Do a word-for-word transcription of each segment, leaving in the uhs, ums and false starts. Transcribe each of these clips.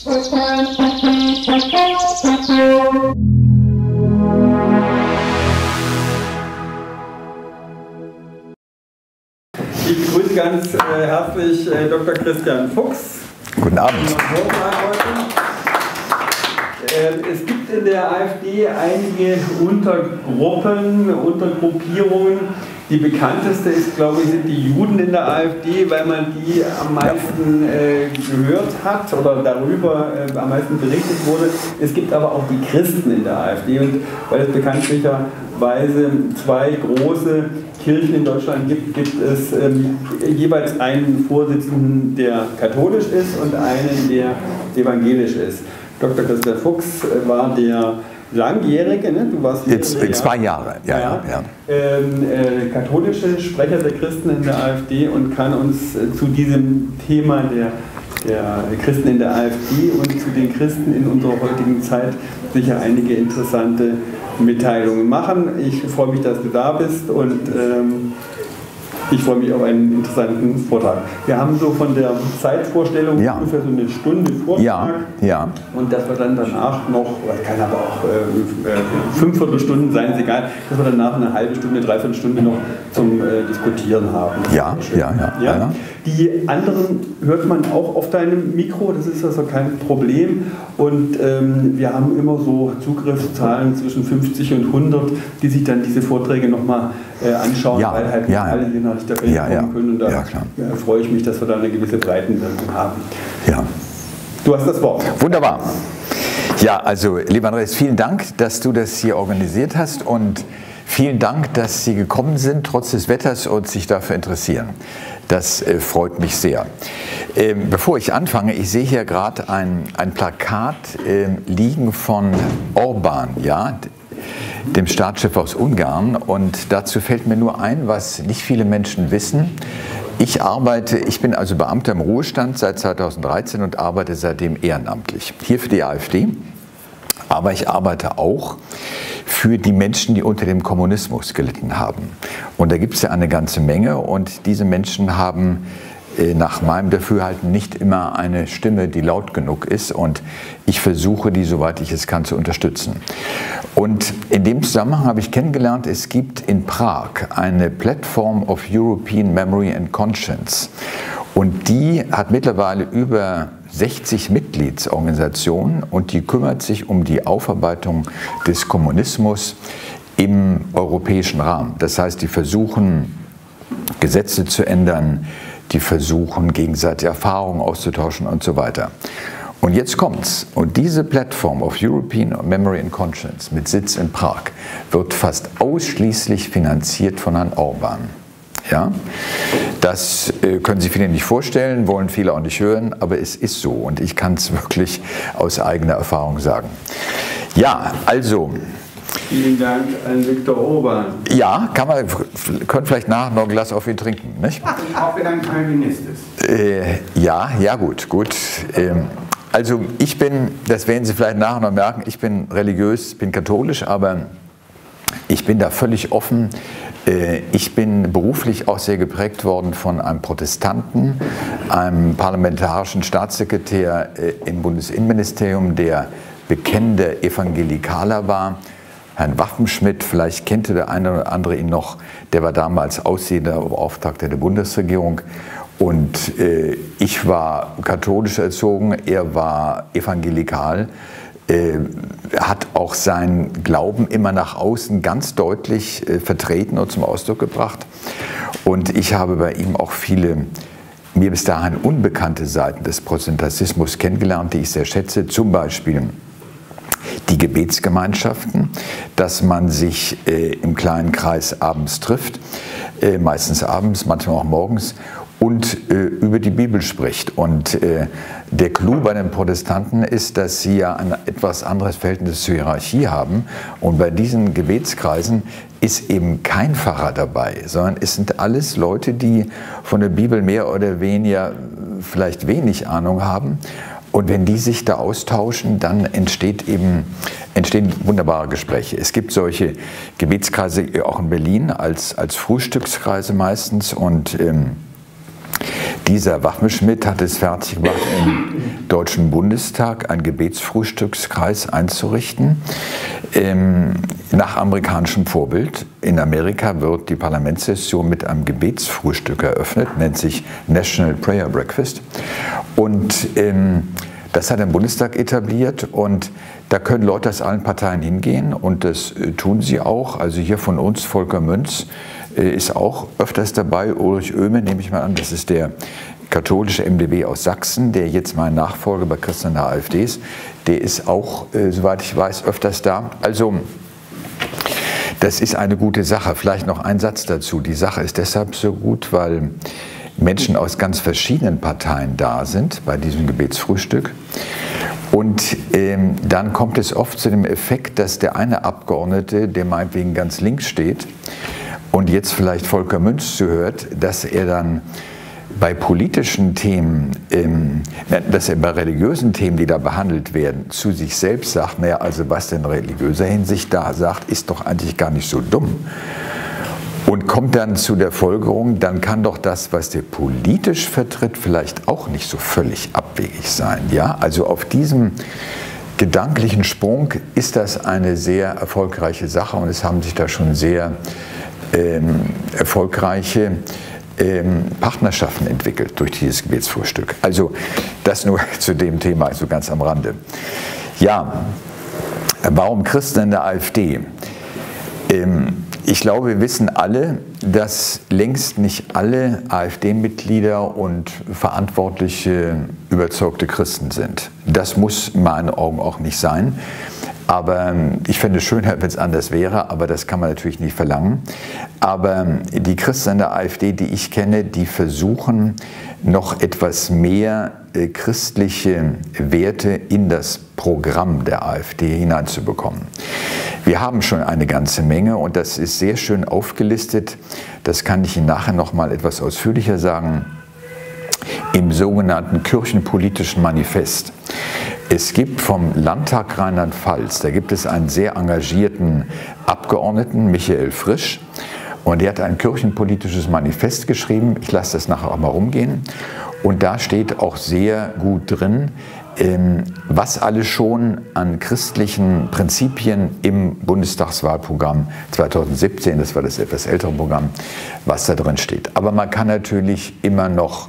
Ich grüße ganz äh, herzlich äh, Doktor Christian Fuchs. Guten Abend. Äh, es gibt in der AfD einige Untergruppen, Untergruppierungen. Die bekannteste ist, glaube ich, sind die Juden in der AfD, weil man die am meisten äh, gehört hat oder darüber äh, am meisten berichtet wurde. Es gibt aber auch die Christen in der AfD, und weil es bekanntlicherweise zwei große Kirchen in Deutschland gibt, gibt es ähm, jeweils einen Vorsitzenden, der katholisch ist, und einen, der evangelisch ist. Doktor Christian Fuchs war der Langjährige, ne? Du warst jetzt zwei Jahre, ja, ja, ja. Ähm, äh, katholische Sprecher der Christen in der AfD und kann uns äh, zu diesem Thema der, der Christen in der AfD und zu den Christen in unserer heutigen Zeit sicher einige interessante Mitteilungen machen. Ich freue mich, dass du da bist, und ähm, ich freue mich auf einen interessanten Vortrag. Wir haben so von der Zeitvorstellung ja. ungefähr so eine Stunde Vortrag. Ja, ja. Und dass wir dann danach noch, kann aber auch äh, fünf Viertelstunden sein, ist egal, dass wir danach eine halbe Stunde, dreiviertel Stunde noch zum äh, Diskutieren haben. Ja, ja, ja, ja, ja. Die anderen hört man auch auf deinem Mikro, das ist also kein Problem. Und ähm, wir haben immer so Zugriffszahlen zwischen fünfzig und hundert, die sich dann diese Vorträge nochmal äh, anschauen, ja, weil halt ja, alle hier nach der Welt ja, kommen ja. können. Und da ja, klar. Ja, freue ich mich, dass wir da eine gewisse Breitenwirkung haben. Ja. Du hast das Wort. Wunderbar. Ja, also lieber Andreas, vielen Dank, dass du das hier organisiert hast, und vielen Dank, dass Sie gekommen sind, trotz des Wetters, und sich dafür interessieren. Das äh, freut mich sehr. Ähm, bevor ich anfange, ich sehe hier gerade ein, ein Plakat äh, liegen von Orban, ja, dem Staatschef aus Ungarn, und dazu fällt mir nur ein, was nicht viele Menschen wissen. Ich arbeite, ich bin also Beamter im Ruhestand seit zweitausenddreizehn und arbeite seitdem ehrenamtlich. Hier für die AfD, aber ich arbeite auch für die Menschen, die unter dem Kommunismus gelitten haben. Und da gibt es ja eine ganze Menge, und diese Menschen haben äh, nach meinem Dafürhalten nicht immer eine Stimme, die laut genug ist, und ich versuche, die, soweit ich es kann, zu unterstützen. Und in dem Zusammenhang habe ich kennengelernt, es gibt in Prag eine Platform of European Memory and Conscience, und die hat mittlerweile über sechzig Mitgliedsorganisationen, und die kümmert sich um die Aufarbeitung des Kommunismus im europäischen Rahmen. Das heißt, die versuchen, Gesetze zu ändern, die versuchen, gegenseitige Erfahrungen auszutauschen und so weiter. Und jetzt kommt's. Und diese Platform of European Memory and Conscience mit Sitz in Prag wird fast ausschließlich finanziert von Herrn Orban. Ja, das äh, können sich viele nicht vorstellen, wollen viele auch nicht hören, aber es ist so, und ich kann es wirklich aus eigener Erfahrung sagen. Ja, also. Vielen Dank an Viktor Orban. Ja, kann man, können vielleicht nachher noch ein Glas auf ihn trinken, nicht? Auch wenn ein Calvinist ist. Äh, ja, ja, gut, gut. Ähm, also ich bin, das werden Sie vielleicht nachher noch merken, ich bin religiös, bin katholisch, aber ich bin da völlig offen. Ich bin beruflich auch sehr geprägt worden von einem Protestanten, einem parlamentarischen Staatssekretär im Bundesinnenministerium, der bekennender Evangelikaler war, Herrn Waffenschmidt, vielleicht kennt der eine oder andere ihn noch, der war damals Aussänderbeauftragter der Bundesregierung. Und äh, ich war katholisch erzogen, er war evangelikal. Er hat auch seinen Glauben immer nach außen ganz deutlich äh, vertreten und zum Ausdruck gebracht. Und ich habe bei ihm auch viele mir bis dahin unbekannte Seiten des Protestantismus kennengelernt, die ich sehr schätze. Zum Beispiel die Gebetsgemeinschaften, dass man sich äh, im kleinen Kreis abends trifft, äh, meistens abends, manchmal auch morgens, und äh, über die Bibel spricht. Und äh, der Clou bei den Protestanten ist, dass sie ja ein etwas anderes Verhältnis zur Hierarchie haben. Und bei diesen Gebetskreisen ist eben kein Pfarrer dabei, sondern es sind alles Leute, die von der Bibel mehr oder weniger vielleicht wenig Ahnung haben. Und wenn die sich da austauschen, dann entsteht eben, entstehen wunderbare Gespräche. Es gibt solche Gebetskreise auch in Berlin als, als Frühstückskreise meistens. Und ähm, dieser Waffenschmidt hat es fertiggebracht, in Deutschen Bundestag einen Gebetsfrühstückskreis einzurichten, ähm, nach amerikanischem Vorbild. In Amerika wird die Parlamentssession mit einem Gebetsfrühstück eröffnet, nennt sich National Prayer Breakfast. Und ähm, das hat der Bundestag etabliert und da können Leute aus allen Parteien hingehen und das äh, tun sie auch. Also hier von uns, Volker Münz, äh, ist auch öfters dabei. Ulrich Oehme, nehme ich mal an, das ist der katholische M D B aus Sachsen, der jetzt mein Nachfolger bei Christen der AfD ist. Der ist auch, äh, soweit ich weiß, öfters da. Also das ist eine gute Sache. Vielleicht noch ein Satz dazu. Die Sache ist deshalb so gut, weil Menschen aus ganz verschiedenen Parteien da sind bei diesem Gebetsfrühstück. Und ähm, dann kommt es oft zu dem Effekt, dass der eine Abgeordnete, der meinetwegen ganz links steht und jetzt vielleicht Volker Münz zuhört, dass er dann bei politischen Themen, ähm, dass er bei religiösen Themen, die da behandelt werden, zu sich selbst sagt, naja, also was denn in religiöser Hinsicht da sagt, ist doch eigentlich gar nicht so dumm. Und kommt dann zu der Folgerung, dann kann doch das, was der politisch vertritt, vielleicht auch nicht so völlig abwegig sein. Ja? Also auf diesem gedanklichen Sprung ist das eine sehr erfolgreiche Sache und es haben sich da schon sehr ähm, erfolgreiche ähm, Partnerschaften entwickelt durch dieses Gebetsfrühstück. Also das nur zu dem Thema, also ganz am Rande. Ja, warum Christen in der AfD? Ähm, Ich glaube, wir wissen alle, dass längst nicht alle AfD-Mitglieder und Verantwortliche überzeugte Christen sind. Das muss in meinen Augen auch nicht sein. Aber ich fände es schöner, wenn es anders wäre, aber das kann man natürlich nicht verlangen. Aber die Christen in der AfD, die ich kenne, die versuchen, noch etwas mehr äh, christliche Werte in das Programm der AfD hineinzubekommen. Wir haben schon eine ganze Menge und das ist sehr schön aufgelistet. Das kann ich Ihnen nachher noch mal etwas ausführlicher sagen. Im sogenannten Kirchenpolitischen Manifest. Es gibt vom Landtag Rheinland-Pfalz, da gibt es einen sehr engagierten Abgeordneten, Michael Frisch, und der hat ein kirchenpolitisches Manifest geschrieben. Ich lasse das nachher auch mal rumgehen. Und da steht auch sehr gut drin, was alles schon an christlichen Prinzipien im Bundestagswahlprogramm zweitausendsiebzehn, das war das etwas ältere Programm, was da drin steht. Aber man kann natürlich immer noch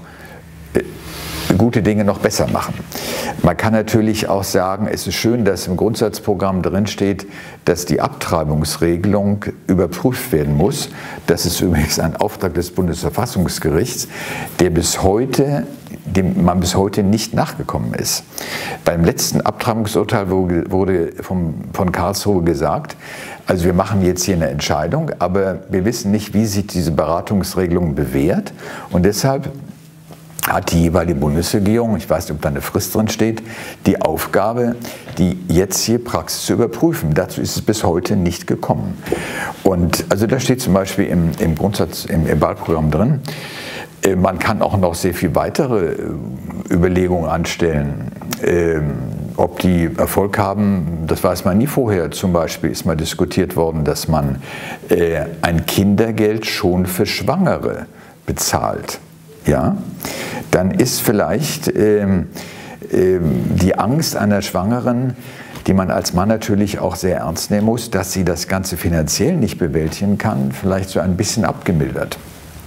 gute Dinge noch besser machen. Man kann natürlich auch sagen, es ist schön, dass im Grundsatzprogramm drin steht, dass die Abtreibungsregelung überprüft werden muss. Das ist übrigens ein Auftrag des Bundesverfassungsgerichts, der bis heute, dem man bis heute nicht nachgekommen ist. Beim letzten Abtreibungsurteil wurde vom, von Karlsruhe gesagt, also wir machen jetzt hier eine Entscheidung, aber wir wissen nicht, wie sich diese Beratungsregelung bewährt und deshalb hat die jeweilige Bundesregierung, ich weiß nicht, ob da eine Frist drin steht, die Aufgabe, die jetzt hier Praxis zu überprüfen. Dazu ist es bis heute nicht gekommen. Und also da steht zum Beispiel im, im Grundsatz, im, im Wahlprogramm drin, äh, man kann auch noch sehr viel weitere äh, Überlegungen anstellen. Äh, ob die Erfolg haben, das weiß man nie vorher. Zum Beispiel ist mal diskutiert worden, dass man äh, ein Kindergeld schon für Schwangere bezahlt. Ja, dann ist vielleicht ähm, ähm, die Angst einer Schwangeren, die man als Mann natürlich auch sehr ernst nehmen muss, dass sie das Ganze finanziell nicht bewältigen kann, vielleicht so ein bisschen abgemildert.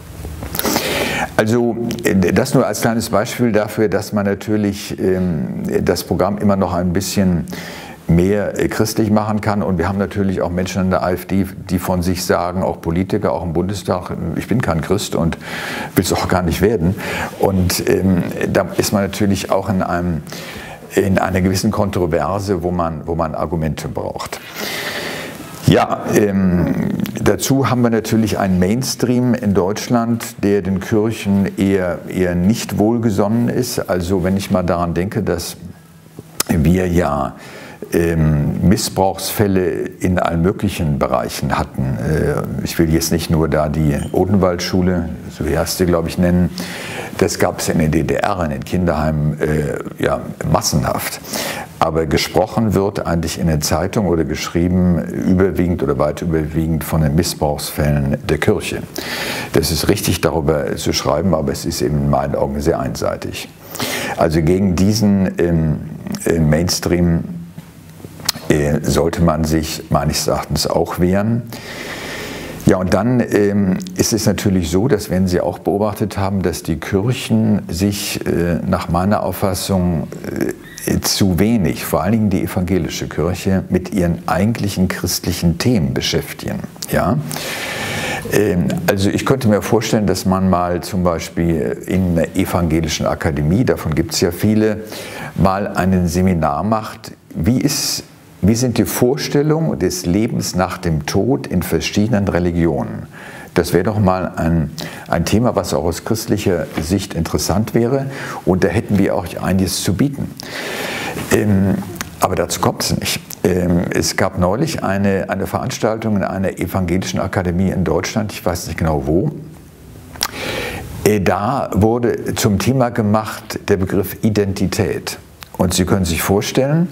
Also das nur als kleines Beispiel dafür, dass man natürlich ähm, das Programm immer noch ein bisschen mehr christlich machen kann. Und wir haben natürlich auch Menschen in der AfD, die von sich sagen, auch Politiker, auch im Bundestag, ich bin kein Christ und will es auch gar nicht werden. Und ähm, da ist man natürlich auch in, einem, in einer gewissen Kontroverse, wo man, wo man Argumente braucht. Ja, ähm, dazu haben wir natürlich einen Mainstream in Deutschland, der den Kirchen eher, eher nicht wohlgesonnen ist. Also wenn ich mal daran denke, dass wir ja Ähm, Missbrauchsfälle in allen möglichen Bereichen hatten. Äh, ich will jetzt nicht nur da die Odenwaldschule, so die erste, glaube ich, nennen. Das gab es in der D D R, in den Kinderheimen, äh, ja, massenhaft. Aber gesprochen wird eigentlich in der Zeitung oder geschrieben überwiegend oder weit überwiegend von den Missbrauchsfällen der Kirche. Das ist richtig, darüber zu schreiben, aber es ist eben in meinen Augen sehr einseitig. Also gegen diesen ähm, äh, Mainstream äh, sollte man sich meines Erachtens auch wehren. Ja, und dann ähm, ist es natürlich so, dass, wenn Sie auch beobachtet haben, dass die Kirchen sich äh, nach meiner Auffassung äh, zu wenig, vor allen Dingen die evangelische Kirche, mit ihren eigentlichen christlichen Themen beschäftigen. Ja? Ähm, also ich könnte mir vorstellen, dass man mal zum Beispiel in der evangelischen Akademie, davon gibt es ja viele, mal ein Seminar macht, wie ist Wie sind die Vorstellungen des Lebens nach dem Tod in verschiedenen Religionen? Das wäre doch mal ein, ein Thema, was auch aus christlicher Sicht interessant wäre. Und da hätten wir auch einiges zu bieten. Ähm, aber dazu kommt es nicht. Ähm, es gab neulich eine, eine Veranstaltung in einer evangelischen Akademie in Deutschland, ich weiß nicht genau wo. Äh, da wurde zum Thema gemacht der Begriff Identität. Und Sie können sich vorstellen,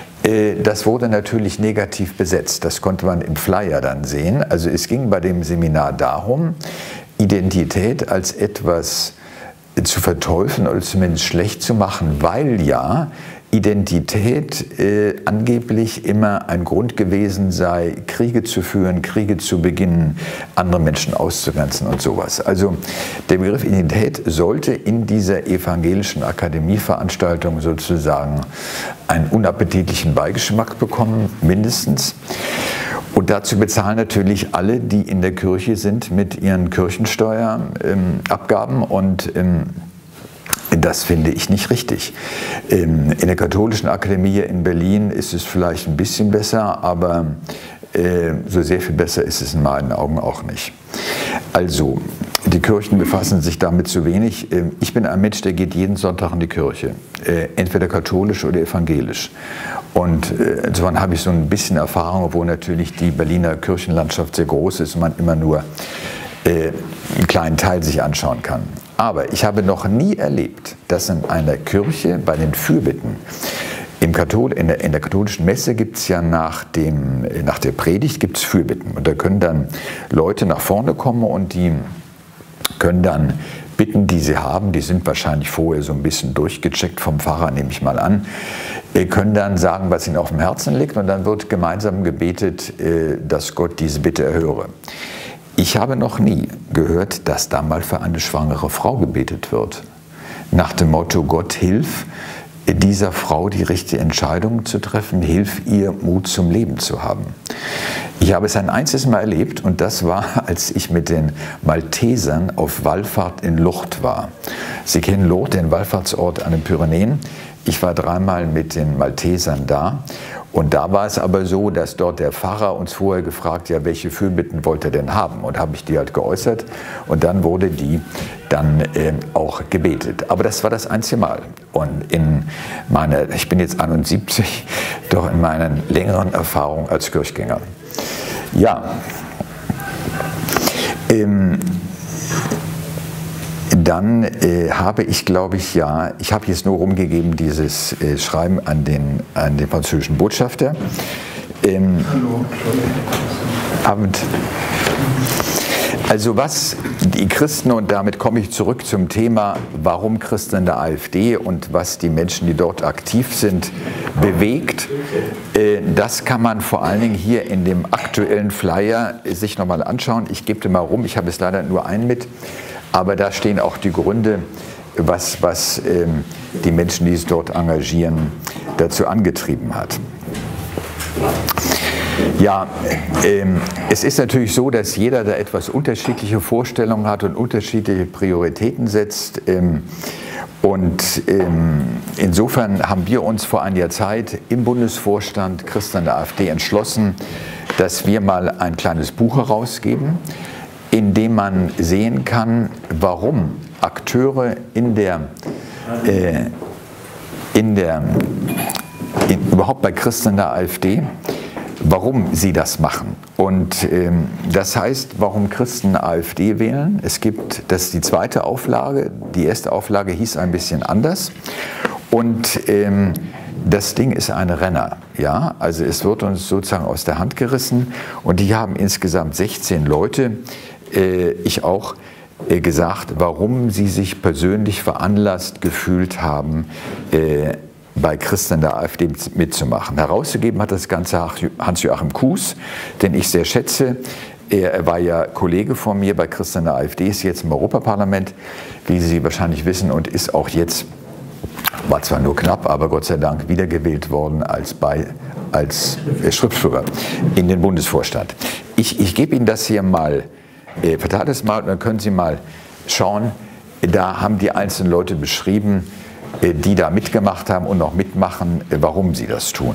das wurde natürlich negativ besetzt, das konnte man im Flyer dann sehen. Also es ging bei dem Seminar darum, Identität als etwas zu verteufeln oder zumindest schlecht zu machen, weil ja Identität äh, angeblich immer ein Grund gewesen sei, Kriege zu führen, Kriege zu beginnen, andere Menschen auszugrenzen und sowas. Also der Begriff Identität sollte in dieser evangelischen Akademieveranstaltung sozusagen einen unappetitlichen Beigeschmack bekommen, mindestens. Und dazu bezahlen natürlich alle, die in der Kirche sind, mit ihren Kirchensteuerabgaben ähm, und ähm, das finde ich nicht richtig. In der Katholischen Akademie in Berlin ist es vielleicht ein bisschen besser, aber so sehr viel besser ist es in meinen Augen auch nicht. Also, die Kirchen befassen sich damit zu wenig. Ich bin ein Mensch, der geht jeden Sonntag in die Kirche, entweder katholisch oder evangelisch. Und insofern habe ich so ein bisschen Erfahrung, obwohl natürlich die Berliner Kirchenlandschaft sehr groß ist und man immer nur einen kleinen Teil sich anschauen kann. Aber ich habe noch nie erlebt, dass in einer Kirche bei den Fürbitten, im Kathol in, der, in der katholischen Messe gibt es ja nach, dem, nach der Predigt gibt's Fürbitten. Und da können dann Leute nach vorne kommen und die können dann Bitten, die sie haben, die sind wahrscheinlich vorher so ein bisschen durchgecheckt vom Pfarrer, nehme ich mal an, können dann sagen, was ihnen auf dem Herzen liegt, und dann wird gemeinsam gebetet, dass Gott diese Bitte erhöre. Ich habe noch nie gehört, dass da mal für eine schwangere Frau gebetet wird. Nach dem Motto, Gott, hilf dieser Frau, die richtige Entscheidung zu treffen, hilf ihr, Mut zum Leben zu haben. Ich habe es ein einziges Mal erlebt, und das war, als ich mit den Maltesern auf Wallfahrt in Lourdes war. Sie kennen Lourdes, den Wallfahrtsort an den Pyrenäen. Ich war dreimal mit den Maltesern da. Und da war es aber so, dass dort der Pfarrer uns vorher gefragt, ja, welche Fürbitten wollt ihr denn haben? Und habe ich die halt geäußert, und dann wurde die dann äh, auch gebetet. Aber das war das einzige Mal. Und in meiner, ich bin jetzt einundsiebzig, doch in meiner längeren Erfahrung als Kirchgänger. Ja, ähm, dann äh, habe ich, glaube ich, ja, ich habe jetzt nur rumgegeben, dieses äh, Schreiben an den, an den französischen Botschafter. Ähm, Hallo. Abend. Also was die Christen, und damit komme ich zurück zum Thema, warum Christen in der AfD und was die Menschen, die dort aktiv sind, bewegt, äh, das kann man vor allen Dingen hier in dem aktuellen Flyer sich nochmal anschauen. Ich gebe den mal rum, ich habe es leider nur einen mit. Aber da stehen auch die Gründe, was, was ähm, die Menschen, die sich dort engagieren, dazu angetrieben hat. Ja, ähm, es ist natürlich so, dass jeder da etwas unterschiedliche Vorstellungen hat und unterschiedliche Prioritäten setzt. Ähm, und ähm, insofern haben wir uns vor einiger Zeit im Bundesvorstand Christen der AfD entschlossen, dass wir mal ein kleines Buch herausgeben, in dem man sehen kann, warum Akteure in der, äh, in der in, überhaupt bei Christen in der AfD, warum sie das machen. Und ähm, das heißt, warum Christen AfD wählen. Es gibt, das ist die zweite Auflage, die erste Auflage hieß ein bisschen anders. Und ähm, das Ding ist ein Renner, ja, also es wird uns sozusagen aus der Hand gerissen, und die haben insgesamt sechzehn Leute, äh, ich auch, äh, gesagt, warum sie sich persönlich veranlasst gefühlt haben, äh, bei Christen in der AfD mitzumachen. Herausgegeben hat das Ganze Hans-Joachim Kues, den ich sehr schätze. Er war ja Kollege von mir bei Christen in der AfD, ist jetzt im Europaparlament, wie Sie wahrscheinlich wissen, und ist auch jetzt, war zwar nur knapp, aber Gott sei Dank wiedergewählt worden als, bei, als Schriftführer in den Bundesvorstand. Ich, ich gebe Ihnen das hier mal, äh, verteile das mal, und dann können Sie mal schauen, da haben die einzelnen Leute beschrieben, äh, die da mitgemacht haben und noch mitmachen, äh, warum sie das tun.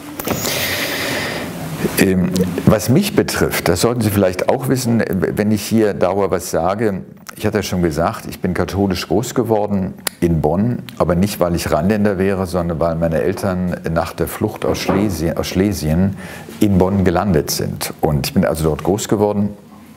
Ähm, was mich betrifft, das sollten Sie vielleicht auch wissen, wenn ich hier darüber was sage. Ich hatte ja schon gesagt, ich bin katholisch groß geworden in Bonn, aber nicht, weil ich Rheinländer wäre, sondern weil meine Eltern nach der Flucht aus Schlesien, aus Schlesien in Bonn gelandet sind. Und ich bin also dort groß geworden.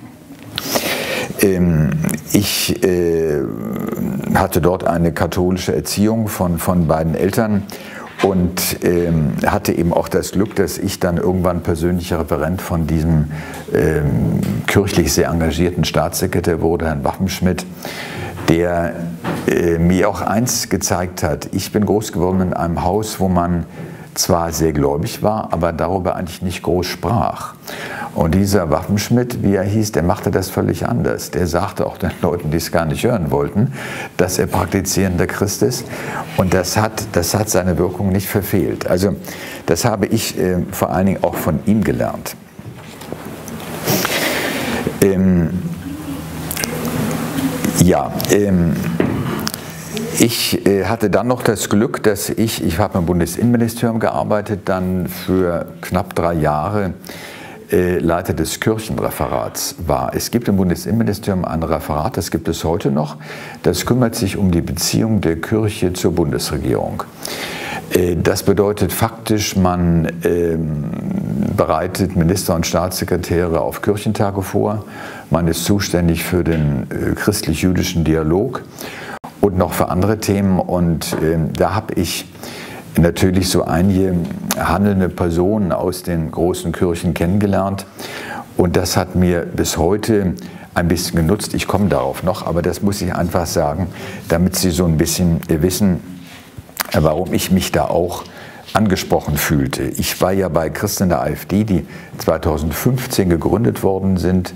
Ähm, ich äh, hatte dort eine katholische Erziehung von, von beiden Eltern. Und ähm, hatte eben auch das Glück, dass ich dann irgendwann persönlicher Referent von diesem ähm, kirchlich sehr engagierten Staatssekretär wurde, Herrn Wappenschmidt, der äh, mir auch eins gezeigt hat. Ich bin groß geworden in einem Haus, wo man zwar sehr gläubig war, aber darüber eigentlich nicht groß sprach. Und dieser Wappenschmidt, wie er hieß, der machte das völlig anders. Der sagte auch den Leuten, die es gar nicht hören wollten, dass er praktizierender Christ ist. Und das hat, das hat seine Wirkung nicht verfehlt. Also das habe ich äh, vor allen Dingen auch von ihm gelernt. Ähm, ja, ähm, ich äh, hatte dann noch das Glück, dass ich, ich habe im Bundesinnenministerium gearbeitet, dann für knapp drei Jahre äh, Leiter des Kirchenreferats war. Es gibt im Bundesinnenministerium ein Referat, das gibt es heute noch, das kümmert sich um die Beziehung der Kirche zur Bundesregierung. Äh, das bedeutet faktisch, man äh, bereitet Minister und Staatssekretäre auf Kirchentage vor, man ist zuständig für den äh, christlich-jüdischen Dialog und noch für andere Themen, und äh, da habe ich natürlich so einige handelnde Personen aus den großen Kirchen kennengelernt, und das hat mir bis heute ein bisschen genutzt. Ich komme darauf noch, aber das muss ich einfach sagen, damit Sie so ein bisschen wissen, warum ich mich da auch angesprochen fühlte. Ich war ja bei Christen in der AfD, die zweitausendfünfzehn gegründet worden sind,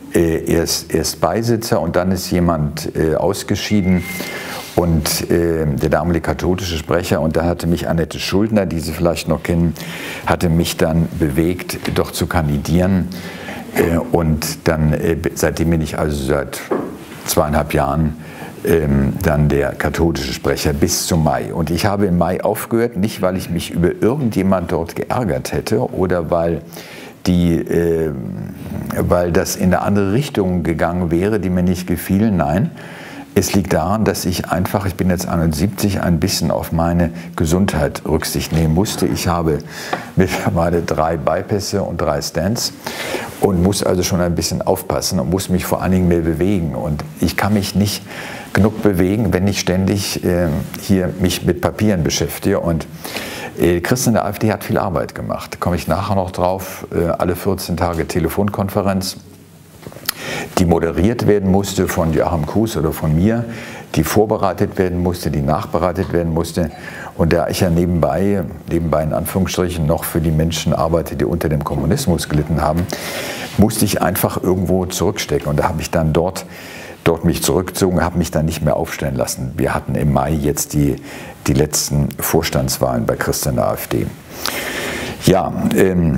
Erst, erst Beisitzer, und dann ist jemand äh, ausgeschieden, und äh, der damalige katholische Sprecher, und da hatte mich Annette Schuldner, die Sie vielleicht noch kennen, hatte mich dann bewegt, doch zu kandidieren, äh, und dann, äh, seitdem bin ich also seit zweieinhalb Jahren äh, dann der katholische Sprecher bis zum Mai. Und ich habe im Mai aufgehört, nicht weil ich mich über irgendjemand dort geärgert hätte oder weil Die, äh, weil das in eine andere Richtung gegangen wäre, die mir nicht gefiel. Nein, es liegt daran, dass ich einfach, ich bin jetzt einundsiebzig, ein bisschen auf meine Gesundheit Rücksicht nehmen musste. Ich habe mittlerweile drei Bypässe und drei Stents und muss also schon ein bisschen aufpassen und muss mich vor allen Dingen mehr bewegen. Und ich kann mich nicht genug bewegen, wenn ich ständig äh, hier mich mit Papieren beschäftige. Und Christen in der AfD hat viel Arbeit gemacht. Da komme ich nachher noch drauf. Alle vierzehn Tage Telefonkonferenz, die moderiert werden musste von Joachim Kues oder von mir, die vorbereitet werden musste, die nachbereitet werden musste. Und da ich ja nebenbei, nebenbei in Anführungsstrichen, noch für die Menschen arbeite, die unter dem Kommunismus gelitten haben, musste ich einfach irgendwo zurückstecken. Und da habe ich dann dort dort mich zurückgezogen, habe mich dann nicht mehr aufstellen lassen. Wir hatten im Mai jetzt die, die letzten Vorstandswahlen bei Christen in der AfD. Ja, ähm,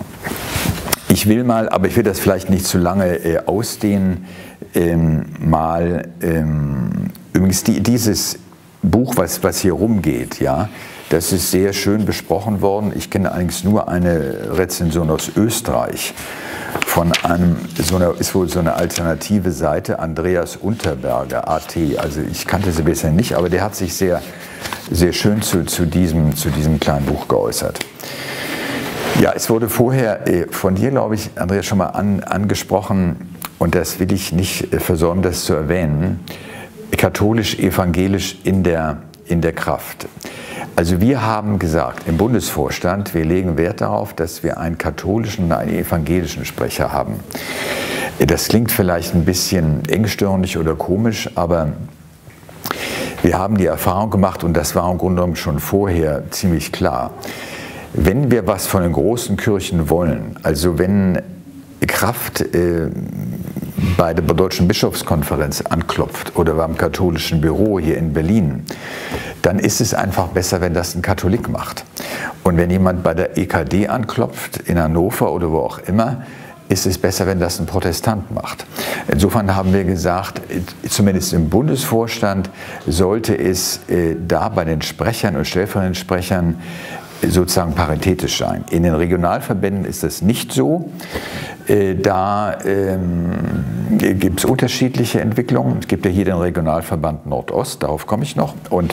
ich will mal, aber ich will das vielleicht nicht zu lange äh, ausdehnen, ähm, mal, ähm, übrigens die, dieses Buch, was, was hier rumgeht, ja, das ist sehr schön besprochen worden. Ich kenne allerdings nur eine Rezension aus Österreich. Von einem, so einer, ist wohl so eine alternative Seite, Andreas Unterberger, A T. Also ich kannte sie bisher nicht, aber der hat sich sehr, sehr schön zu, zu, diesem, zu diesem kleinen Buch geäußert. Ja, es wurde vorher äh, von dir, glaube ich, Andreas, schon mal an, angesprochen, und das will ich nicht äh, versäumen, das zu erwähnen, katholisch-evangelisch in der, in der Kraft. Also wir haben gesagt im Bundesvorstand, wir legen Wert darauf, dass wir einen katholischen und einen evangelischen Sprecher haben. Das klingt vielleicht ein bisschen engstirnig oder komisch, aber wir haben die Erfahrung gemacht, und das war im Grunde genommen schon vorher ziemlich klar, wenn wir was von den großen Kirchen wollen, also wenn Kraft äh, bei der Deutschen Bischofskonferenz anklopft oder beim katholischen Büro hier in Berlin, dann ist es einfach besser, wenn das ein Katholik macht. Und wenn jemand bei der E K D anklopft, in Hannover oder wo auch immer, ist es besser, wenn das ein Protestant macht. Insofern haben wir gesagt, zumindest im Bundesvorstand sollte es äh, da bei den Sprechern und stellvertretenden Sprechern sozusagen paritätisch sein. In den Regionalverbänden ist das nicht so. Äh, da ähm, gibt es unterschiedliche Entwicklungen. Es gibt ja hier den Regionalverband Nordost, darauf komme ich noch. Und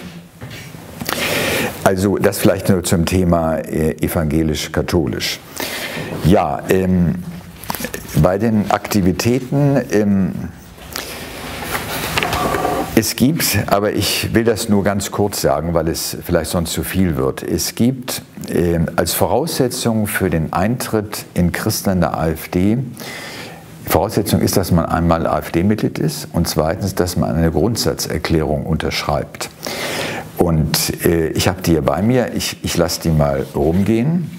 also das vielleicht nur zum Thema äh, evangelisch-katholisch. Ja, ähm, bei den Aktivitäten, ähm, es gibt, aber ich will das nur ganz kurz sagen, weil es vielleicht sonst zu viel wird, es gibt äh, als Voraussetzung für den Eintritt in Christen der AfD, Voraussetzung ist, dass man einmal AfD-Mitglied ist und zweitens, dass man eine Grundsatzerklärung unterschreibt. Und äh, ich habe die hier bei mir, ich, ich lasse die mal rumgehen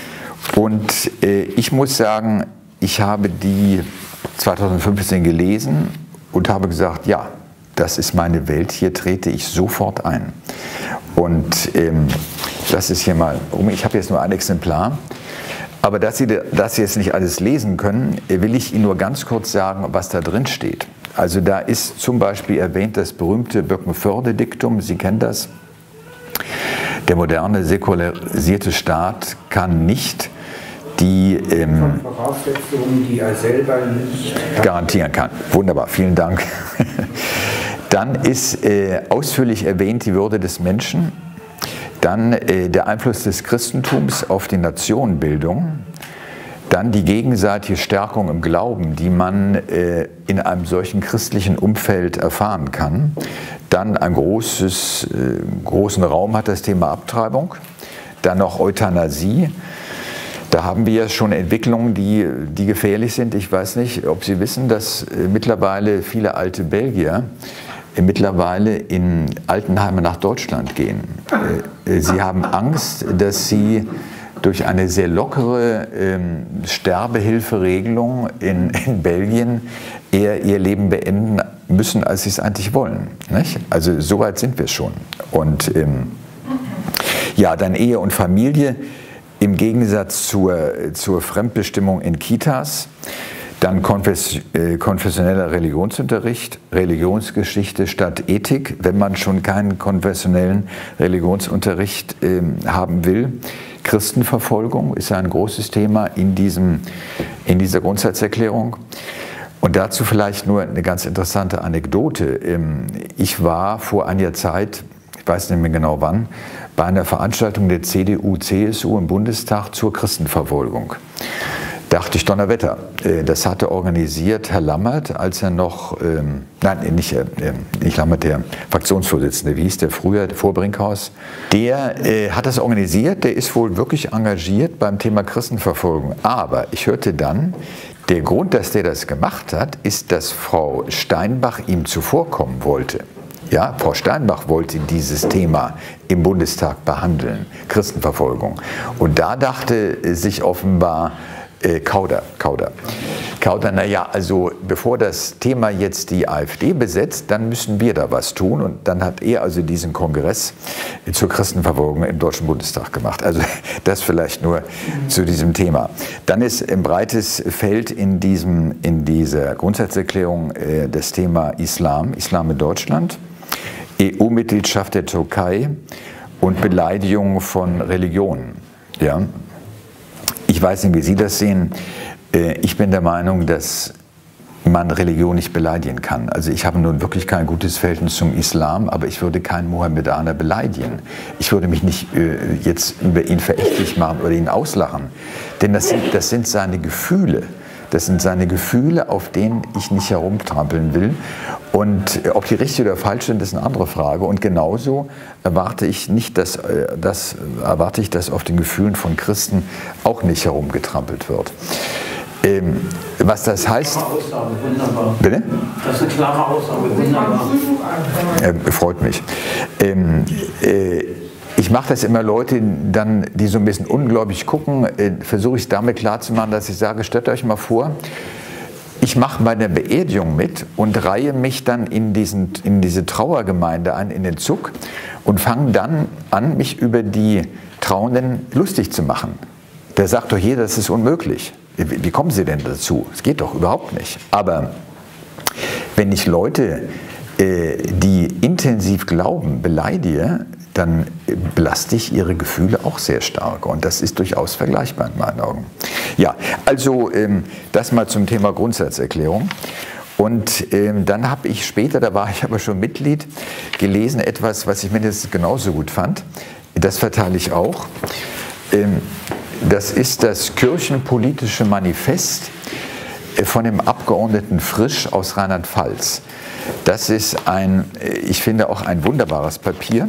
und äh, ich muss sagen, ich habe die zweitausendfünfzehn gelesen und habe gesagt, ja, das ist meine Welt, hier trete ich sofort ein. Und ähm, das ist hier mal um. Ich habe jetzt nur ein Exemplar, aber dass Sie das jetzt nicht alles lesen können, will ich Ihnen nur ganz kurz sagen, was da drin steht. Also da ist zum Beispiel erwähnt das berühmte Birkenförde-Diktum, Sie kennen das. Der moderne säkularisierte Staat kann nicht die ähm, Voraussetzungen, die er selber nicht garantieren kann. Wunderbar, vielen Dank. Dann ist äh, ausführlich erwähnt die Würde des Menschen, dann äh, der Einfluss des Christentums auf die Nationenbildung, dann die gegenseitige Stärkung im Glauben, die man äh, in einem solchen christlichen Umfeld erfahren kann. Dann ein großes, äh, großen Raum hat das Thema Abtreibung, dann noch Euthanasie. Da haben wir schon Entwicklungen, die, die gefährlich sind. Ich weiß nicht, ob Sie wissen, dass äh, mittlerweile viele alte Belgier äh, mittlerweile in Altenheime nach Deutschland gehen. Äh, sie haben Angst, dass sie durch eine sehr lockere ähm, Sterbehilferegelung in, in Belgien eher ihr Leben beenden müssen, als sie es eigentlich wollen. Nicht? Also so weit sind wir schon. Und ähm, ja, dann Ehe und Familie. Im Gegensatz zur, zur Fremdbestimmung in Kitas, dann konfess, äh, konfessioneller Religionsunterricht, Religionsgeschichte statt Ethik, wenn man schon keinen konfessionellen Religionsunterricht äh, haben will. Christenverfolgung ist ein großes Thema in, diesem, in dieser Grundsatzerklärung. Und dazu vielleicht nur eine ganz interessante Anekdote. Ich war vor einiger Zeit, ich weiß nicht mehr genau wann, bei einer Veranstaltung der C D U C S U im Bundestag zur Christenverfolgung. Dachte ich, Donnerwetter, das hatte organisiert Herr Lammert, als er noch, ähm, nein, nicht, äh, nicht Lammert, der Fraktionsvorsitzende, wie hieß der früher, der Vorbrinkhaus, der äh, hat das organisiert, der ist wohl wirklich engagiert beim Thema Christenverfolgung. Aber ich hörte dann, der Grund, dass der das gemacht hat, ist, dass Frau Steinbach ihm zuvorkommen wollte. Ja, Frau Steinbach wollte dieses Thema im Bundestag behandeln, Christenverfolgung. Und da dachte sich offenbar äh, Kauder, Kauder, Kauder, naja, also bevor das Thema jetzt die AfD besetzt, dann müssen wir da was tun. Und dann hat er also diesen Kongress zur Christenverfolgung im Deutschen Bundestag gemacht. Also das vielleicht nur zu diesem Thema. Dann ist ein breites Feld in, diesem, in dieser Grundsatzerklärung äh, das Thema Islam, Islam in Deutschland. E U-Mitgliedschaft der Türkei und Beleidigung von Religionen. Ja. Ich weiß nicht, wie Sie das sehen. Ich bin der Meinung, dass man Religion nicht beleidigen kann. Also ich habe nun wirklich kein gutes Verhältnis zum Islam, aber ich würde keinen Mohammedaner beleidigen. Ich würde mich nicht äh, jetzt über ihn verächtlich machen oder ihn auslachen. Denn das sind, das sind seine Gefühle. Das sind seine Gefühle, auf denen ich nicht herumtrampeln will. Und ob die richtig oder falsch sind, ist eine andere Frage. Und genauso erwarte ich nicht, dass, dass, erwarte ich, dass auf den Gefühlen von Christen auch nicht herumgetrampelt wird. Ähm, was das heißt... Klare Aussage, wunderbar. Bitte? Das ist eine klare Aussage, wunderbar. Äh, freut mich. Ähm, äh, ich mache das immer Leute, dann, die so ein bisschen ungläubig gucken, äh, versuche ich damit klarzumachen, dass ich sage, stellt euch mal vor, ich mache bei der Beerdigung mit und reihe mich dann in, diesen, in diese Trauergemeinde ein, in den Zug und fange dann an, mich über die Trauenden lustig zu machen. Da sagt doch jeder, das ist unmöglich. Wie, wie kommen Sie denn dazu? Es geht doch überhaupt nicht. Aber wenn ich Leute, äh, die intensiv glauben, beleidige, dann belaste ich ihre Gefühle auch sehr stark. Und das ist durchaus vergleichbar in meinen Augen. Ja, also ähm, das mal zum Thema Grundsatzerklärung. Und ähm, dann habe ich später, da war ich aber schon Mitglied, gelesen etwas, was ich mindestens genauso gut fand. Das verteile ich auch. Ähm, das ist das Kirchenpolitische Manifest von dem Abgeordneten Frisch aus Rheinland-Pfalz. Das ist ein, ich finde, auch ein wunderbares Papier.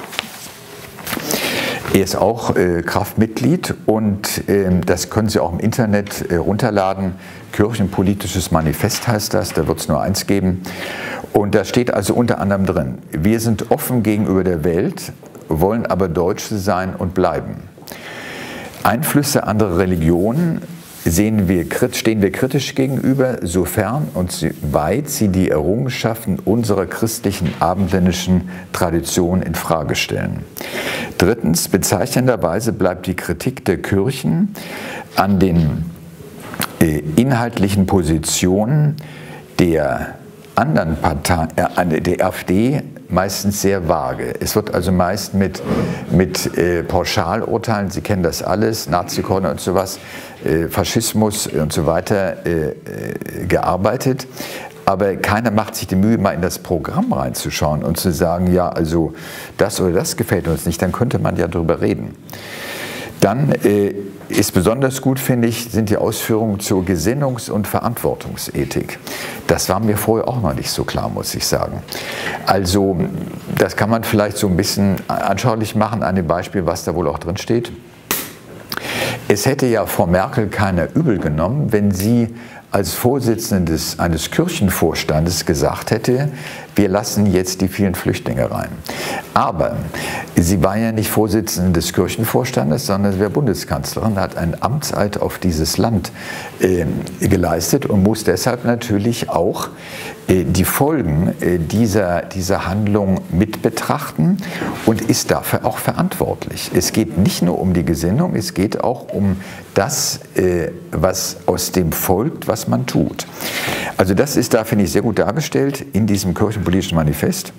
Er ist auch äh, Kraftmitglied und äh, das können Sie auch im Internet äh, runterladen. Kirchenpolitisches Manifest heißt das, da wird es nur eins geben. Und da steht also unter anderem drin, wir sind offen gegenüber der Welt, wollen aber Deutsche sein und bleiben. Einflüsse anderer Religionen sehen wir, stehen wir kritisch gegenüber, sofern und soweit sie die Errungenschaften unserer christlichen abendländischen Tradition in Frage stellen. Drittens, bezeichnenderweise bleibt die Kritik der Kirchen an den äh, inhaltlichen Positionen der anderen Parteien, äh, der AfD, meistens sehr vage. Es wird also meist mit, mit äh, Pauschalurteilen, Sie kennen das alles, Nazi-Korner und sowas, äh, Faschismus und so weiter äh, äh, gearbeitet. Aber keiner macht sich die Mühe, mal in das Programm reinzuschauen und zu sagen, ja, also das oder das gefällt uns nicht, dann könnte man ja darüber reden. Dann äh, ist besonders gut, finde ich, sind die Ausführungen zur Gesinnungs- und Verantwortungsethik. Das war mir vorher auch noch nicht so klar, muss ich sagen. Also das kann man vielleicht so ein bisschen anschaulich machen an dem Beispiel, was da wohl auch drin steht. Es hätte ja Frau Merkel keiner übel genommen, wenn sie als Vorsitzende des, eines Kirchenvorstandes gesagt hätte, wir lassen jetzt die vielen Flüchtlinge rein. Aber sie war ja nicht Vorsitzende des Kirchenvorstandes, sondern sie war Bundeskanzlerin, hat einen Amtseid auf dieses Land äh, geleistet und muss deshalb natürlich auch äh, die Folgen äh, dieser, dieser Handlung mit betrachten und ist dafür auch verantwortlich. Es geht nicht nur um die Gesinnung, es geht auch um das, äh, was aus dem folgt, was man tut. Also das ist da, finde ich, sehr gut dargestellt in diesem Kirchenpolitischen Manifest.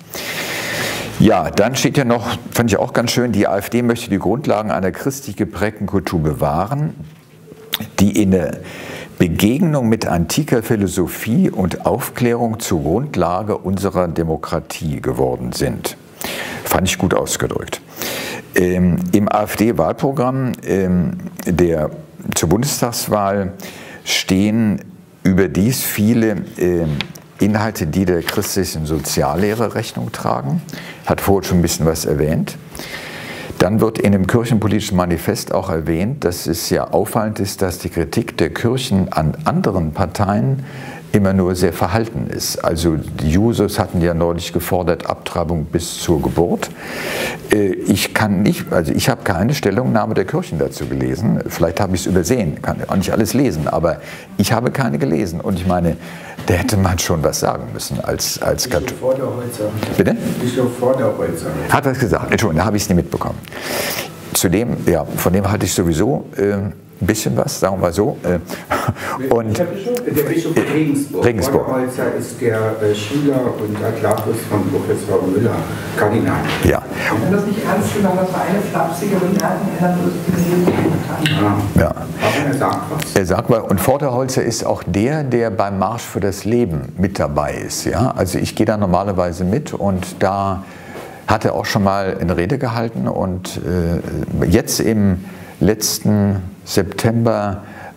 Ja, dann steht ja noch, fand ich auch ganz schön, die AfD möchte die Grundlagen einer christlich geprägten Kultur bewahren, die in der Begegnung mit antiker Philosophie und Aufklärung zur Grundlage unserer Demokratie geworden sind. Fand ich gut ausgedrückt. Ähm, im AfD-Wahlprogramm ähm, der zur Bundestagswahl stehen überdies viele äh, Inhalte, die der christlichen Soziallehre Rechnung tragen. Hat vorhin schon ein bisschen was erwähnt. Dann wird in dem Kirchenpolitischen Manifest auch erwähnt, dass es ja auffallend ist, dass die Kritik der Kirchen an anderen Parteien immer nur sehr verhalten ist. Also die Jusos hatten ja neulich gefordert, Abtreibung bis zur Geburt. Ich kann nicht, also ich habe keine Stellungnahme der Kirchen dazu gelesen. Vielleicht habe ich es übersehen, kann auch nicht alles lesen, aber ich habe keine gelesen. Und ich meine, da hätte man schon was sagen müssen als, als Katholik. Bitte? Bischof Vorderholzer. Hat was gesagt? Entschuldigung, da habe ich es nie mitbekommen. Zudem, ja, von dem halte ich sowieso äh, ein bisschen was, sagen wir mal so. Äh, und der Bischof, der Bischof Regensburg. Regensburg. Vorderholzer ist der äh, Schüler und Adlatus von Professor Müller, Kardinal. Ja. Wenn das nicht ernst genommen, das war eine flapsige Bemerkung, er hat das ja. Aber er sagt was. Er sagt mal, und Vorderholzer ist auch der, der beim Marsch für das Leben mit dabei ist. Ja? Also ich gehe da normalerweise mit und da hat er auch schon mal eine Rede gehalten und äh, jetzt im letzten September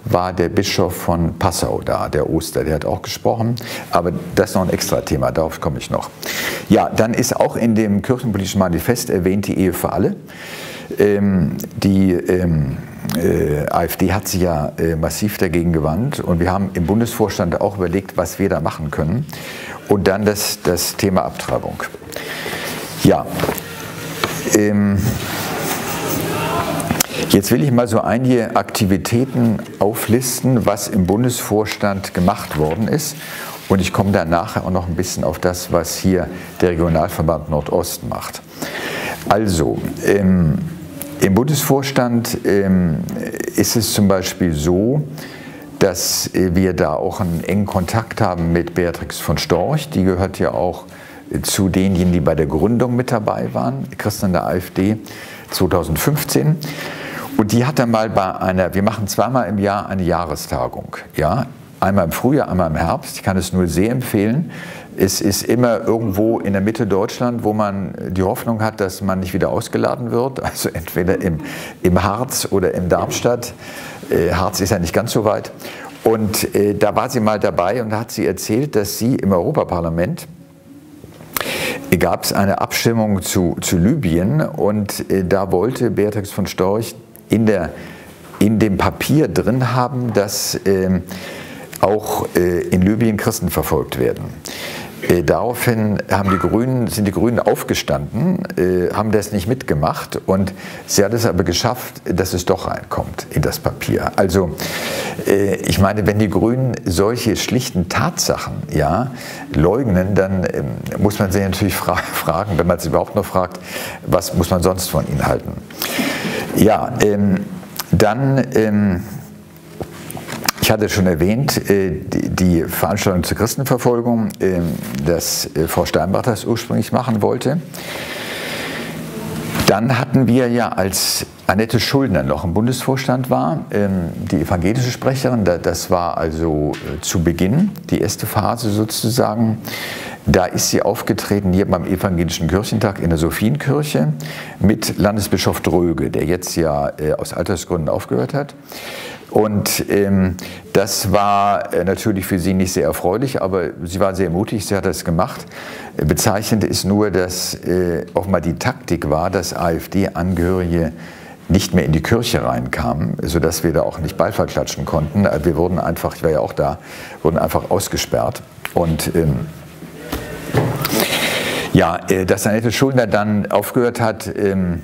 war der Bischof von Passau da, der Oster, der hat auch gesprochen, aber das ist noch ein extra Thema, darauf komme ich noch. Ja, dann ist auch in dem Kirchenpolitischen Manifest erwähnt die Ehe für alle. Ähm, die ähm, äh, AfD hat sich ja äh, massiv dagegen gewandt und wir haben im Bundesvorstand auch überlegt, was wir da machen können. Und dann das, das Thema Abtreibung. Ja, ähm, jetzt will ich mal so einige Aktivitäten auflisten, was im Bundesvorstand gemacht worden ist. Und ich komme dann nachher auch noch ein bisschen auf das, was hier der Regionalverband Nordost macht. Also, ähm, im Bundesvorstand ähm, ist es zum Beispiel so, dass wir da auch einen engen Kontakt haben mit Beatrix von Storch. Die gehört ja auch zu denjenigen, die bei der Gründung mit dabei waren, Christen der AfD zweitausendfünfzehn. Und die hat dann mal bei einer, wir machen zweimal im Jahr eine Jahrestagung, ja, einmal im Frühjahr, einmal im Herbst. Ich kann es nur sehr empfehlen. Es ist immer irgendwo in der Mitte Deutschland, wo man die Hoffnung hat, dass man nicht wieder ausgeladen wird. Also entweder im, im Harz oder in Darmstadt. Äh, Harz ist ja nicht ganz so weit. Und äh, da war sie mal dabei und da hat sie erzählt, dass sie im Europaparlament gab es eine Abstimmung zu, zu Libyen und äh, da wollte Beatrix von Storch in, der, in dem Papier drin haben, dass äh, auch äh, in Libyen Christen verfolgt werden. Äh, daraufhin haben die Grünen, sind die Grünen aufgestanden, äh, haben das nicht mitgemacht und sie hat es aber geschafft, dass es doch reinkommt in das Papier. Also äh, ich meine, wenn die Grünen solche schlichten Tatsachen ja, leugnen, dann äh, muss man sich natürlich fra fragen, wenn man sie überhaupt noch fragt, was muss man sonst von ihnen halten. Ja, ähm, dann... Ähm, Ich hatte schon erwähnt, die Veranstaltung zur Christenverfolgung, dass Frau Steinbach das ursprünglich machen wollte. Dann hatten wir ja, als Annette Schuldner noch im Bundesvorstand war, die evangelische Sprecherin, das war also zu Beginn, die erste Phase sozusagen. Da ist sie aufgetreten hier beim Evangelischen Kirchentag in der Sophienkirche mit Landesbischof Dröge, der jetzt ja aus Altersgründen aufgehört hat. Und ähm, das war äh, natürlich für sie nicht sehr erfreulich, aber sie war sehr mutig, sie hat das gemacht. Äh, bezeichnend ist nur, dass äh, offenbar die Taktik war, dass AfD-Angehörige nicht mehr in die Kirche reinkamen, sodass wir da auch nicht Beifall klatschen konnten. Wir wurden einfach, ich war ja auch da, wurden einfach ausgesperrt. Und ähm, ja, äh, dass Annette Schuldner dann aufgehört hat, ähm,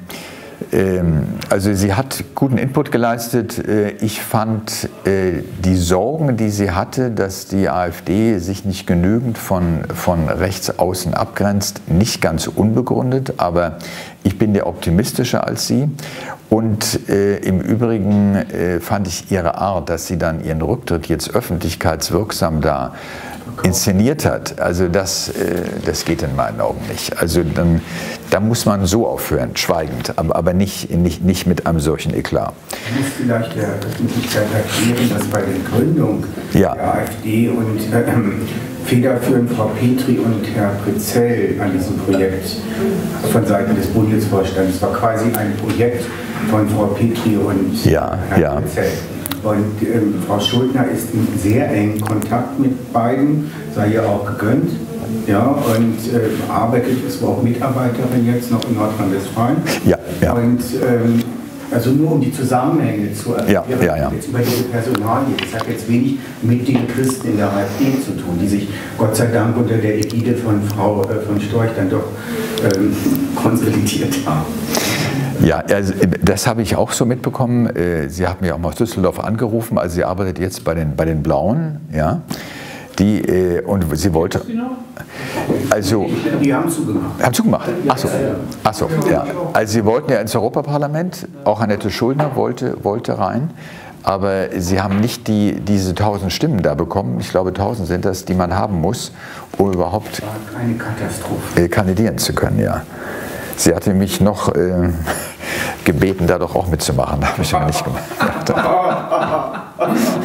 also sie hat guten Input geleistet. Ich fand die Sorgen, die sie hatte, dass die AfD sich nicht genügend von, von rechts außen abgrenzt, nicht ganz unbegründet, aber ich bin ja optimistischer als sie. Und äh, im Übrigen äh, fand ich ihre Art, dass sie dann ihren Rücktritt jetzt öffentlichkeitswirksam da inszeniert hat, also das, äh, das geht in meinen Augen nicht. Also dann, da muss man so aufhören, schweigend, aber, aber nicht, nicht, nicht mit einem solchen Eklat. Ich muss vielleicht der Öffentlichkeit erklären, dass bei der Gründung ja. der AfD und äh, federführend Frau Petri und Herr Pritzell an diesem Projekt von Seiten des Bundesvorstands, war quasi ein Projekt von Frau Petri und ja, Herrn ja. Pritzell. Und ähm, Frau Schuldner ist in sehr engen Kontakt mit beiden, sei ihr auch gegönnt. Ja, und äh, arbeitet, ist auch Mitarbeiterin jetzt noch in Nordrhein-Westfalen. Ja, ja. Und ähm, also nur um die Zusammenhänge zu erklären, ja, ja, ja. jetzt über diese Personalie. Das hat jetzt wenig mit den Christen in der AfD zu tun, die sich Gott sei Dank unter der Ägide von Frau äh, von Storch dann doch ähm, konsolidiert haben. Ja, also das habe ich auch so mitbekommen. Sie hat mich auch mal aus Düsseldorf angerufen, also sie arbeitet jetzt bei den, bei den Blauen, ja. Die, und sie wollte, also... Die haben zugemacht. Haben zugemacht? Ach so. Ach so, ja. Also sie wollten ja ins Europaparlament, auch Annette Schuldner wollte, wollte rein, aber sie haben nicht die, diese tausend Stimmen da bekommen. Ich glaube, tausend sind das, die man haben muss, um überhaupt eine Katastrophe. kandidieren zu können, ja. Sie hatte mich noch äh, gebeten, da doch auch mitzumachen. Habe ich aber nicht gemacht.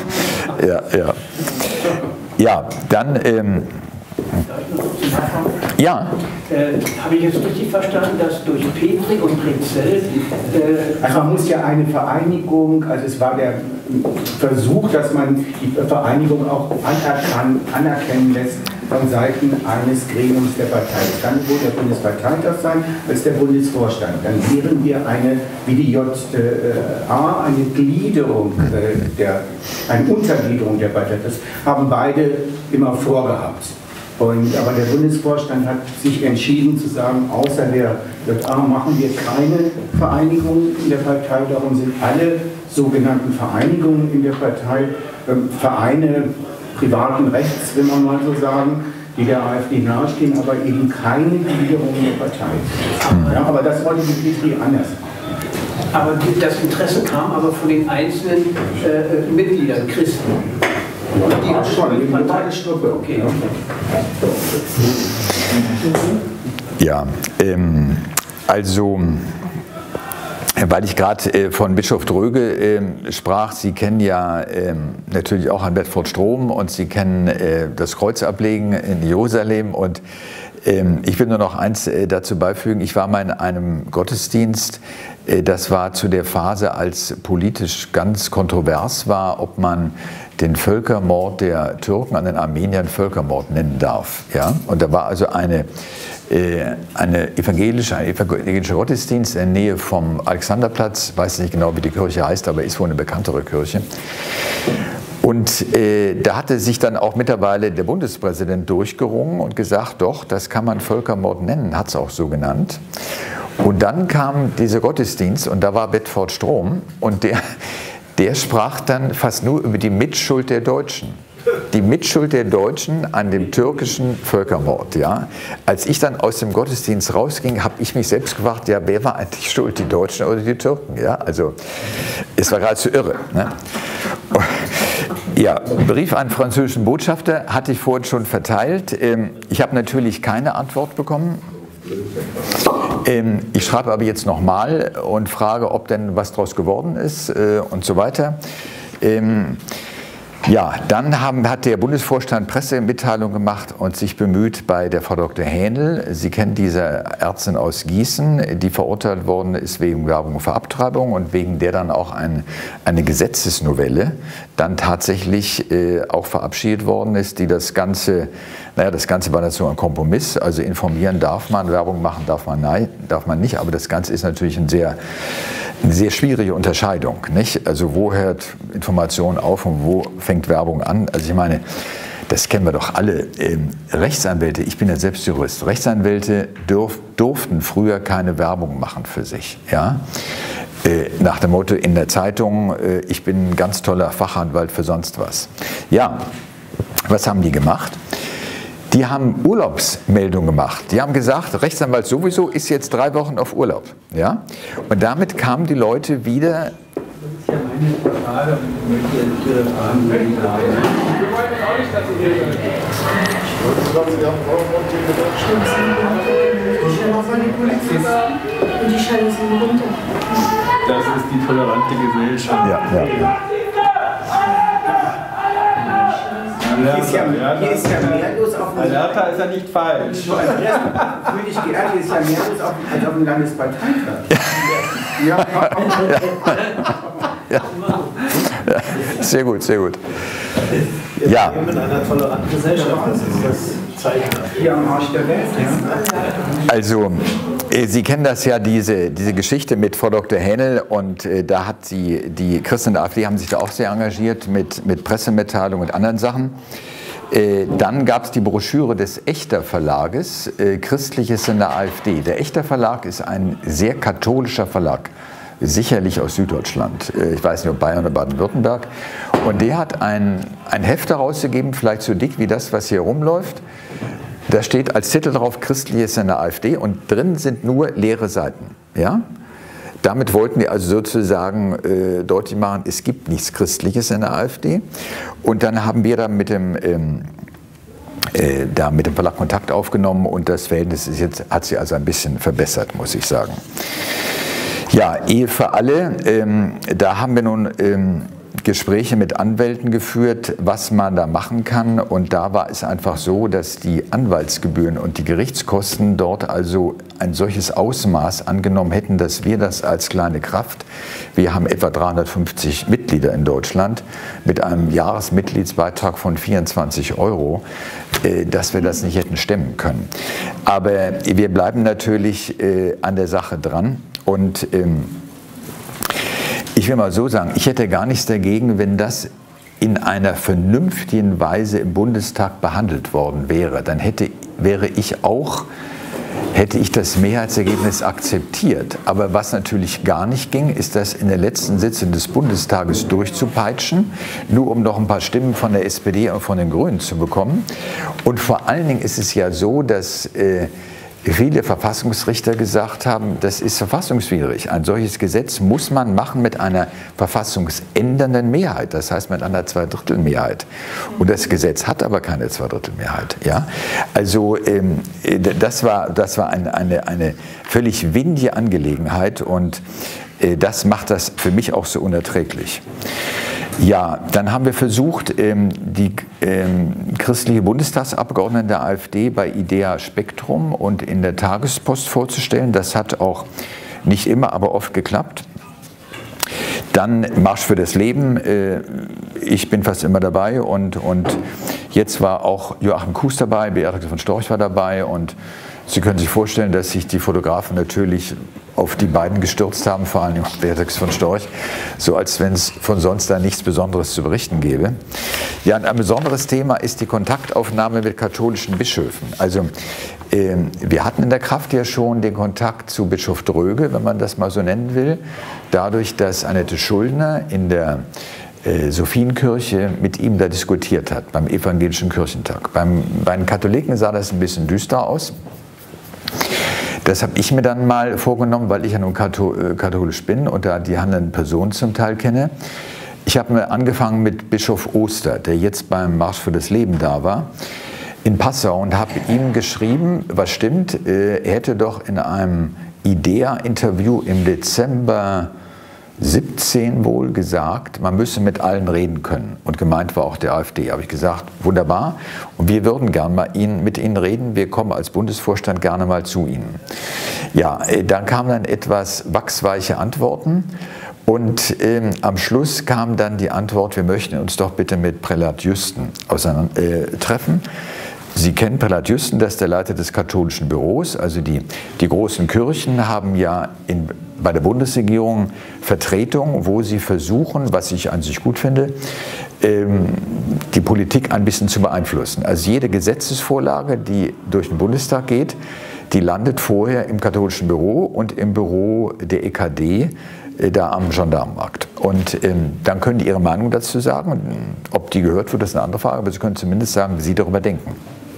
ja, ja. Ja, dann, ähm, Ja. Äh, Habe ich jetzt richtig verstanden, dass durch Petri und Prezell... Äh, also man muss ja eine Vereinigung, also es war der Versuch, dass man die Vereinigung auch anerkan, anerkennen lässt von Seiten eines Gremiums der Partei. Es kann wohl der Bundesparteitag sein, als der Bundesvorstand. Dann wären wir eine, wie die J A, eine Gliederung, äh, der, eine Untergliederung der Partei. Das haben beide immer vorgehabt. Und, aber der Bundesvorstand hat sich entschieden zu sagen, außer der J A machen wir keine Vereinigungen in der Partei. Darum sind alle sogenannten Vereinigungen in der Partei äh, Vereine privaten Rechts, will man mal so sagen, die der AfD nahestehen, aber eben keine Gliederung der Partei. Ja, aber das wollte die Petri anders. Aber das Interesse kam aber von den einzelnen äh, Mitgliedern, Christen. Und die hat schon, die Parteistruppe. Okay. Ja, ähm, also... Weil ich gerade äh, von Bischof Dröge äh, sprach, Sie kennen ja äh, natürlich auch an Bedford Strom und Sie kennen äh, das Kreuzablegen in Jerusalem und äh, ich will nur noch eins äh, dazu beifügen, ich war mal in einem Gottesdienst, äh, das war zu der Phase, als politisch ganz kontrovers war, ob man den Völkermord der Türken an den Armeniern Völkermord nennen darf. Ja? Und da war also eine Eine evangelische, ein evangelischer Gottesdienst in der Nähe vom Alexanderplatz, ich weiß nicht genau, wie die Kirche heißt, aber ist wohl eine bekanntere Kirche. Und äh, da hatte sich dann auch mittlerweile der Bundespräsident durchgerungen und gesagt, doch, das kann man Völkermord nennen, hat es auch so genannt. Und dann kam dieser Gottesdienst und da war Bedford Strom und der, der sprach dann fast nur über die Mitschuld der Deutschen. Die Mitschuld der Deutschen an dem türkischen Völkermord. Ja. Als ich dann aus dem Gottesdienst rausging, habe ich mich selbst gefragt, ja, wer war eigentlich schuld, die Deutschen oder die Türken? Ja, also es war geradezu irre. Ne? Ja, Brief an den französischen Botschafter hatte ich vorhin schon verteilt. Ich habe natürlich keine Antwort bekommen. Ich schreibe aber jetzt nochmal und frage, ob denn was daraus geworden ist und so weiter. Ja, dann haben, hat der Bundesvorstand Pressemitteilung gemacht und sich bemüht bei der Frau Doktor Hähnel. Sie kennen diese Ärztin aus Gießen, die verurteilt worden ist wegen Werbung für Abtreibung und wegen der dann auch ein, eine Gesetzesnovelle dann tatsächlich äh, auch verabschiedet worden ist, die das Ganze, naja, das Ganze war dazu ein Kompromiss, also informieren darf man, Werbung machen darf man, nein, darf man nicht, aber das Ganze ist natürlich ein sehr Eine sehr schwierige Unterscheidung, nicht? Also wo hört Information auf und wo fängt Werbung an? Also ich meine, das kennen wir doch alle. Ähm, Rechtsanwälte, ich bin ja selbst Jurist, Rechtsanwälte dürf, durften früher keine Werbung machen für sich. Ja? Äh, nach dem Motto in der Zeitung, äh, ich bin ein ganz toller Fachanwalt für sonst was. Ja, was haben die gemacht? Die haben Urlaubsmeldungen gemacht. Die haben gesagt, Rechtsanwalt sowieso ist jetzt drei Wochen auf Urlaub. Ja? Und damit kamen die Leute wieder... Das ist ja meine Frage, und ich möchte jetzt Ihre Fragen nicht haben. Wir wollten auch nicht, dass Sie hier sind. Und die Scheiße sind runter. Das ist die tolerante Gesellschaft. Ja, ja. Hier ist, ja, hier ist ja mehr los auf dem... Alerta ist ja nicht falsch. So als fühle ich geehrt, hier ist ja mehr los auf, als auf dem Landesparteitag. Ja. Ja. Ja. Sehr gut, sehr gut. Ja. Wir mit einer toleranten Gesellschaft, das ist das Zeichen. Hier am Arsch der Welt. Ja. Also, Sie kennen das ja, diese, diese Geschichte mit Frau Doktor Hähnel und äh, da hat sie, die Christen der AfD haben sich da auch sehr engagiert mit, mit Pressemitteilungen und anderen Sachen. Äh, dann gab es die Broschüre des Echter Verlages, äh, Christliches in der AfD. Der Echter Verlag ist ein sehr katholischer Verlag, sicherlich aus Süddeutschland, äh, ich weiß nicht, ob Bayern oder Baden-Württemberg. Und der hat ein, ein Heft herausgegeben, vielleicht so dick wie das, was hier rumläuft. Da steht als Titel drauf, Christliches in der AfD und drin sind nur leere Seiten. Ja? Damit wollten wir also sozusagen äh, deutlich machen, es gibt nichts Christliches in der AfD. Und dann haben wir da mit dem, ähm, äh, da mit dem Verlag Kontakt aufgenommen und das Verhältnis ist jetzt, hat sich also ein bisschen verbessert, muss ich sagen. Ja, Ehe für alle, ähm, da haben wir nun... Ähm, Gespräche mit Anwälten geführt, was man da machen kann. Und da war es einfach so, dass die Anwaltsgebühren und die Gerichtskosten dort also ein solches Ausmaß angenommen hätten, dass wir das als kleine Kraft, wir haben etwa dreihundertfünfzig Mitglieder in Deutschland, mit einem Jahresmitgliedsbeitrag von vierundzwanzig Euro, äh, dass wir das nicht hätten stemmen können. Aber wir bleiben natürlich äh, an der Sache dran. Und ähm, ich will mal so sagen, ich hätte gar nichts dagegen, wenn das in einer vernünftigen Weise im Bundestag behandelt worden wäre. Dann hätte, wäre ich auch, hätte ich das Mehrheitsergebnis akzeptiert. Aber was natürlich gar nicht ging, ist das in der letzten Sitzung des Bundestages durchzupeitschen, nur um noch ein paar Stimmen von der S P D und von den Grünen zu bekommen. Und vor allen Dingen ist es ja so, dass äh, viele Verfassungsrichter gesagt haben, das ist verfassungswidrig. Ein solches Gesetz muss man machen mit einer verfassungsändernden Mehrheit, das heißt mit einer Zweidrittelmehrheit. Und das Gesetz hat aber keine Zweidrittelmehrheit. Ja? Also ähm, das war, das war eine, eine, eine völlig windige Angelegenheit und äh, das macht das für mich auch so unerträglich. Ja, dann haben wir versucht, die christliche Bundestagsabgeordneten der AfD bei Idea Spektrum und in der Tagespost vorzustellen. Das hat auch nicht immer, aber oft geklappt. Dann Marsch für das Leben. Ich bin fast immer dabei und, und jetzt war auch Joachim Kuhs dabei, Beatrix von Storch war dabei und Sie können sich vorstellen, dass sich die Fotografen natürlich auf die beiden gestürzt haben, vor allem Beatrix von Storch, so als wenn es von sonst da nichts Besonderes zu berichten gäbe. Ja, und ein besonderes Thema ist die Kontaktaufnahme mit katholischen Bischöfen. Also äh, wir hatten in der Kraft ja schon den Kontakt zu Bischof Dröge, wenn man das mal so nennen will, dadurch, dass Annette Schuldner in der äh, Sophienkirche mit ihm da diskutiert hat, beim Evangelischen Kirchentag. Beim, bei den Katholiken sah das ein bisschen düster aus. Das habe ich mir dann mal vorgenommen, weil ich ja nun katholisch bin und da die handelnden Personen zum Teil kenne. Ich habe mir angefangen mit Bischof Oster, der jetzt beim Marsch für das Leben da war, in Passau und habe ihm geschrieben, was stimmt, er hätte doch in einem Idea-Interview im Dezember siebzehn wohl gesagt, man müsse mit allen reden können. Und gemeint war auch der AfD. Habe ich gesagt, wunderbar. Und wir würden gern mal Ihnen, mit Ihnen reden. Wir kommen als Bundesvorstand gerne mal zu Ihnen. Ja, dann kamen dann etwas wachsweiche Antworten. Und ähm, am Schluss kam dann die Antwort, wir möchten uns doch bitte mit Prälat Jüsten auseinander, äh, treffen. Sie kennen Prälat Jüsten, das ist der Leiter des katholischen Büros. Also die, die großen Kirchen haben ja in, bei der Bundesregierung Vertretungen, wo sie versuchen, was ich an sich gut finde, ähm, die Politik ein bisschen zu beeinflussen. Also jede Gesetzesvorlage, die durch den Bundestag geht, die landet vorher im katholischen Büro und im Büro der E K D, äh, da am Gendarmenmarkt. Und ähm, dann können die ihre Meinung dazu sagen. Ob die gehört wird, ist eine andere Frage, aber sie können zumindest sagen, wie sie darüber denken.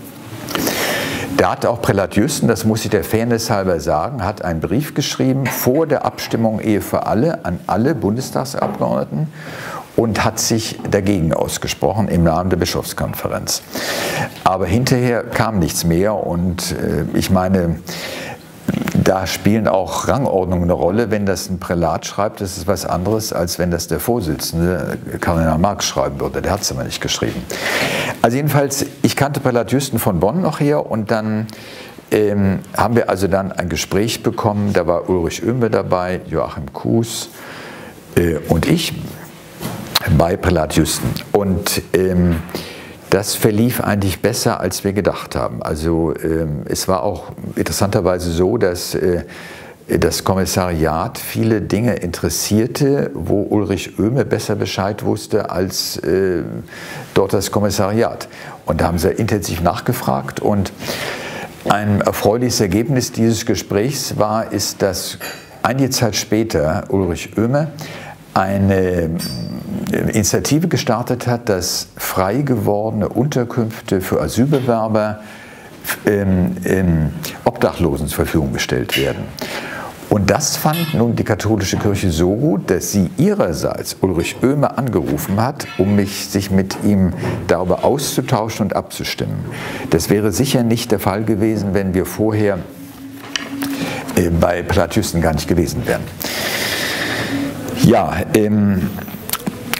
Da hat auch Prälat Jüsten, das muss ich der Fairness halber sagen, hat einen Brief geschrieben vor der Abstimmung Ehe für alle an alle Bundestagsabgeordneten und hat sich dagegen ausgesprochen im Namen der Bischofskonferenz. Aber hinterher kam nichts mehr und äh, ich meine, da spielen auch Rangordnungen eine Rolle. Wenn das ein Prälat schreibt, das ist was anderes, als wenn das der Vorsitzende, Kardinal Marx, schreiben würde. Der hat es aber nicht geschrieben. Also jedenfalls, ich kannte Prälat Jüsten von Bonn noch her und dann ähm, haben wir also dann ein Gespräch bekommen. Da war Ulrich Oehme dabei, Joachim Kuhs äh, und ich bei Prälat Jüsten. Und ähm, das verlief eigentlich besser, als wir gedacht haben. Also ähm, es war auch interessanterweise so, dass äh, das Kommissariat viele Dinge interessierte, wo Ulrich Oehme besser Bescheid wusste als äh, dort das Kommissariat. Und da haben sie intensiv nachgefragt. Und ein erfreuliches Ergebnis dieses Gesprächs war, ist, dass einige Zeit später Ulrich Oehme eine Initiative gestartet hat, dass frei gewordene Unterkünfte für Asylbewerber ähm, ähm, Obdachlosen zur Verfügung gestellt werden. Und das fand nun die katholische Kirche so gut, dass sie ihrerseits Ulrich Oehme angerufen hat, um mich, sich mit ihm darüber auszutauschen und abzustimmen. Das wäre sicher nicht der Fall gewesen, wenn wir vorher äh, bei Prälat Jüsten gar nicht gewesen wären. Ja, ähm,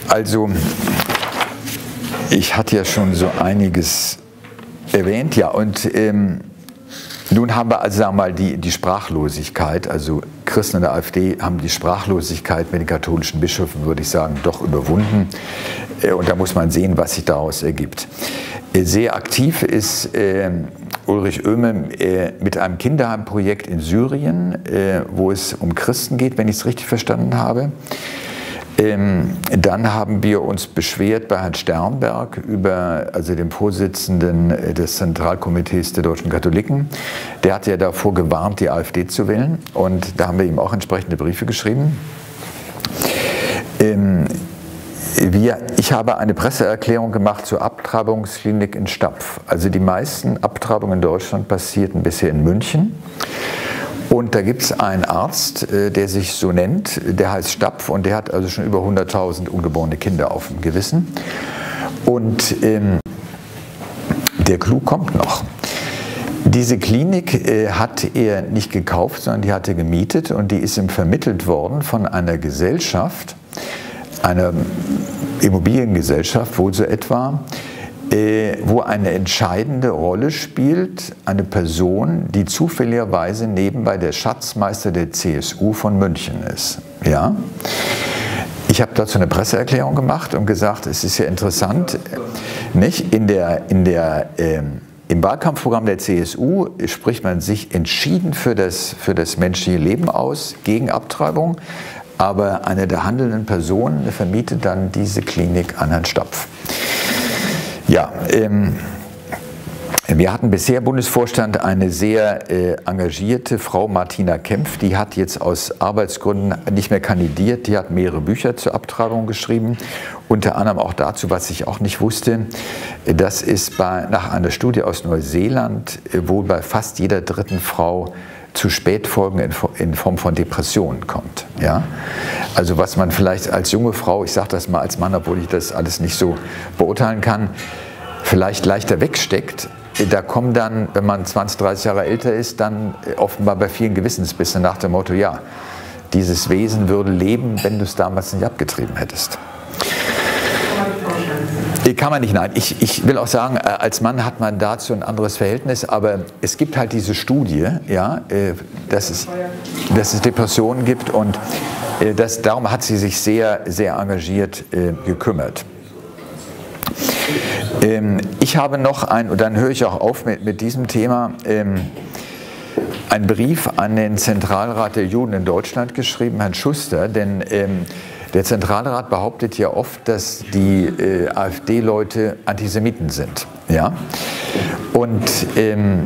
also ich hatte ja schon so einiges erwähnt, ja, und ähm, nun haben wir also, sagen wir mal, die, die Sprachlosigkeit, also Christen in der AfD haben die Sprachlosigkeit mit den katholischen Bischöfen, würde ich sagen, doch überwunden. Und da muss man sehen, was sich daraus ergibt. Sehr aktiv ist äh, Ulrich Oehme äh, mit einem Kinderheimprojekt in Syrien, äh, wo es um Christen geht, wenn ich es richtig verstanden habe. Ähm, dann haben wir uns beschwert bei Herrn Sternberg, über, also dem Vorsitzenden des Zentralkomitees der deutschen Katholiken. Der hat ja davor gewarnt, die AfD zu wählen, und da haben wir ihm auch entsprechende Briefe geschrieben. Ähm, wir, ich habe eine Presseerklärung gemacht zur Abtreibungsklinik in Stapf. Also die meisten Abtreibungen in Deutschland passierten bisher in München. Und da gibt es einen Arzt, der sich so nennt, der heißt Stapf, und der hat also schon über hunderttausend ungeborene Kinder auf dem Gewissen. Und ähm, der Clou kommt noch. Diese Klinik äh, hat er nicht gekauft, sondern die hat er gemietet, und die ist ihm vermittelt worden von einer Gesellschaft, einer Immobiliengesellschaft wohl so etwa, wo eine entscheidende Rolle spielt eine Person, die zufälligerweise nebenbei der Schatzmeister der C S U von München ist. Ja? Ich habe dazu eine Presseerklärung gemacht und gesagt, es ist ja interessant, nicht? In der, in der, ähm, im Wahlkampfprogramm der C S U spricht man sich entschieden für das, für das menschliche Leben aus, gegen Abtreibung, aber eine der handelnden Personen vermietet dann diese Klinik an Herrn Stapf. Ja, ähm, wir hatten bisher Bundesvorstand eine sehr äh, engagierte Frau, Martina Kempf, die hat jetzt aus Arbeitsgründen nicht mehr kandidiert, die hat mehrere Bücher zur Abtreibung geschrieben, unter anderem auch dazu, was ich auch nicht wusste, dass es bei, nach einer Studie aus Neuseeland äh, wohl bei fast jeder dritten Frau zu Spätfolgen in, in Form von Depressionen kommt. Ja? Also was man vielleicht als junge Frau, ich sage das mal als Mann, obwohl ich das alles nicht so beurteilen kann, vielleicht leichter wegsteckt, da kommen dann, wenn man zwanzig, dreißig Jahre älter ist, dann offenbar bei vielen Gewissensbissen nach dem Motto, ja, dieses Wesen würde leben, wenn du es damals nicht abgetrieben hättest. Kann man nicht, nein. Ich, ich will auch sagen, als Mann hat man dazu ein anderes Verhältnis, aber es gibt halt diese Studie, ja, dass es, dass es Depressionen gibt, und das, darum hat sie sich sehr, sehr engagiert äh, gekümmert. Ähm, ich habe noch ein, und dann höre ich auch auf mit, mit diesem Thema, ähm, einen Brief an den Zentralrat der Juden in Deutschland geschrieben, Herrn Schuster, denn ähm, der Zentralrat behauptet ja oft, dass die äh, AfD-Leute Antisemiten sind. Ja? Und ähm,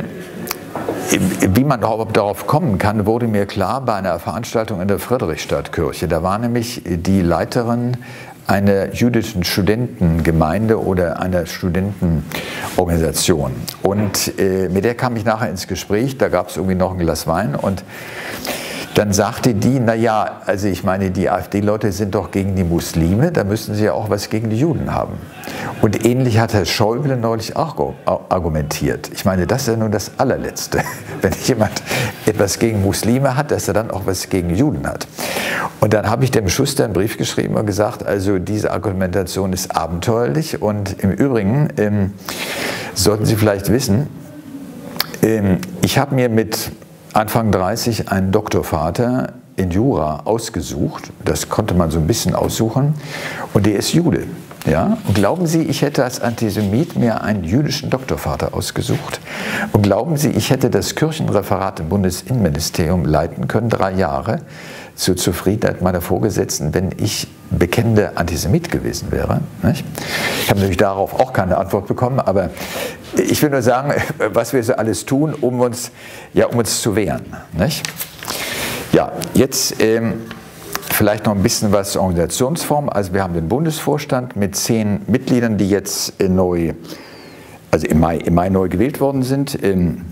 wie man überhaupt darauf kommen kann, wurde mir klar bei einer Veranstaltung in der Friedrichstadtkirche. Da war nämlich die Leiterin einer jüdischen Studentengemeinde oder einer Studentenorganisation. Und äh, mit der kam ich nachher ins Gespräch, da gab es irgendwie noch ein Glas Wein, und dann sagte die, naja, also ich meine, die AfD-Leute sind doch gegen die Muslime, da müssen sie ja auch was gegen die Juden haben. Und ähnlich hat Herr Schäuble neulich auch argumentiert. Ich meine, das ist ja nur das Allerletzte. Wenn jemand etwas gegen Muslime hat, dass er dann auch was gegen Juden hat. Und dann habe ich dem Schuster einen Brief geschrieben und gesagt, also diese Argumentation ist abenteuerlich, und im Übrigen ähm, sollten Sie vielleicht wissen, ähm, ich habe mir mit Anfang dreißig einen Doktorvater in Jura ausgesucht, das konnte man so ein bisschen aussuchen, und der ist Jude. Ja? Und glauben Sie, ich hätte als Antisemit mir einen jüdischen Doktorvater ausgesucht? Und glauben Sie, ich hätte das Kirchenreferat im Bundesinnenministerium leiten können, drei Jahre, zur Zufriedenheit meiner Vorgesetzten, wenn ich bekennender Antisemit gewesen wäre? Nicht? Ich habe natürlich darauf auch keine Antwort bekommen, aber ich will nur sagen, was wir so alles tun, um uns, ja, um uns zu wehren. Nicht? Ja, jetzt ähm, vielleicht noch ein bisschen was zur Organisationsform. Also wir haben den Bundesvorstand mit zehn Mitgliedern, die jetzt äh, neu, also im Mai, im Mai neu gewählt worden sind. Ähm,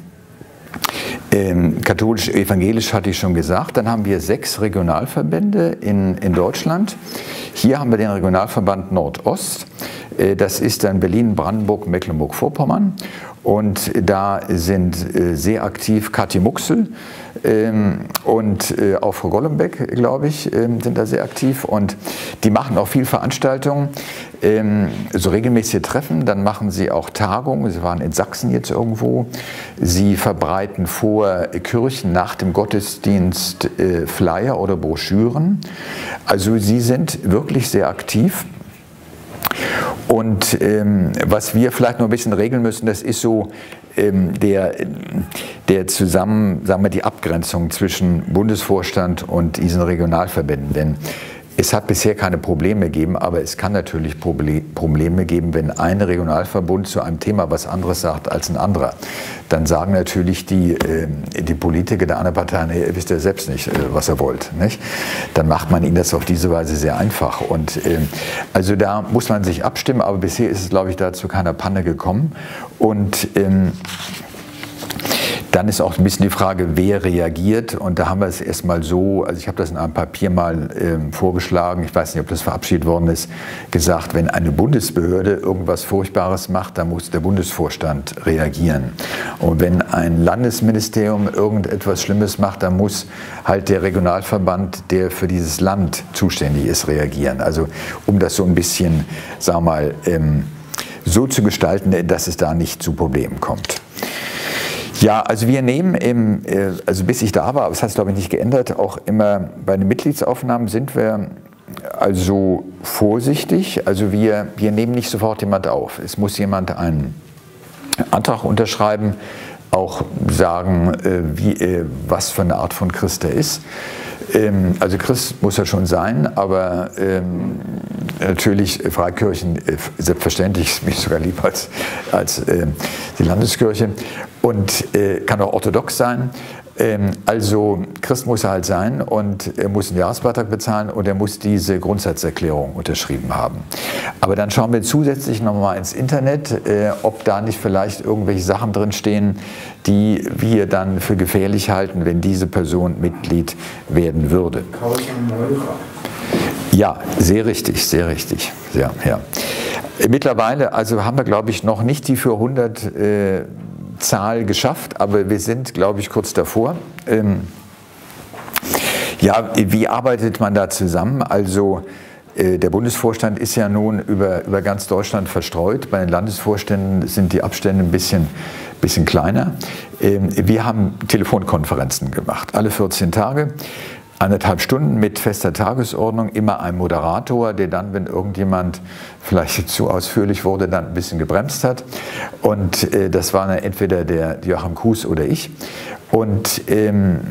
Ähm, katholisch, evangelisch hatte ich schon gesagt. Dann haben wir sechs Regionalverbände in, in Deutschland. Hier haben wir den Regionalverband Nordost. Äh, das ist dann Berlin, Brandenburg, Mecklenburg-Vorpommern. Und da sind äh, sehr aktiv Kathi Muxel, ähm, und äh, auch Frau Golombek, glaube ich, ähm, sind da sehr aktiv und die machen auch viel Veranstaltungen, ähm, so regelmäßige Treffen, dann machen sie auch Tagungen, sie waren in Sachsen jetzt irgendwo, sie verbreiten vor Kirchen nach dem Gottesdienst äh, Flyer oder Broschüren, also sie sind wirklich sehr aktiv. Und ähm, was wir vielleicht noch ein bisschen regeln müssen, das ist so ähm, der, der zusammen, sagen wir, die Abgrenzung zwischen Bundesvorstand und diesen Regionalverbänden. Denn es hat bisher keine Probleme gegeben, aber es kann natürlich Probleme geben, wenn ein Regionalverbund zu einem Thema was anderes sagt als ein anderer. Dann sagen natürlich die, die Politiker der anderen Partei, nee, ihr wisst ja selbst nicht, was ihr wollt. Nicht? Dann macht man ihnen das auf diese Weise sehr einfach. Und also da muss man sich abstimmen, aber bisher ist es, glaube ich, dazu keiner Panne gekommen. Und ähm, dann ist auch ein bisschen die Frage, wer reagiert, und da haben wir es erstmal so, also ich habe das in einem Papier mal ähm, vorgeschlagen, ich weiß nicht, ob das verabschiedet worden ist, gesagt, wenn eine Bundesbehörde irgendwas Furchtbares macht, dann muss der Bundesvorstand reagieren. Und wenn ein Landesministerium irgendetwas Schlimmes macht, dann muss halt der Regionalverband, der für dieses Land zuständig ist, reagieren. Also um das so ein bisschen, sagen wir mal, ähm, so zu gestalten, dass es da nicht zu Problemen kommt. Ja, also wir nehmen, im, also bis ich da war, aber es hat sich glaube ich nicht geändert, auch immer bei den Mitgliedsaufnahmen sind wir also vorsichtig. Also wir, wir nehmen nicht sofort jemand auf. Es muss jemand einen Antrag unterschreiben, auch sagen, wie, was für eine Art von Christ er ist. Also Christ muss er schon sein, aber ähm, natürlich Freikirchen, äh, selbstverständlich, mich sogar lieber als, als äh, die Landeskirche, und äh, kann auch orthodox sein. Ähm, also Christ muss er halt sein und er muss einen Jahresbeitrag bezahlen und er muss diese Grundsatzerklärung unterschrieben haben. Aber dann schauen wir zusätzlich nochmal ins Internet, äh, ob da nicht vielleicht irgendwelche Sachen drin stehen, die wir dann für gefährlich halten, wenn diese Person Mitglied werden würde. Ja, sehr richtig, sehr richtig. Ja, ja. Mittlerweile also haben wir, glaube ich, noch nicht die für hundert äh, Zahl geschafft, aber wir sind, glaube ich, kurz davor. Ähm, ja, wie arbeitet man da zusammen? Also äh, der Bundesvorstand ist ja nun über, über ganz Deutschland verstreut. Bei den Landesvorständen sind die Abstände ein bisschen, bisschen kleiner. Ähm, wir haben Telefonkonferenzen gemacht, alle vierzehn Tage. Anderthalb Stunden mit fester Tagesordnung, immer ein Moderator, der dann, wenn irgendjemand vielleicht zu ausführlich wurde, dann ein bisschen gebremst hat. Und äh, das war dann entweder der Joachim Kuhs oder ich. Und ähm,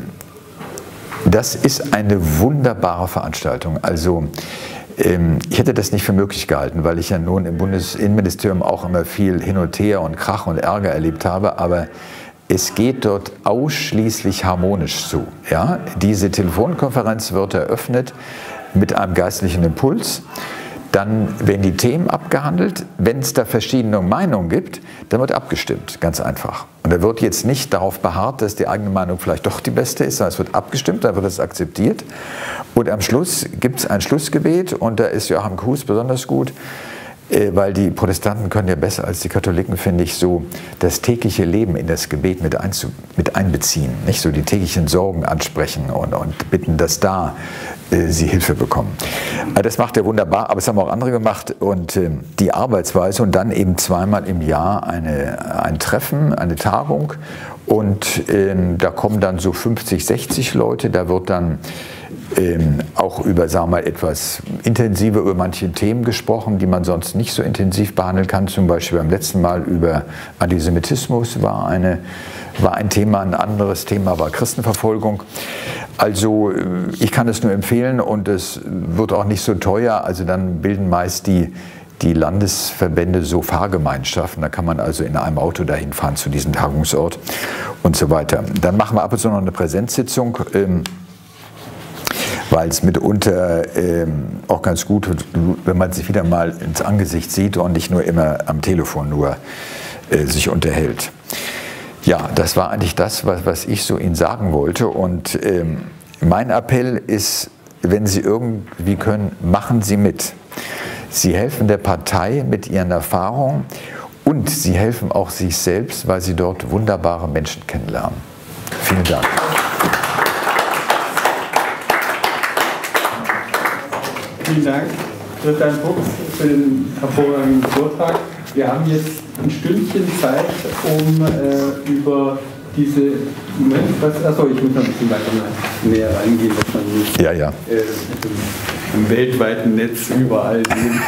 das ist eine wunderbare Veranstaltung. Also ähm, ich hätte das nicht für möglich gehalten, weil ich ja nun im Bundesinnenministerium auch immer viel Hin und Her und Krach und Ärger erlebt habe, aber es geht dort ausschließlich harmonisch zu. Ja? Diese Telefonkonferenz wird eröffnet mit einem geistlichen Impuls. Dann werden die Themen abgehandelt. Wenn es da verschiedene Meinungen gibt, dann wird abgestimmt, ganz einfach. Und da wird jetzt nicht darauf beharrt, dass die eigene Meinung vielleicht doch die beste ist, sondern es wird abgestimmt, dann wird es akzeptiert. Und am Schluss gibt es ein Schlussgebet und da ist Joachim Kuhs besonders gut, weil die Protestanten können ja besser als die Katholiken, finde ich, so das tägliche Leben in das Gebet mit, einzu, mit einbeziehen. Nicht so die täglichen Sorgen ansprechen und, und bitten, dass da äh, sie Hilfe bekommen. Also das macht er wunderbar, aber es haben auch andere gemacht. Und äh, die Arbeitsweise und dann eben zweimal im Jahr eine, ein Treffen, eine Tagung. Und äh, da kommen dann so fünfzig, sechzig Leute, da wird dann Ähm, auch über, sagen wir mal, etwas intensiver über manche Themen gesprochen, die man sonst nicht so intensiv behandeln kann. Zum Beispiel beim letzten Mal über Antisemitismus war, eine, war ein Thema, ein anderes Thema war Christenverfolgung. Also ich kann es nur empfehlen und es wird auch nicht so teuer. Also dann bilden meist die, die Landesverbände so Fahrgemeinschaften. Da kann man also in einem Auto dahin fahren zu diesem Tagungsort und so weiter. Dann machen wir ab und zu noch eine Präsenzsitzung, ähm, weil es mitunter ähm, auch ganz gut wird, wenn man sich wieder mal ins Angesicht sieht und nicht nur immer am Telefon nur äh, sich unterhält. Ja, das war eigentlich das, was, was ich so Ihnen sagen wollte. Und ähm, mein Appell ist, wenn Sie irgendwie können, machen Sie mit. Sie helfen der Partei mit Ihren Erfahrungen und Sie helfen auch sich selbst, weil Sie dort wunderbare Menschen kennenlernen. Vielen Dank. vielen Dank, Christian Fuchs, für den hervorragenden Vortrag. Wir haben jetzt ein Stündchen Zeit, um äh, über diese, Moment, was, achso, ich muss noch ein bisschen weiter näher reingehen, dass man nicht ja, ja. Äh, im, im weltweiten Netz überall sehen.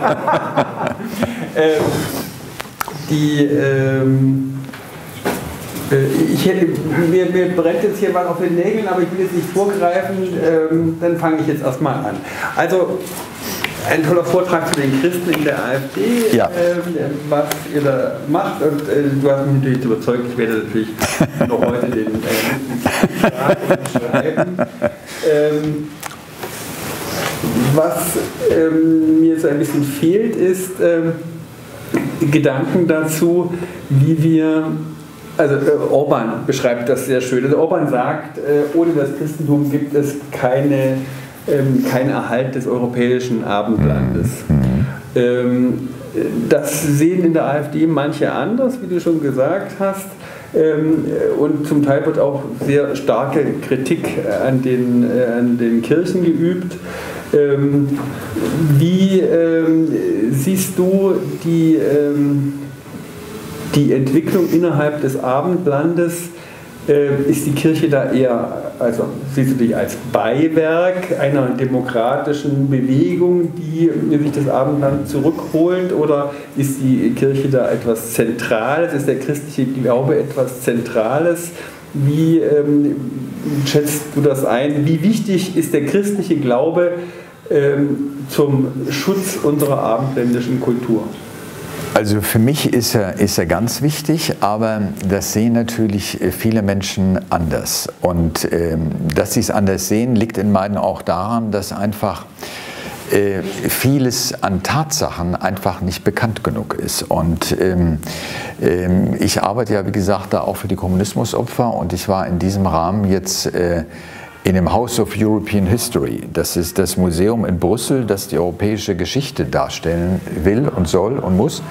ähm, die, ähm, Ich hätte, mir, mir brennt jetzt hier was auf den Nägeln, aber ich will jetzt nicht vorgreifen, ähm, dann fange ich jetzt erstmal an. Also, ein toller Vortrag zu den Christen in der AfD, ja. ähm, was ihr da macht. Und äh, du hast mich natürlich überzeugt, ich werde natürlich noch heute den äh, schreiben. Ähm, was ähm, mir so ein bisschen fehlt, ist ähm, Gedanken dazu, wie wir. Also äh, Orban beschreibt das sehr schön. Also Orban sagt, äh, ohne das Christentum gibt es keine, ähm, keinen Erhalt des europäischen Abendlandes. Mhm. Ähm, das sehen in der AfD manche anders, wie du schon gesagt hast. Ähm, und zum Teil wird auch sehr starke Kritik an den, äh, an den Kirchen geübt. Ähm, wie ähm, siehst du die... Ähm, Die Entwicklung innerhalb des Abendlandes, äh, ist die Kirche da eher, also siehst du dich als Beiwerk einer demokratischen Bewegung, die sich das Abendland zurückholt, oder ist die Kirche da etwas Zentrales, ist der christliche Glaube etwas Zentrales? Wie ähm, schätzt du das ein? Wie wichtig ist der christliche Glaube ähm, zum Schutz unserer abendländischen Kultur? Also für mich ist er, ist er ganz wichtig, aber das sehen natürlich viele Menschen anders. Und ähm, dass sie es anders sehen, liegt in meinen Augen auch daran, dass einfach äh, vieles an Tatsachen einfach nicht bekannt genug ist. Und ähm, ähm, ich arbeite ja, wie gesagt, da auch für die Kommunismusopfer, und ich war in diesem Rahmen jetzt äh, in dem House of European History. Das ist das Museum in Brüssel, das die europäische Geschichte darstellen will und soll und muss.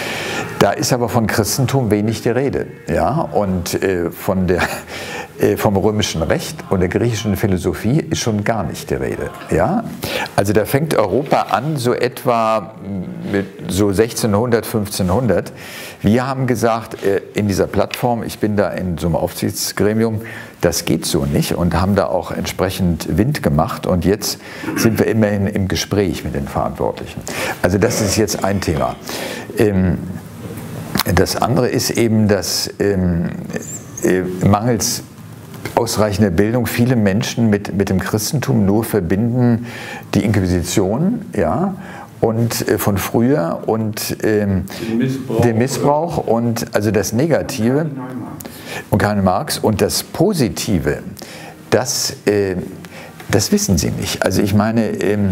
Da ist aber von Christentum wenig die Rede. Ja? Und äh, von der, äh, vom römischen Recht und der griechischen Philosophie ist schon gar nicht die Rede. Ja? Also da fängt Europa an, so etwa mit so sechzehnhundert, fünfzehnhundert. Wir haben gesagt, äh, in dieser Plattform, ich bin da in so einem Aufsichtsgremium, das geht so nicht, und haben da auch entsprechend Wind gemacht, und jetzt sind wir immerhin im Gespräch mit den Verantwortlichen. Also das ist jetzt ein Thema. Ähm, das andere ist eben, dass ähm, äh, mangels ausreichender Bildung viele Menschen mit, mit dem Christentum nur verbinden die Inquisition, ja, und äh, von früher und ähm, den Missbrauch, den Missbrauch und also das Negative und Karl Marx, und das Positive, das, äh, das wissen sie nicht. Also ich meine, ähm,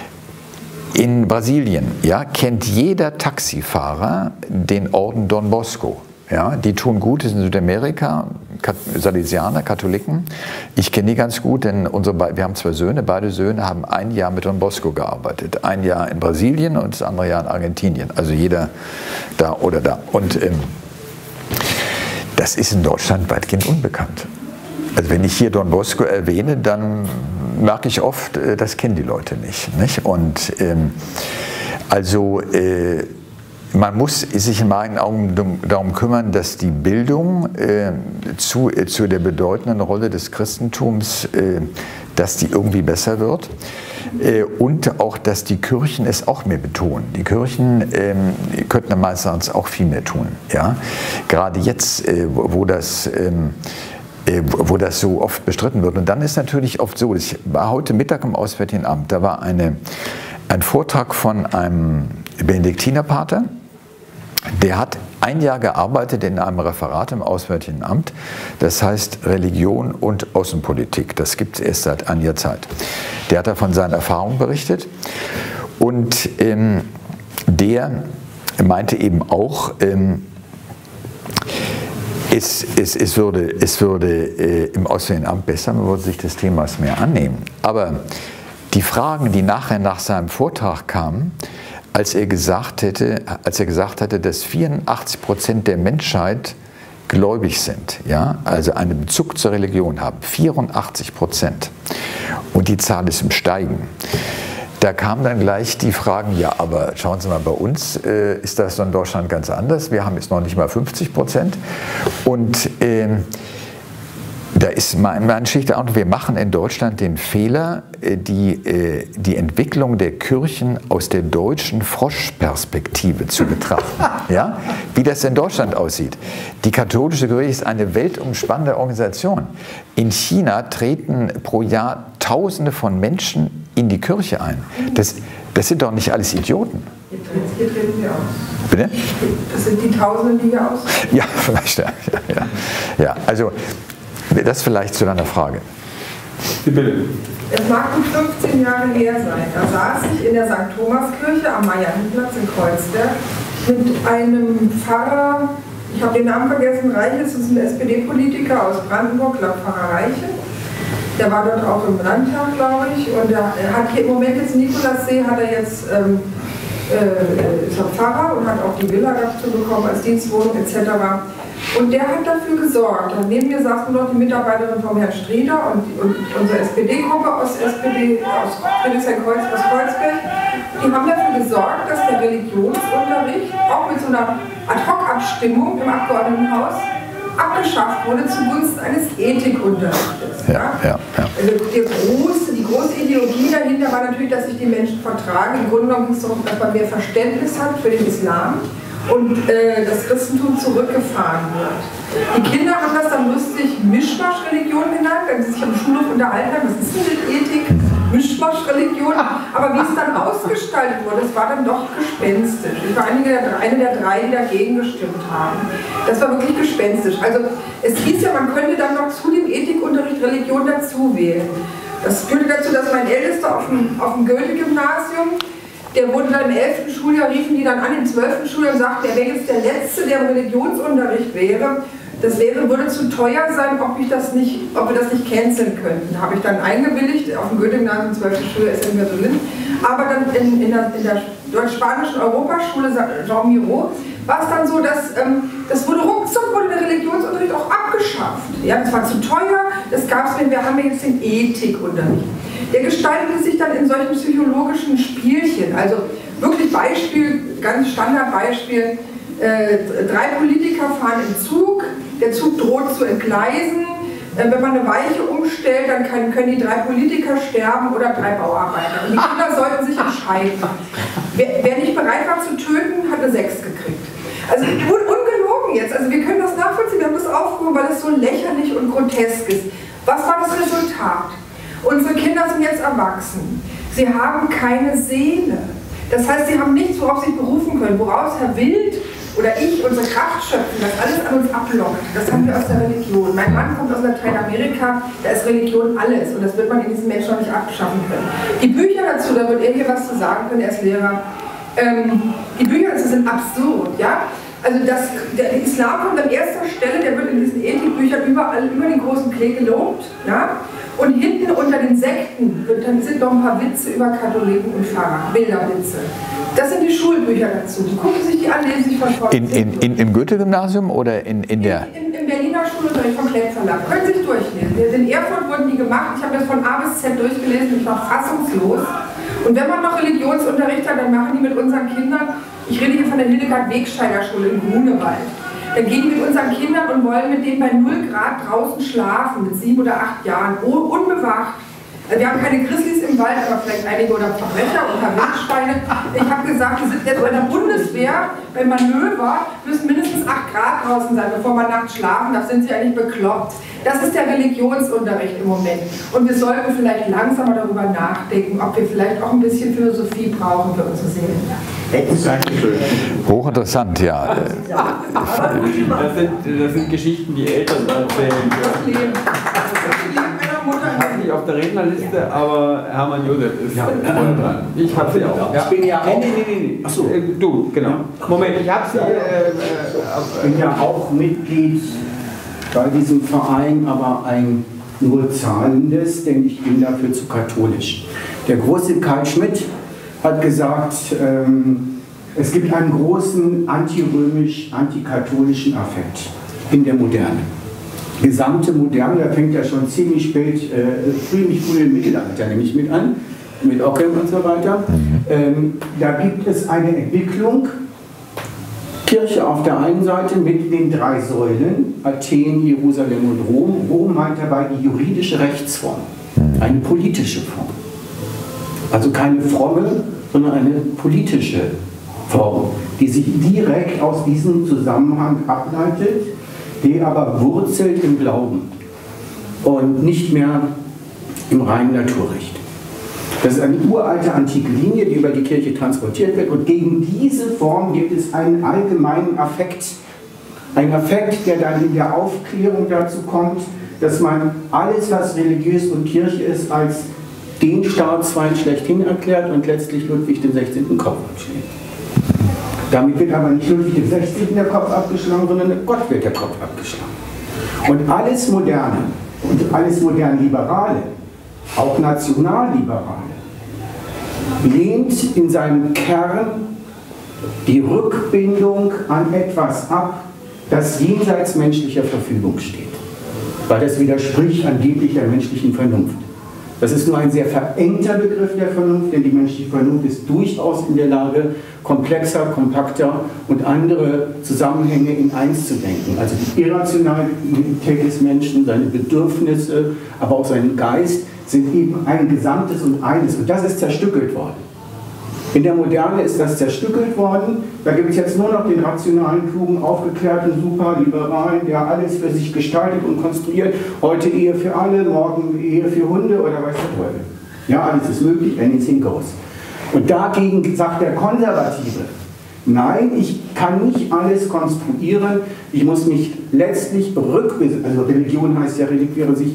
in Brasilien, ja, kennt jeder Taxifahrer den Orden Don Bosco. Ja, die tun Gutes in Südamerika, Salesianer, Katholiken. Ich kenne die ganz gut, denn unsere, wir haben zwei Söhne, beide Söhne haben ein Jahr mit Don Bosco gearbeitet. Ein Jahr in Brasilien und das andere Jahr in Argentinien. Also jeder da oder da. Und ähm, das ist in Deutschland weitgehend unbekannt. Also wenn ich hier Don Bosco erwähne, dann merke ich oft, das kennen die Leute nicht. nicht? Und ähm, also äh, man muss sich in meinen Augen darum kümmern, dass die Bildung äh, zu, äh, zu der bedeutenden Rolle des Christentums, äh, dass die irgendwie besser wird. Äh, und auch, dass die Kirchen es auch mehr betonen. Die Kirchen ähm, könnten meines Erachtens auch viel mehr tun. Ja? Gerade jetzt, äh, wo das... Ähm, wo das so oft bestritten wird. Und dann ist natürlich oft so, ich war heute Mittag im Auswärtigen Amt, da war eine, ein Vortrag von einem Benediktinerpater, der hat ein Jahr gearbeitet in einem Referat im Auswärtigen Amt, das heißt Religion und Außenpolitik, das gibt es erst seit einiger Zeit. Der hat da von seinen Erfahrungen berichtet, und ähm, der meinte eben auch, ähm, Es, es, es würde, es würde äh, im Auswärtigen Amt besser, man würde sich des Themas mehr annehmen. Aber die Fragen, die nachher nach seinem Vortrag kamen, als er gesagt hätte, als er gesagt hatte, dass vierundachtzig Prozent der Menschheit gläubig sind, ja, also einen Bezug zur Religion haben, vierundachtzig Prozent, und die Zahl ist im Steigen. da kamen dann gleich die Fragen, ja, aber schauen Sie mal, bei uns äh, ist das in Deutschland ganz anders. Wir haben jetzt noch nicht mal fünfzig Prozent. Und ähm, da ist meine Geschichte auch, wir machen in Deutschland den Fehler, die, die Entwicklung der Kirchen aus der deutschen Froschperspektive zu betrachten. Ja? Wie das in Deutschland aussieht. Die katholische Kirche ist eine weltumspannende Organisation. In China treten pro Jahr Tausende von Menschen in die Kirche ein. Das, das sind doch nicht alles Idioten. Hier treten wir aus. Bitte? Das sind die Tausende, die hier aus. Ja, vielleicht. Ja, ja, ja. Also, das vielleicht zu deiner Frage. Bitte. Es mag gut fünfzehn Jahre her sein. Da saß ich in der Sankt Thomaskirche am Mariannenplatz in Kreuzberg mit einem Pfarrer, ich habe den Namen vergessen, Reiches, das ist ein S P D-Politiker aus Brandenburg, glaube Pfarrer Reiche. Der war dort auch im Landtag, glaube ich, und er hat hier im Moment jetzt Nikolassee, hat er jetzt ähm, äh, ist er Pfarrer und hat auch die Villa dazu bekommen als Dienstwohnung et cetera. Und der hat dafür gesorgt. Und neben mir saßen noch die Mitarbeiterin vom Herrn Strieder und, und unsere S P D-Gruppe aus S P D, aus Friedrichshain-Kreuz, aus Kreuzberg. Die haben dafür gesorgt, dass der Religionsunterricht auch mit so einer Ad-Hoc-Abstimmung im Abgeordnetenhaus abgeschafft wurde zugunsten eines Ethikunterrichtes. Ja, ja, ja. Also die große, die große Ideologie dahinter war natürlich, dass sich die Menschen vertragen. Im Grunde genommen ging es darum, dass man mehr Verständnis hat für den Islam und äh, das Christentum zurückgefahren wird. Die Kinder haben das dann lustig Mischmasch-Religion genannt, wenn sie sich am Schulhof unterhalten haben, was ist denn mit Ethik? Mischmasch-Religion. Aber wie es dann ausgestaltet wurde, das war dann doch gespenstisch. Ich war einige der, eine der drei, die dagegen gestimmt haben. Das war wirklich gespenstisch. Also es hieß ja, man könnte dann noch zu dem Ethikunterricht Religion dazu wählen. Das führte dazu, dass mein Ältester auf dem, auf dem Goethe-Gymnasium, der wurde dann im elften Schuljahr, riefen die dann an, im zwölften Schuljahr und sagten, er wäre jetzt der Letzte, der im Religionsunterricht wäre. Das wäre, würde zu teuer sein, ob, ich das nicht, ob wir das nicht canceln könnten. Da habe ich dann eingewilligt, auf dem Goethe-Gymnasium, zwölfte Schuljahr ist in Berlin. Aber dann in, in der, in der deutsch-spanischen Europaschule Jean Miro war es dann so, dass ähm, das wurde ruckzuck, wurde der Religionsunterricht auch abgeschafft. Ja, das war zu teuer, das gab es, wenn wir haben jetzt den Ethikunterricht. Der gestaltete sich dann in solchen psychologischen Spielchen. Also wirklich Beispiel, ganz Standardbeispiel, äh, drei Politiker fahren im Zug, der Zug droht zu entgleisen. Äh, wenn man eine Weiche umstellt, dann kann, können die drei Politiker sterben oder drei Bauarbeiter. Und die Kinder sollten sich entscheiden. Wer, wer nicht bereit war zu töten, hat eine sechs gekriegt. Also un ungelogen jetzt, also wir können das nachvollziehen, wir haben das aufgehoben, weil es so lächerlich und grotesk ist. Was war das Resultat? Unsere Kinder sind jetzt erwachsen. Sie haben keine Seele. Das heißt, sie haben nichts, worauf sie sich berufen können, woraus Herr Wild oder ich unsere Kraft schöpfen, das alles an uns ablockt. Das haben wir aus der Religion. Mein Mann kommt aus Lateinamerika, da ist Religion alles und das wird man in diesen Menschen noch nicht abschaffen können. Die Bücher dazu, da wird er hier was zu sagen können, er ist Lehrer. Ähm, die Bücher dazu sind absurd, ja? Also das, der Islam kommt an erster Stelle, der wird in diesen Ethikbüchern überall über den großen Klee gelobt, ja? Und hinten unter den Sekten wird, dann sind noch ein paar Witze über Katholiken und Pfarrer, Bilderwitze. Das sind die Schulbücher dazu. Die gucken sich die an, lesen sich von vorne. In, in, in, Im Goethe-Gymnasium oder in, in der? In, in, Im Berliner Schulunterricht vom Klepp Verlag. Können Sie sich durchlesen. In Erfurt wurden die gemacht. Ich habe das von A bis Z durchgelesen. Ich war fassungslos. Und wenn man noch Religionsunterricht hat, dann machen die mit unseren Kindern, ich rede hier von der Hildegard-Wegscheider-Schule in Grunewald. Dann gehen die mit unseren Kindern und wollen mit denen bei null Grad draußen schlafen, mit sieben oder acht Jahren, unbewacht. Wir haben keine Grizzlies im Wald, aber vielleicht einige oder Verbrecher oder Wildschweine. Ich habe gesagt, wir sind jetzt bei der Bundeswehr, beim Manöver, müssen mindestens acht Grad draußen sein, bevor man nachts schlafen darf, sind sie eigentlich bekloppt. Das ist der Religionsunterricht im Moment. Und wir sollten vielleicht langsamer darüber nachdenken, ob wir vielleicht auch ein bisschen Philosophie brauchen für unsere Seelen. Hochinteressant, ja. Das sind, das sind Geschichten, die Eltern erzählen. Das Leben. Ich habe nicht auf der Rednerliste, aber Hermann Josef ist ja dran. Ich habe sie auch. Ich bin ja auch. Nee, nee, nee, nee. Ach so. Du, genau. Moment, ich habe sie. Äh, Ich bin ja auch Mitglied bei diesem Verein, aber ein nur zahlendes, denn ich bin dafür zu katholisch. Der große Karl Schmidt hat gesagt, ähm, es gibt einen großen antirömisch, antikatholischen Affekt in der Moderne. Gesamte Moderne, da fängt ja schon ziemlich spät, äh, ziemlich früh im Mittelalter nämlich mit an. mit Ockham und so weiter. Mhm. Ähm, da gibt es eine Entwicklung, Kirche auf der einen Seite mit den drei Säulen, Athen, Jerusalem und Rom. Rom meint dabei die juridische Rechtsform, mhm. eine politische Form. Also keine fromme, sondern eine politische Form, die sich direkt aus diesem Zusammenhang ableitet, die aber wurzelt im Glauben und nicht mehr im reinen Naturrecht. Das ist eine uralte antike Linie, die über die Kirche transportiert wird, und gegen diese Form gibt es einen allgemeinen Affekt. Ein Affekt, der dann in der Aufklärung dazu kommt, dass man alles, was religiös und Kirche ist, als den Staatsfeind schlechthin erklärt und letztlich Ludwig den sechzehnten Kopf abschlägt. Damit wird aber nicht Ludwig den sechzehnten der Kopf abgeschlagen, sondern Gott wird der Kopf abgeschlagen. Und alles Moderne und alles modern Liberale, auch Nationalliberale, lehnt in seinem Kern die Rückbindung an etwas ab, das jenseits menschlicher Verfügung steht, weil das widerspricht angeblich der menschlichen Vernunft. Das ist nur ein sehr verengter Begriff der Vernunft, denn die menschliche Vernunft ist durchaus in der Lage, komplexer, kompakter und andere Zusammenhänge in eins zu denken. Also die Irrationalität des Menschen, seine Bedürfnisse, aber auch sein Geist sind eben ein Gesamtes und eines. Und das ist zerstückelt worden. In der Moderne ist das zerstückelt worden. Da gibt es jetzt nur noch den rationalen, klugen, aufgeklärten, super Liberalen, der alles für sich gestaltet und konstruiert. Heute Ehe für alle, morgen Ehe für Hunde oder weiß der Teufel. Ja, alles ist möglich, anything goes. Und dagegen sagt der Konservative, nein, ich kann nicht alles konstruieren, ich muss mich letztlich rückversichern, also Religion heißt ja, religiere sich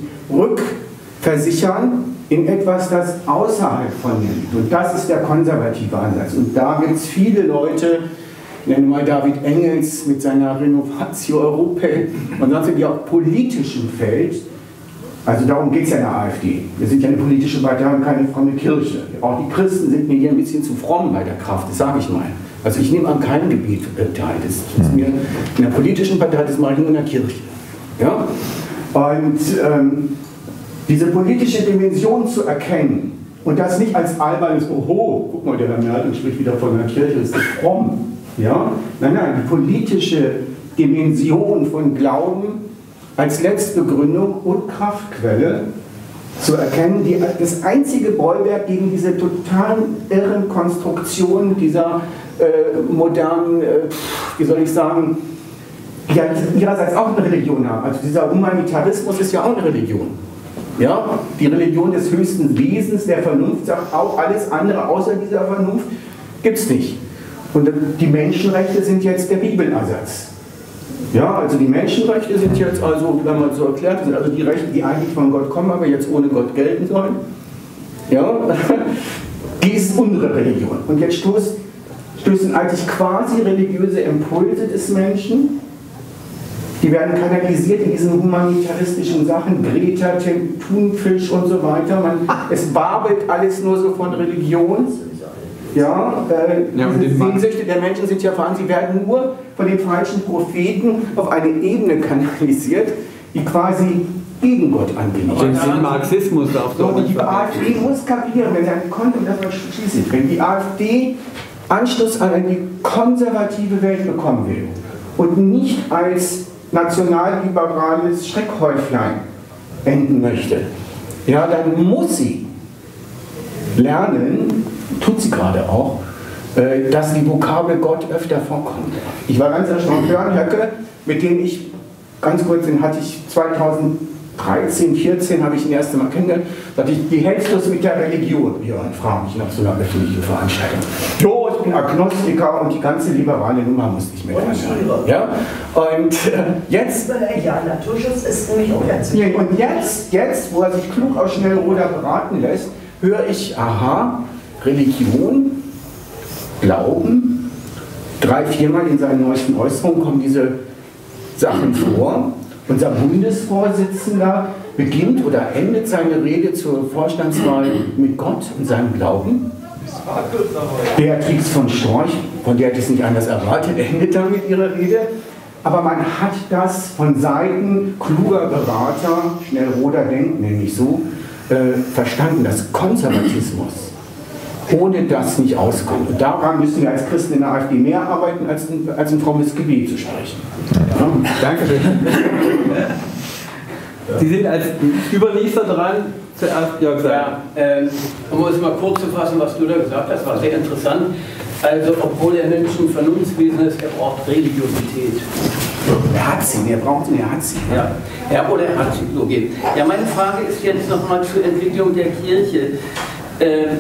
rückversichern in etwas, das außerhalb von mir liegt. Und das ist der konservative Ansatz. Und da gibt es viele Leute, ich nenne mal David Engels mit seiner Renovatio Europae und sonst die auf politischem Feld, also darum geht es ja in der AfD. Wir sind ja eine politische Partei und keine fromme Kirche. Auch die Christen sind mir hier ein bisschen zu fromm bei der Kraft, das sage ich mal. Also ich nehme an keinem Gebiet teil. Das ist mir in der politischen Partei, das mache ich nur in der Kirche. Ja? Und ähm, diese politische Dimension zu erkennen und das nicht als albernes, oho, guck mal, der Herr Merkel spricht wieder von der Kirche, ist das fromm. Ja? Nein, nein, die politische Dimension von Glauben als Letztbegründung und Kraftquelle zu erkennen, die das einzige Bollwerk gegen diese totalen irren Konstruktionen dieser äh, modernen, äh, wie soll ich sagen, die ja ihrerseits auch eine Religion haben. Also dieser Humanitarismus ist ja auch eine Religion. Ja? Die Religion des höchsten Wesens, der Vernunft, sagt auch, alles andere außer dieser Vernunft gibt es nicht. Und die Menschenrechte sind jetzt der Bibelersatz. Ja, also die Menschenrechte sind jetzt, also, wenn man so erklärt, sind also die Rechte, die eigentlich von Gott kommen, aber jetzt ohne Gott gelten sollen. Ja, die ist unsere Religion. Und jetzt stoß, stößen eigentlich quasi religiöse Impulse des Menschen, die werden kanalisiert in diesen humanitaristischen Sachen, Greta, Thunfisch und so weiter. Man, es wabelt alles nur so von Religion. Ja, äh, ja, diese Sehnsüchte der Menschen sind ja vorhanden, sie werden nur von den falschen Propheten auf eine Ebene kanalisiert, die quasi gegen Gott angelegt ist. Den Marxismus darf so, und die AfD muss kapieren, wenn sie einen Konto, und das mal schließen, wenn die AfD Anschluss an eine konservative Welt bekommen will und nicht als nationalliberales Schreckhäuflein enden möchte, ja, dann muss sie lernen, tut sie gerade auch, äh, dass die Vokabel Gott öfter vorkommt. Ich war ganz erstaunt, Björn Höcke, mit dem ich, ganz kurz, den hatte ich zweitausenddreizehn, vierzehn habe ich ihn erst einmal kennengelernt, sagte ich, wie hältst du es mit der Religion? Björn, frage mich nach so einer öffentlichen Veranstaltung. Jo, ich bin Agnostiker und die ganze liberale Nummer muss nicht mehr anhören. Ja? Und äh, jetzt... Ja, Naturschutz ist nämlich auch ganz wichtig. Und jetzt, jetzt, wo er sich klug aus Schnellroder beraten lässt, höre ich, aha, Religion, Glauben, drei, viermal in seinen neuesten Äußerungen kommen diese Sachen vor. Unser Bundesvorsitzender beginnt oder endet seine Rede zur Vorstandswahl mit Gott und seinem Glauben. Beatrix von Storch, von der hat es nicht anders erwartet, endet damit ihre Rede. Aber man hat das von Seiten kluger Berater, Schnellroder denkt nämlich so, äh, verstanden, dass Konservatismus ohne das nicht auskommen. Und daran müssen wir als Christen in der AfD mehr arbeiten, als ein, als ein frommes Gebet zu sprechen. Ja. Dankeschön. Sie sind als Übernächster dran. Zuerst Jörg Seidel. Ja, äh, um es mal kurz zu fassen, was du da gesagt hast, war sehr interessant. Also, obwohl der Mensch ein Vernunftswesen ist, er braucht Religiosität. Er hat sie, wer braucht sie, er hat sie. Ja, ja, oder er hat sie, so geht. Ja, meine Frage ist jetzt nochmal zur Entwicklung der Kirche. Ähm,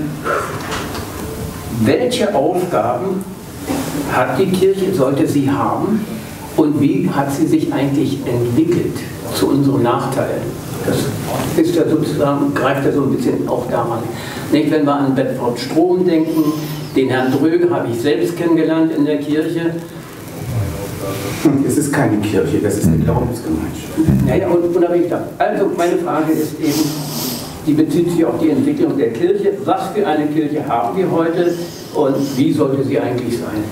welche Aufgaben hat die Kirche, sollte sie haben, und wie hat sie sich eigentlich entwickelt zu unseren Nachteilen? Das ist ja sozusagen, greift ja so ein bisschen auch daran. Nicht, wenn wir an Bedford Strom denken, den Herrn Dröge habe ich selbst kennengelernt in der Kirche. Es ist keine Kirche, das ist eine Glaubensgemeinschaft. Ja, ja, und unabhängig davon. Also meine Frage ist eben, die bezieht sich auf die Entwicklung der Kirche. Was für eine Kirche haben wir heute und wie sollte sie eigentlich sein?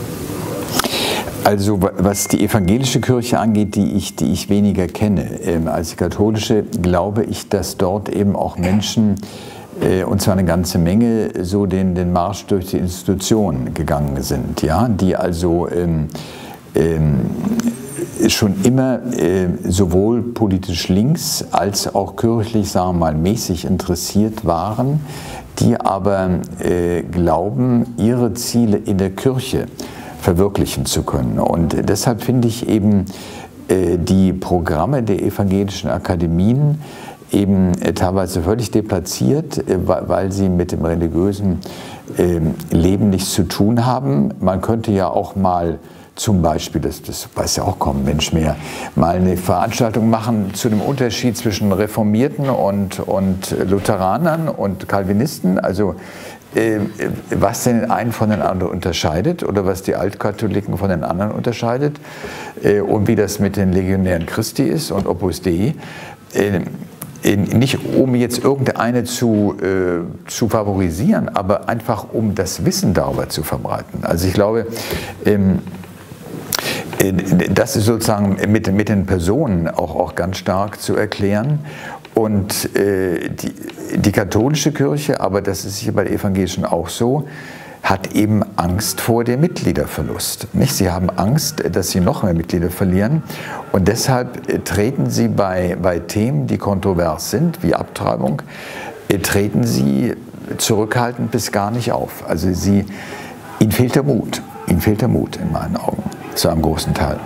Also was die evangelische Kirche angeht, die ich, die ich weniger kenne, ähm, als die katholische, glaube ich, dass dort eben auch Menschen, äh, und zwar eine ganze Menge, so den, den Marsch durch die Institutionen gegangen sind, ja? Die also ähm, ähm, schon immer äh, sowohl politisch links als auch kirchlich, sagen wir mal, mäßig interessiert waren, die aber äh, glauben, ihre Ziele in der Kirche verwirklichen zu können. Und deshalb finde ich eben äh, die Programme der evangelischen Akademien eben äh, teilweise völlig deplatziert, äh, weil sie mit dem religiösen äh, Leben nichts zu tun haben. Man könnte ja auch mal zum Beispiel, das, das weiß ja auch kaum ein Mensch mehr, mal eine Veranstaltung machen zu dem Unterschied zwischen Reformierten und, und Lutheranern und Calvinisten, also äh, was den einen von den anderen unterscheidet oder was die Altkatholiken von den anderen unterscheidet äh, und wie das mit den Legionären Christi ist und Opus Dei. Äh, Nicht um jetzt irgendeine zu, äh, zu favorisieren, aber einfach um das Wissen darüber zu verbreiten. Also ich glaube, ähm, das ist sozusagen mit, mit den Personen auch, auch ganz stark zu erklären. Und äh, die, die katholische Kirche, aber das ist hier bei der evangelischen auch so, hat eben Angst vor dem Mitgliederverlust. Nicht? Sie haben Angst, dass sie noch mehr Mitglieder verlieren. Und deshalb äh, treten sie bei, bei Themen, die kontrovers sind, wie Abtreibung, äh, treten sie zurückhaltend bis gar nicht auf. Also sie, ihnen fehlt der Mut. Ihnen fehlt der Mut in meinen Augen, zu einem großen Teil.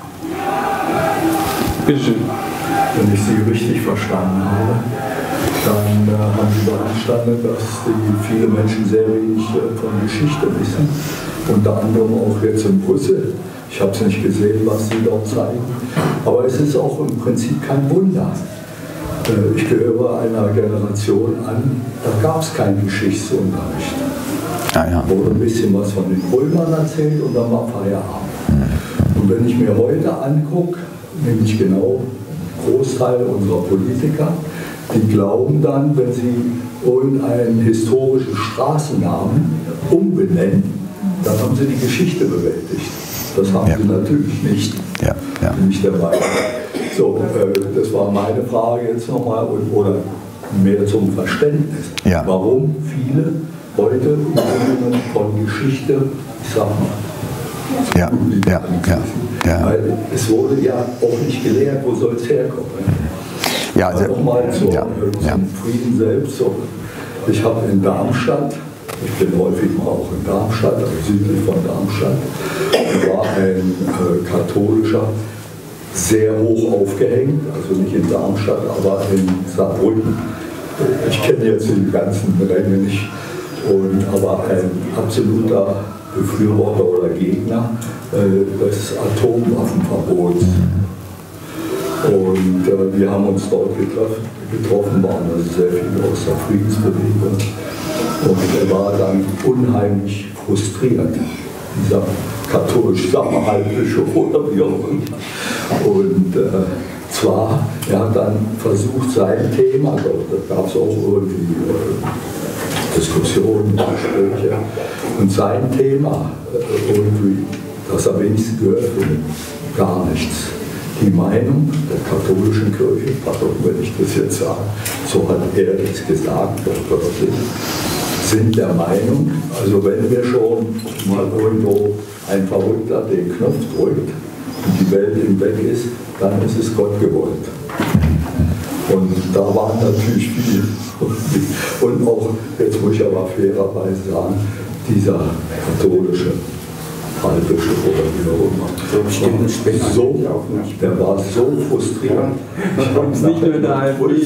Bitte schön. Wenn ich Sie richtig verstanden habe, dann äh, haben Sie beanstandet, dass die viele Menschen sehr wenig äh, von Geschichte wissen. Unter anderem auch jetzt in Brüssel. Ich habe es nicht gesehen, was Sie dort zeigen. Aber es ist auch im Prinzip kein Wunder. Äh, ich gehöre einer Generation an, da gab es keinen Geschichtsunterricht. Ja, ja. Wurde ein bisschen was von den Römern erzählt und dann war Feierabend. Mhm. Und wenn ich mir heute angucke, nämlich genau einen Großteil unserer Politiker, die glauben dann, wenn sie irgendeinen historischen Straßennamen umbenennen, dann haben sie die Geschichte bewältigt. Das haben ja. sie natürlich nicht. Ja, ja. Nicht dabei. So, äh, das war meine Frage jetzt nochmal, oder mehr zum Verständnis. Ja. Warum viele heute Übungen von Geschichte, ich sag mal, ja, ja, ja, ja. weil es wurde ja auch nicht gelehrt, wo soll es herkommen. Ja, also, nochmal zum, ja, zum ja. Frieden selbst. So, ich habe in Darmstadt, ich bin häufig mal auch in Darmstadt, also südlich von Darmstadt, war ein äh, katholischer, sehr hoch aufgehängt, also nicht in Darmstadt, aber in Saarbrücken. Ich kenne jetzt die ganzen Ränge nicht. Und aber ein absoluter Befürworter oder Gegner äh, des Atomwaffenverbots. Und äh, wir haben uns dort getroffen, getroffen waren also sehr viele aus der Friedensbewegung. Und er war dann unheimlich frustriert, dieser katholische Sachverhaltbischof oder wie auch immer. Und äh, zwar, er hat dann versucht, sein Thema, da gab es auch irgendwie äh, Diskussionen, Gespräche. Und sein Thema, irgendwie, das er wenigstens gehört, gar nichts. Die Meinung der katholischen Kirche, pardon, wenn ich das jetzt sage, so hat er es gesagt, sind der Meinung, also wenn wir schon mal irgendwo ein Verrückter den Knopf drückt und die Welt ihm weg ist, dann ist es Gott gewollt. Und da waren natürlich viele. Und auch, jetzt muss ich aber fairerweise sagen, dieser katholische Altbischof oder wie auch immer. So, der war so frustrierend. Ich nicht nur in der A F D.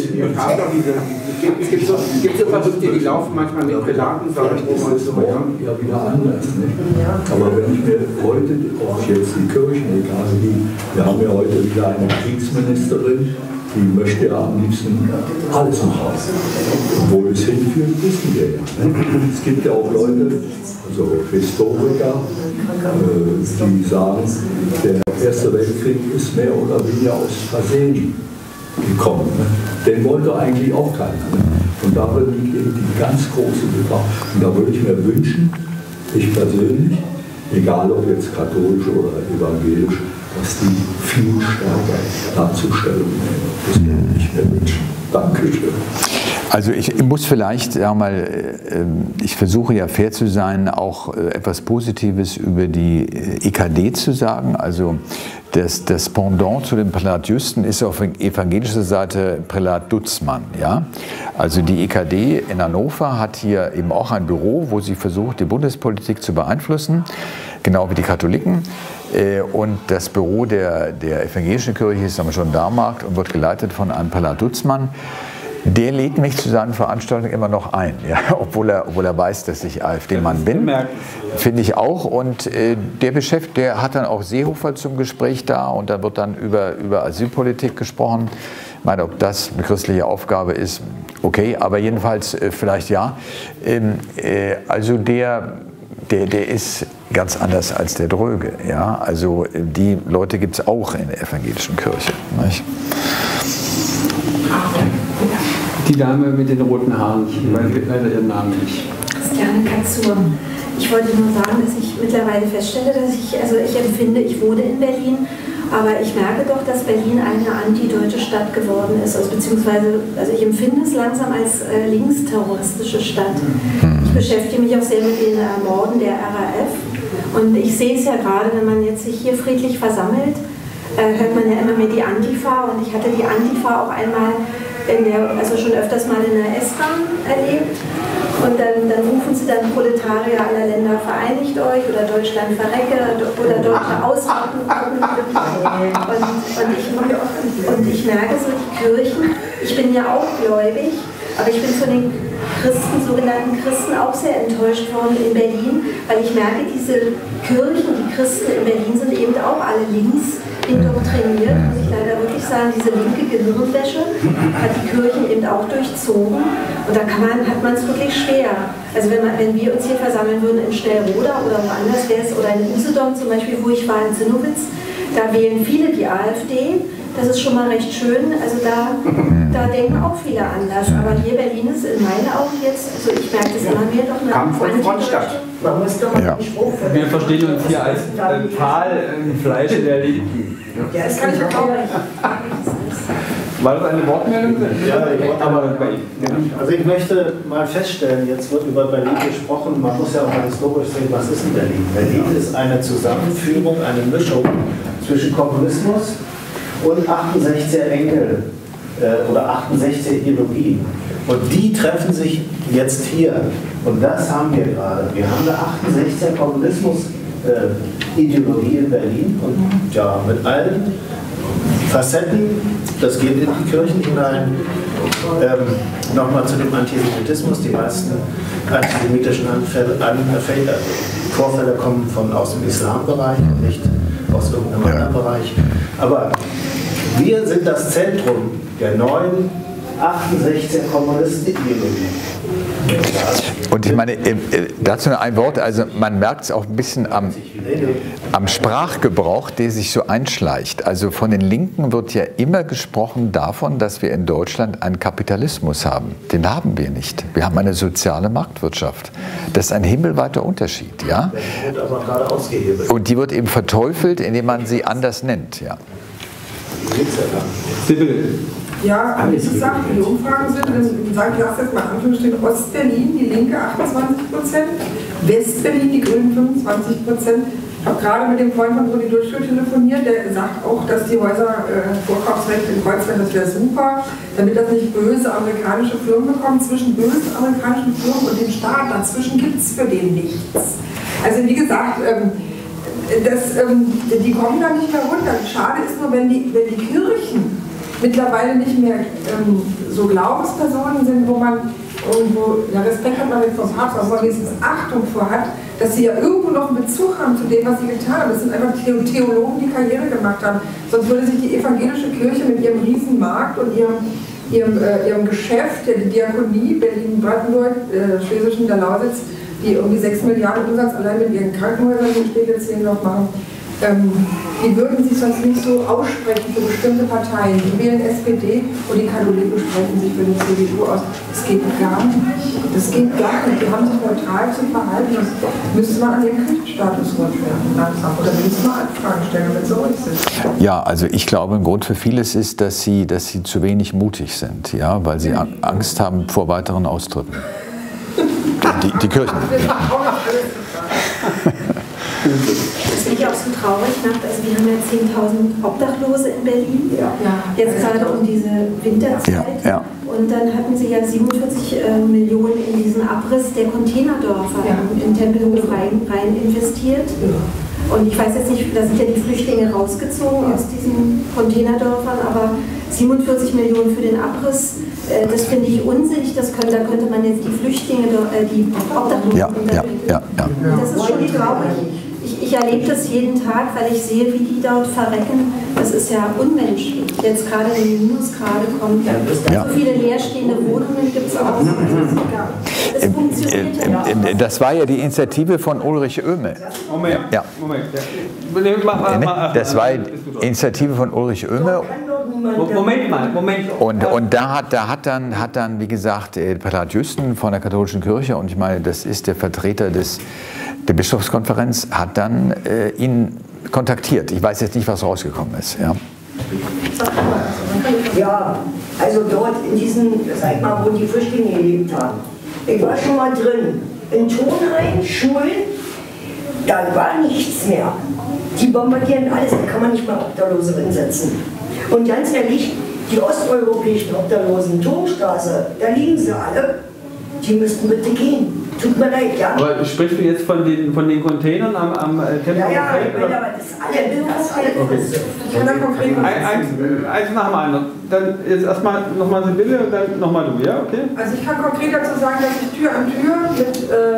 Es gibt so, gibt so Verrückte, die laufen manchmal mit Prälaten, sagen, wo man so ja wieder anders. Nicht? Aber wenn ich mir heute, auch jetzt die Kirchen, egal wie, wir haben ja heute wieder eine Kriegsministerin, die möchte ja am liebsten alles machen. Wo es hinführt, wissen wir ja. Es gibt ja auch Leute, also Historiker, die sagen, der Erste Weltkrieg ist mehr oder weniger aus Versehen gekommen. Den wollte eigentlich auch keiner. Und darin liegt eben die ganz große Gefahr. Und da würde ich mir wünschen, ich persönlich, egal ob jetzt katholisch oder evangelisch, dass die viel stärker dazu Stellung nehmen. Das würde ich mir wünschen. Dankeschön. Also ich muss vielleicht, ja mal, ich versuche ja fair zu sein, auch etwas Positives über die E K D zu sagen. Also das, das Pendant zu dem Prälat Jüsten ist auf evangelischer Seite Prälat Dutzmann. Ja? Also die E K D in Hannover hat hier eben auch ein Büro, wo sie versucht, die Bundespolitik zu beeinflussen, genau wie die Katholiken. Und das Büro der, der evangelischen Kirche ist am Gendarmenmarkt und wird geleitet von einem Prälat Dutzmann. Der lädt mich zu seinen Veranstaltungen immer noch ein, ja, obwohl, er, obwohl er weiß, dass ich AfD-Mann bin. Finde ich auch. Und äh, der beschäftigt, der hat dann auch Seehofer zum Gespräch da und da wird dann über, über Asylpolitik gesprochen. Ich meine, ob das eine christliche Aufgabe ist, okay, aber jedenfalls äh, vielleicht ja. Ähm, äh, also der, der, der ist ganz anders als der Dröge. Ja? Also die Leute gibt es auch in der evangelischen Kirche. Nicht? Die Dame mit den roten Haaren, ich weiß leider ihren Namen nicht. Christiane Katzur. Ich wollte nur sagen, dass ich mittlerweile feststelle, dass ich, also ich empfinde, ich wohne in Berlin, aber ich merke doch, dass Berlin eine antideutsche Stadt geworden ist, also beziehungsweise, also ich empfinde es langsam als äh, linksterroristische Stadt. Ich beschäftige mich auch sehr mit den äh, Morden der R A F und ich sehe es ja gerade, wenn man jetzt sich hier friedlich versammelt, äh, hört man ja immer mehr die Antifa und ich hatte die Antifa auch einmal in der, also schon öfters mal in der S-Bahn erlebt und dann, dann rufen sie dann Proletarier aller Länder vereinigt euch oder Deutschland verrecke oder Deutsche ausrotten und, und, ich, und ich merke so die Kirchen, ich bin ja auch gläubig, aber ich bin von den Christen, sogenannten Christen auch sehr enttäuscht worden in Berlin, weil ich merke, diese Kirchen, die Christen in Berlin sind eben auch alle links indoktriniert, muss ich leider wirklich sagen, diese linke Gehirnwäsche hat die Kirchen eben auch durchzogen und da kann man, hat man es wirklich schwer. Also wenn, man, wenn wir uns hier versammeln würden in Schnellroda oder woanders wäre es, oder in Usedom zum Beispiel, wo ich war in Zinnowitz, da wählen viele die AfD, das ist schon mal recht schön, also da, da denken auch viele anders, aber hier Berlin ist in meinen Augen jetzt, also ich merke das immer mehr, doch eine Kampf und Frontstadt. Ja. Wir verstehen uns hier als äh, Pfahl im Fleische der Linken. Ja, das kann ich auch nicht. War das eine Wortmeldung? Ja, aber also ich möchte mal feststellen, jetzt wird über Berlin gesprochen, man muss ja auch mal historisch sehen, was ist denn Berlin? Berlin ist eine Zusammenführung, eine Mischung zwischen Kommunismus und achtundsechziger Enkel äh, oder achtundsechziger Ideologien. Und die treffen sich jetzt hier. Und das haben wir gerade. Wir haben eine achtundsechziger Kommunismus-Ideologie äh, in Berlin und ja, mit allen Facetten, das geht in die Kirchen hinein. Ähm, Nochmal zu dem Antisemitismus. Die meisten antisemitischen Anfälle, Anfälle, Vorfälle kommen von, aus dem Islambereich und nicht aus irgendeinem ja. anderen Bereich. Aber wir sind das Zentrum der neuen achtundsechziger Kommunisten-Ideologie. Und ich meine, dazu noch ein Wort, also man merkt es auch ein bisschen am, am Sprachgebrauch, der sich so einschleicht. Also von den Linken wird ja immer gesprochen davon, dass wir in Deutschland einen Kapitalismus haben. Den haben wir nicht. Wir haben eine soziale Marktwirtschaft. Das ist ein himmelweiter Unterschied. Ja? Die wird aber gerade ausgehebelt. Und die wird eben verteufelt, indem man sie anders nennt. Ja. Sibylle, Ja, wie gesagt, die Umfragen sind, ich sage jetzt mal Anführungsstrichen, Ostberlin, die Linke achtundzwanzig Prozent, Westberlin, die Grünen fünfundzwanzig Prozent. Ich habe gerade mit dem Freund von Rudi Dutschke telefoniert, der sagt auch, dass die Häuser äh, Vorkaufsrecht in Kreuzberg, das wäre super, damit das nicht böse amerikanische Firmen bekommen. Zwischen bösen amerikanischen Firmen und dem Staat, dazwischen gibt es für den nichts. Also wie gesagt, ähm, das, ähm, die kommen da nicht mehr runter. Schade ist nur, wenn die, wenn die Kirchen mittlerweile nicht mehr ähm, so Glaubenspersonen sind, wo man irgendwo, ja, Respekt hat man nicht vom Papst, aber wo man wenigstens Achtung vor hat, dass sie ja irgendwo noch einen Bezug haben zu dem, was sie getan haben. Das sind einfach Theologen, die Karriere gemacht haben. Sonst würde sich die evangelische Kirche mit ihrem Riesenmarkt und ihrem, ihrem, äh, ihrem Geschäft, der Diakonie, Berlin-Brandenburg, äh, Schlesischen der Lausitz, die irgendwie sechs Milliarden Umsatz allein mit ihren Krankenhäusern in Steglitz noch machen, ähm, die würden sich sonst nicht so aussprechen für bestimmte Parteien. Die wählen S P D und die Katholiken sprechen sich für die C D U aus. Das geht gar nicht. Das geht gar nicht. Die haben sich neutral zu verhalten. Das müsste man an ihren Kirchenstatus rückwerfen langsam. Oder müsste man Anfragen stellen, damit sie ruhig sind. Ja, also ich glaube, ein Grund für vieles ist, dass sie, dass sie zu wenig mutig sind, ja, weil sie Angst haben vor weiteren Austritten. Die, die Kirchen. Was mich auch so traurig macht, also wir haben ja zehntausend Obdachlose in Berlin, ja. Jetzt gerade um diese Winterzeit. Ja. Ja. Und dann hatten sie ja siebenundvierzig äh, Millionen in diesen Abriss der Containerdörfer ja. in Tempelhof rein, rein investiert. Ja. Und ich weiß jetzt nicht, da sind ja die Flüchtlinge rausgezogen aus diesen Containerdörfern, aber siebenundvierzig Millionen für den Abriss, äh, das finde ich unsinnig. Das könnte, da könnte man jetzt die Flüchtlinge, äh, die Obdachlosen ja, ja, ja, ja. Das ist schon traurig. Ich, ich erlebe das jeden Tag, weil ich sehe, wie die dort verrecken. Das ist ja unmenschlich. Jetzt gerade in den Minusgrade kommt, ja. so viele leerstehende Wohnungen gibt es auch. Das funktioniert ja nicht. Das war ja die Initiative von Ulrich Oehme. Moment, ja. Moment. Ja. Das war die Initiative von Ulrich Oehme. Moment mal, Moment. Und, und da, hat, da hat, dann, hat dann, wie gesagt, Pater Jüsten von der katholischen Kirche, und ich meine, das ist der Vertreter des, der Bischofskonferenz, hat dann äh, ihn kontaktiert. Ich weiß jetzt nicht, was rausgekommen ist. Ja, ja, also dort in diesen, sag mal, wo die Flüchtlinge gelebt haben. Ich war schon mal drin. In Turnhallen, Schulen, da war nichts mehr. Die bombardieren alles, da kann man nicht mal Obdachlose hinsetzen. Und ganz ehrlich, die osteuropäischen Obdachlosen, Turmstraße, da liegen sie alle. Die müssten bitte gehen. Tut mir leid, ja. Aber sprichst du jetzt von den, von den Containern am, am Tempel? Ja, ja, ich meine, aber das ist alle, das ist alle. Okay. Ich kann dann konkret ein, eins, eins nach dem anderen. Dann jetzt erstmal nochmal Sibylle und dann nochmal du, ja? Okay? Also ich kann konkret dazu sagen, dass ich Tür an Tür mit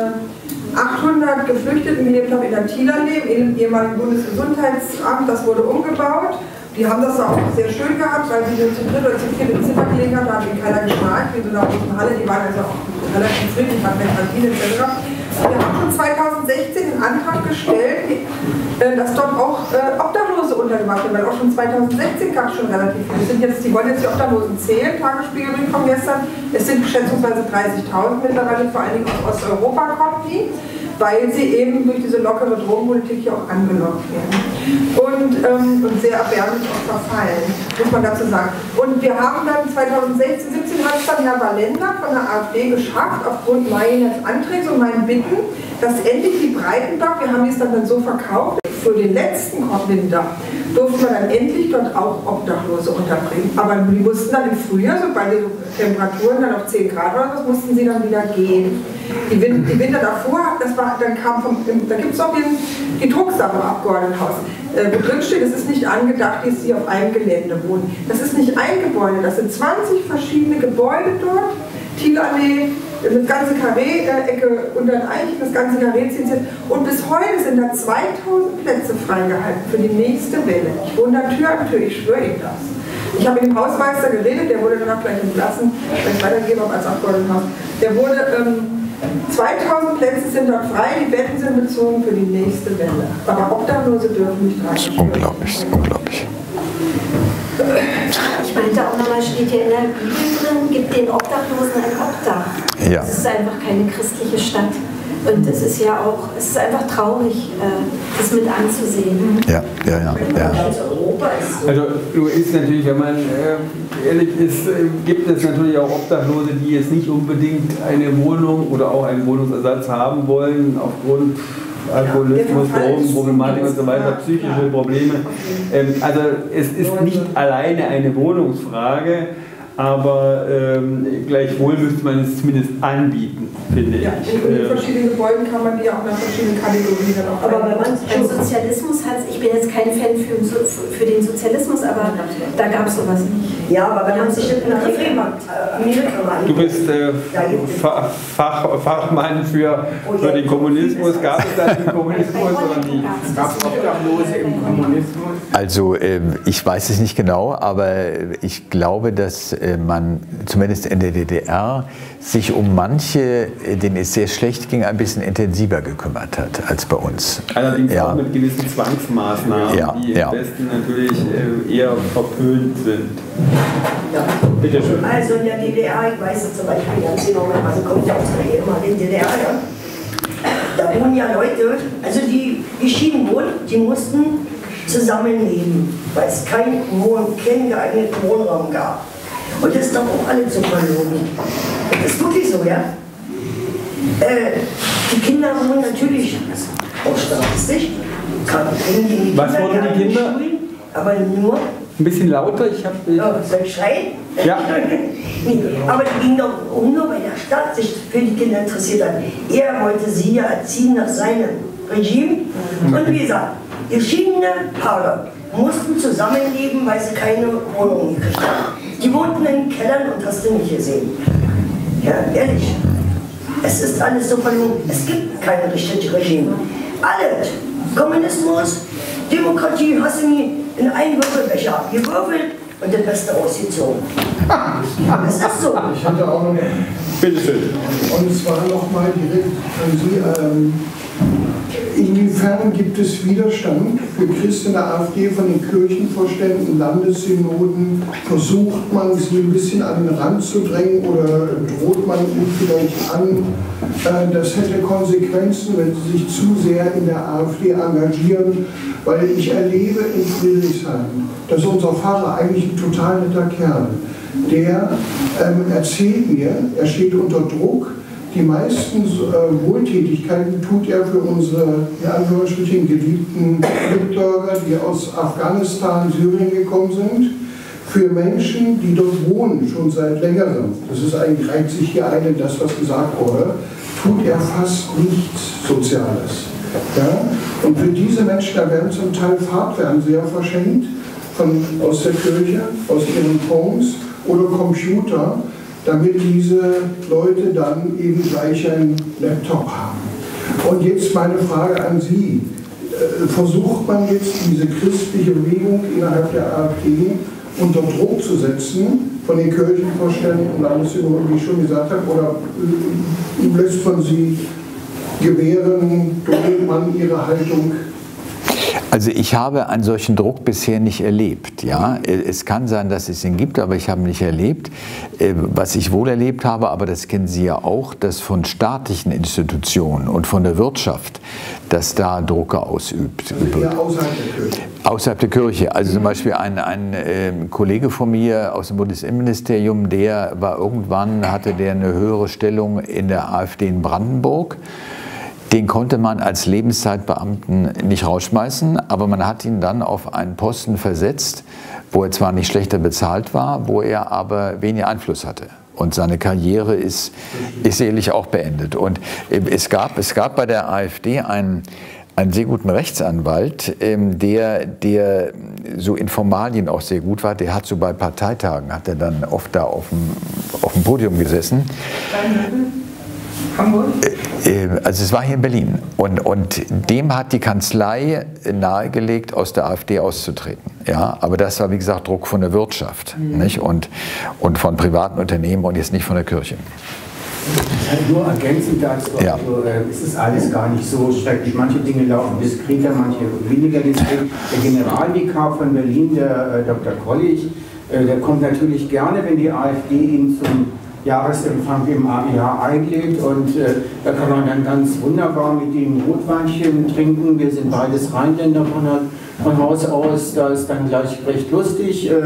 äh, achthundert Geflüchteten gelebt habe in der Thielallee, im ehemaligen Bundesgesundheitsamt. Das wurde umgebaut. Die haben das auch sehr schön gehabt, weil sie zu dritt oder zu viert im Zimmer gelegen haben, da hat ihnen keiner geschnarcht, wie so eine großen Halle, die waren also auch relativ friedlich, hatten eine Kantine et cetera. Wir haben schon zweitausendsechzehn einen Antrag gestellt, dass dort auch Obdachlose untergebracht werden, weil auch schon zweitausendsechzehn gab es schon relativ viele. Sind jetzt, die wollen jetzt die Obdachlosen zählen, Tagesspiegel von gestern, es sind schätzungsweise dreißigtausend mittlerweile, vor allen Dingen aus Osteuropa kommen die, weil sie eben durch diese lockere Drogenpolitik hier auch angelockt werden. Und, ähm, und sehr erbärmlich auch verfallen, muss man dazu sagen. Und wir haben dann zweitausendsechzehn, siebzehn hat es dann Herr Wallender von der AfD geschafft, aufgrund meines Antrags und meinen Bitten, dass endlich die Breitenbach, wir haben es dann, dann so verkauft, für den letzten Winter durften wir dann endlich dort auch Obdachlose unterbringen. Aber die mussten dann im Frühjahr, sobald die Temperaturen dann auf zehn Grad waren, das mussten sie dann wieder gehen. Die, Win die Winter davor, das war, dann kam vom, da gibt es auch den, die Drucksache im Abgeordnetenhaus, äh, wo drin steht, es ist nicht angedacht, dass sie auf einem Gelände wohnen. Das ist nicht ein Gebäude, das sind zwanzig verschiedene Gebäude dort. Thielallee, das ganze Karree-Ecke unter den Eichen, das ganze Karree zieht sich. Und bis heute sind da zweitausend Plätze freigehalten für die nächste Welle. Ich wohne da Tür an Tür, ich schwöre Ihnen das. Ich habe mit dem Hausmeister geredet, der wurde danach gleich entlassen, weil ich weitergegeben habe als Abgeordnetenhaus. Der wurde, ähm, zweitausend Plätze sind dort frei, die Betten sind bezogen für die nächste Welle. Aber Obdachlose dürfen nicht rein. Das ist unglaublich, das ist unglaublich. Ich meinte auch nochmal, steht hier in der Bibel drin, gibt den Obdachlosen ein Obdach. Ja. Das ist einfach keine christliche Stadt. Und es ist ja auch, es ist einfach traurig, das mit anzusehen. Ja, ja, ja. ja. Also nur ist natürlich, wenn man äh, ehrlich ist, äh, gibt es natürlich auch Obdachlose, die jetzt nicht unbedingt eine Wohnung oder auch einen Wohnungsersatz haben wollen, aufgrund Alkoholismus, Drogenproblematik und so weiter, psychische Probleme. Ähm, also es ist nicht alleine eine Wohnungsfrage, aber ähm, gleichwohl müsste man es zumindest anbieten, finde ja, ich. In, in verschiedenen Gebäuden kann man die auch nach verschiedenen Kategorien dann auch. Aber wenn man den Sozialismus hat, ich bin jetzt kein Fan für, für den Sozialismus, aber da gab es sowas nicht. Ja, aber wenn man sich den Begriff macht, du bist äh, Fach, Fach, Fachmann für, für den Kommunismus. Gab es da den Kommunismus oder nicht? Gab es Obdachlose im Kommunismus? Also äh, ich weiß es nicht genau, aber ich glaube, dass äh, man zumindest in der D D R sich um manche, denen es sehr schlecht ging, ein bisschen intensiver gekümmert hat als bei uns. Allerdings ja. auch mit gewissen Zwangsmaßnahmen, ja, die ja. im Westen natürlich äh, eher verpönt sind. Ja. Bitte schön. Also in der D D R, ich weiß es zum Beispiel ganz genau, also kommt ja aus der ehemaligen D D R, ja. Da wohnen ja Leute, also die, die schieden wohnen, die mussten zusammenleben, weil es keinen Wohn-, keinen geeigneten Wohnraum gab. Und das ist doch auch alles so verloren. Das ist wirklich so, ja? Äh, die Kinder wohnen natürlich auch statistisch. Was wurden die Kinder? Schulen, aber nur. Ein bisschen lauter, ich habe. Oh, soll ich schreien? Ja. Nee, aber die ging doch um, nur weil der Staat sich für die Kinder interessiert hat. Er wollte sie ja erziehen nach seinem Regime. Und wie gesagt, geschiedene Paare mussten zusammenleben, weil sie keine Wohnung gekriegt haben. Die wohnten in Kellern und hast du nicht gesehen. Ja, ehrlich. Es ist alles so verloren. Es gibt kein richtiges Regime. Alles. Kommunismus, Demokratie, hast du nie in einen Würfelbecher gewürfelt und das Beste ausgezogen. Aber es ist so. Ich hatte auch noch. Bitte schön. Und zwar nochmal direkt an Sie. Ähm, inwiefern gibt es Widerstand für Christen in der AfD von den Kirchenvorständen, Landessynoden? Versucht man, sie ein bisschen an den Rand zu drängen oder droht man ihnen vielleicht an? Äh, das hätte Konsequenzen, wenn sie sich zu sehr in der AfD engagieren. Weil ich erlebe in Friedrichshain, dass unser Pfarrer eigentlich ein total netter Kerl, der ähm, erzählt mir, er steht unter Druck, die meisten äh, Wohltätigkeiten tut er für unsere, in Anführungsstrichen, geliebten Mitbürger, die aus Afghanistan, Syrien gekommen sind, für Menschen, die dort wohnen, schon seit längerem. Das ist eigentlich, reiht sich hier ein in das, was gesagt wurde, tut er fast nichts Soziales. Ja? Und für diese Menschen, da werden zum Teil Farbfernseher verschenkt von, aus der Kirche, aus ihren Fonds oder Computer, damit diese Leute dann eben gleich einen Laptop haben. Und jetzt meine Frage an Sie. Versucht man jetzt diese christliche Bewegung innerhalb der AfD unter Druck zu setzen von den Kirchenvorständen und Landessynoden, wie ich schon gesagt habe, oder lässt man sie gewähren, duldet man ihre Haltung? Also ich habe einen solchen Druck bisher nicht erlebt. Ja? Es kann sein, dass es ihn gibt, aber ich habe ihn nicht erlebt. Was ich wohl erlebt habe, aber das kennen Sie ja auch, dass von staatlichen Institutionen und von der Wirtschaft, dass da Druck ausübt. Also eher außerhalb der Kirche? Außerhalb der Kirche. Also zum Beispiel ein, ein äh, Kollege von mir aus dem Bundesinnenministerium, der war irgendwann, hatte der eine höhere Stellung in der AfD in Brandenburg. Den konnte man als Lebenszeitbeamten nicht rausschmeißen, aber man hat ihn dann auf einen Posten versetzt, wo er zwar nicht schlechter bezahlt war, wo er aber weniger Einfluss hatte. Und seine Karriere ist, ist sicherlich auch beendet. Und es gab, es gab bei der AfD einen, einen sehr guten Rechtsanwalt, der, der so in Formalien auch sehr gut war. Der hat so bei Parteitagen, hat er dann oft da auf dem, auf dem Podium gesessen. Hamburg? Also es war hier in Berlin und, und dem hat die Kanzlei nahegelegt, aus der AfD auszutreten. Ja, aber das war wie gesagt Druck von der Wirtschaft, mhm. nicht? Und, und von privaten Unternehmen und jetzt nicht von der Kirche. Nur ergänzend dazu, ja. also, äh, es ist alles gar nicht so schrecklich. Manche Dinge laufen diskreter, manche weniger diskret. Der Generalvikar von Berlin, der äh, Doktor Kollig, äh, der kommt natürlich gerne, wenn die AfD ihn zum Jahresempfang im A E H einlädt und äh, da kann man dann ganz wunderbar mit dem Rotweinchen trinken. Wir sind beides Rheinländer von, von Haus aus, da ist dann gleich recht lustig. Äh,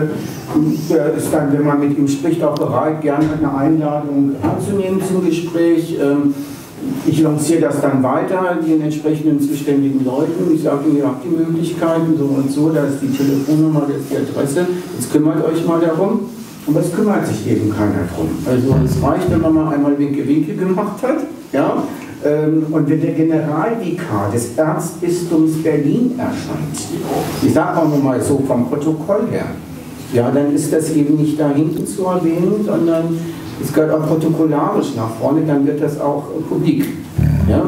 der ist dann, wenn man mit ihm spricht, auch bereit, gerne eine Einladung anzunehmen zum Gespräch. Ähm, Ich lanciere das dann weiter, den entsprechenden zuständigen Leuten. Ich sage ihnen, ihr habt die Möglichkeiten, so und so, da ist die Telefonnummer, da ist die Adresse. Jetzt kümmert euch mal darum. Aber es kümmert sich eben keiner drum. Also es reicht, wenn man mal einmal Winke-Winke gemacht hat. Ja? Und wenn der Generalvikar des Erzbistums Berlin erscheint, ich sage auch nur mal so vom Protokoll her, ja, dann ist das eben nicht da hinten zu erwähnen, sondern es gehört auch protokollarisch nach vorne, dann wird das auch publik. Ja?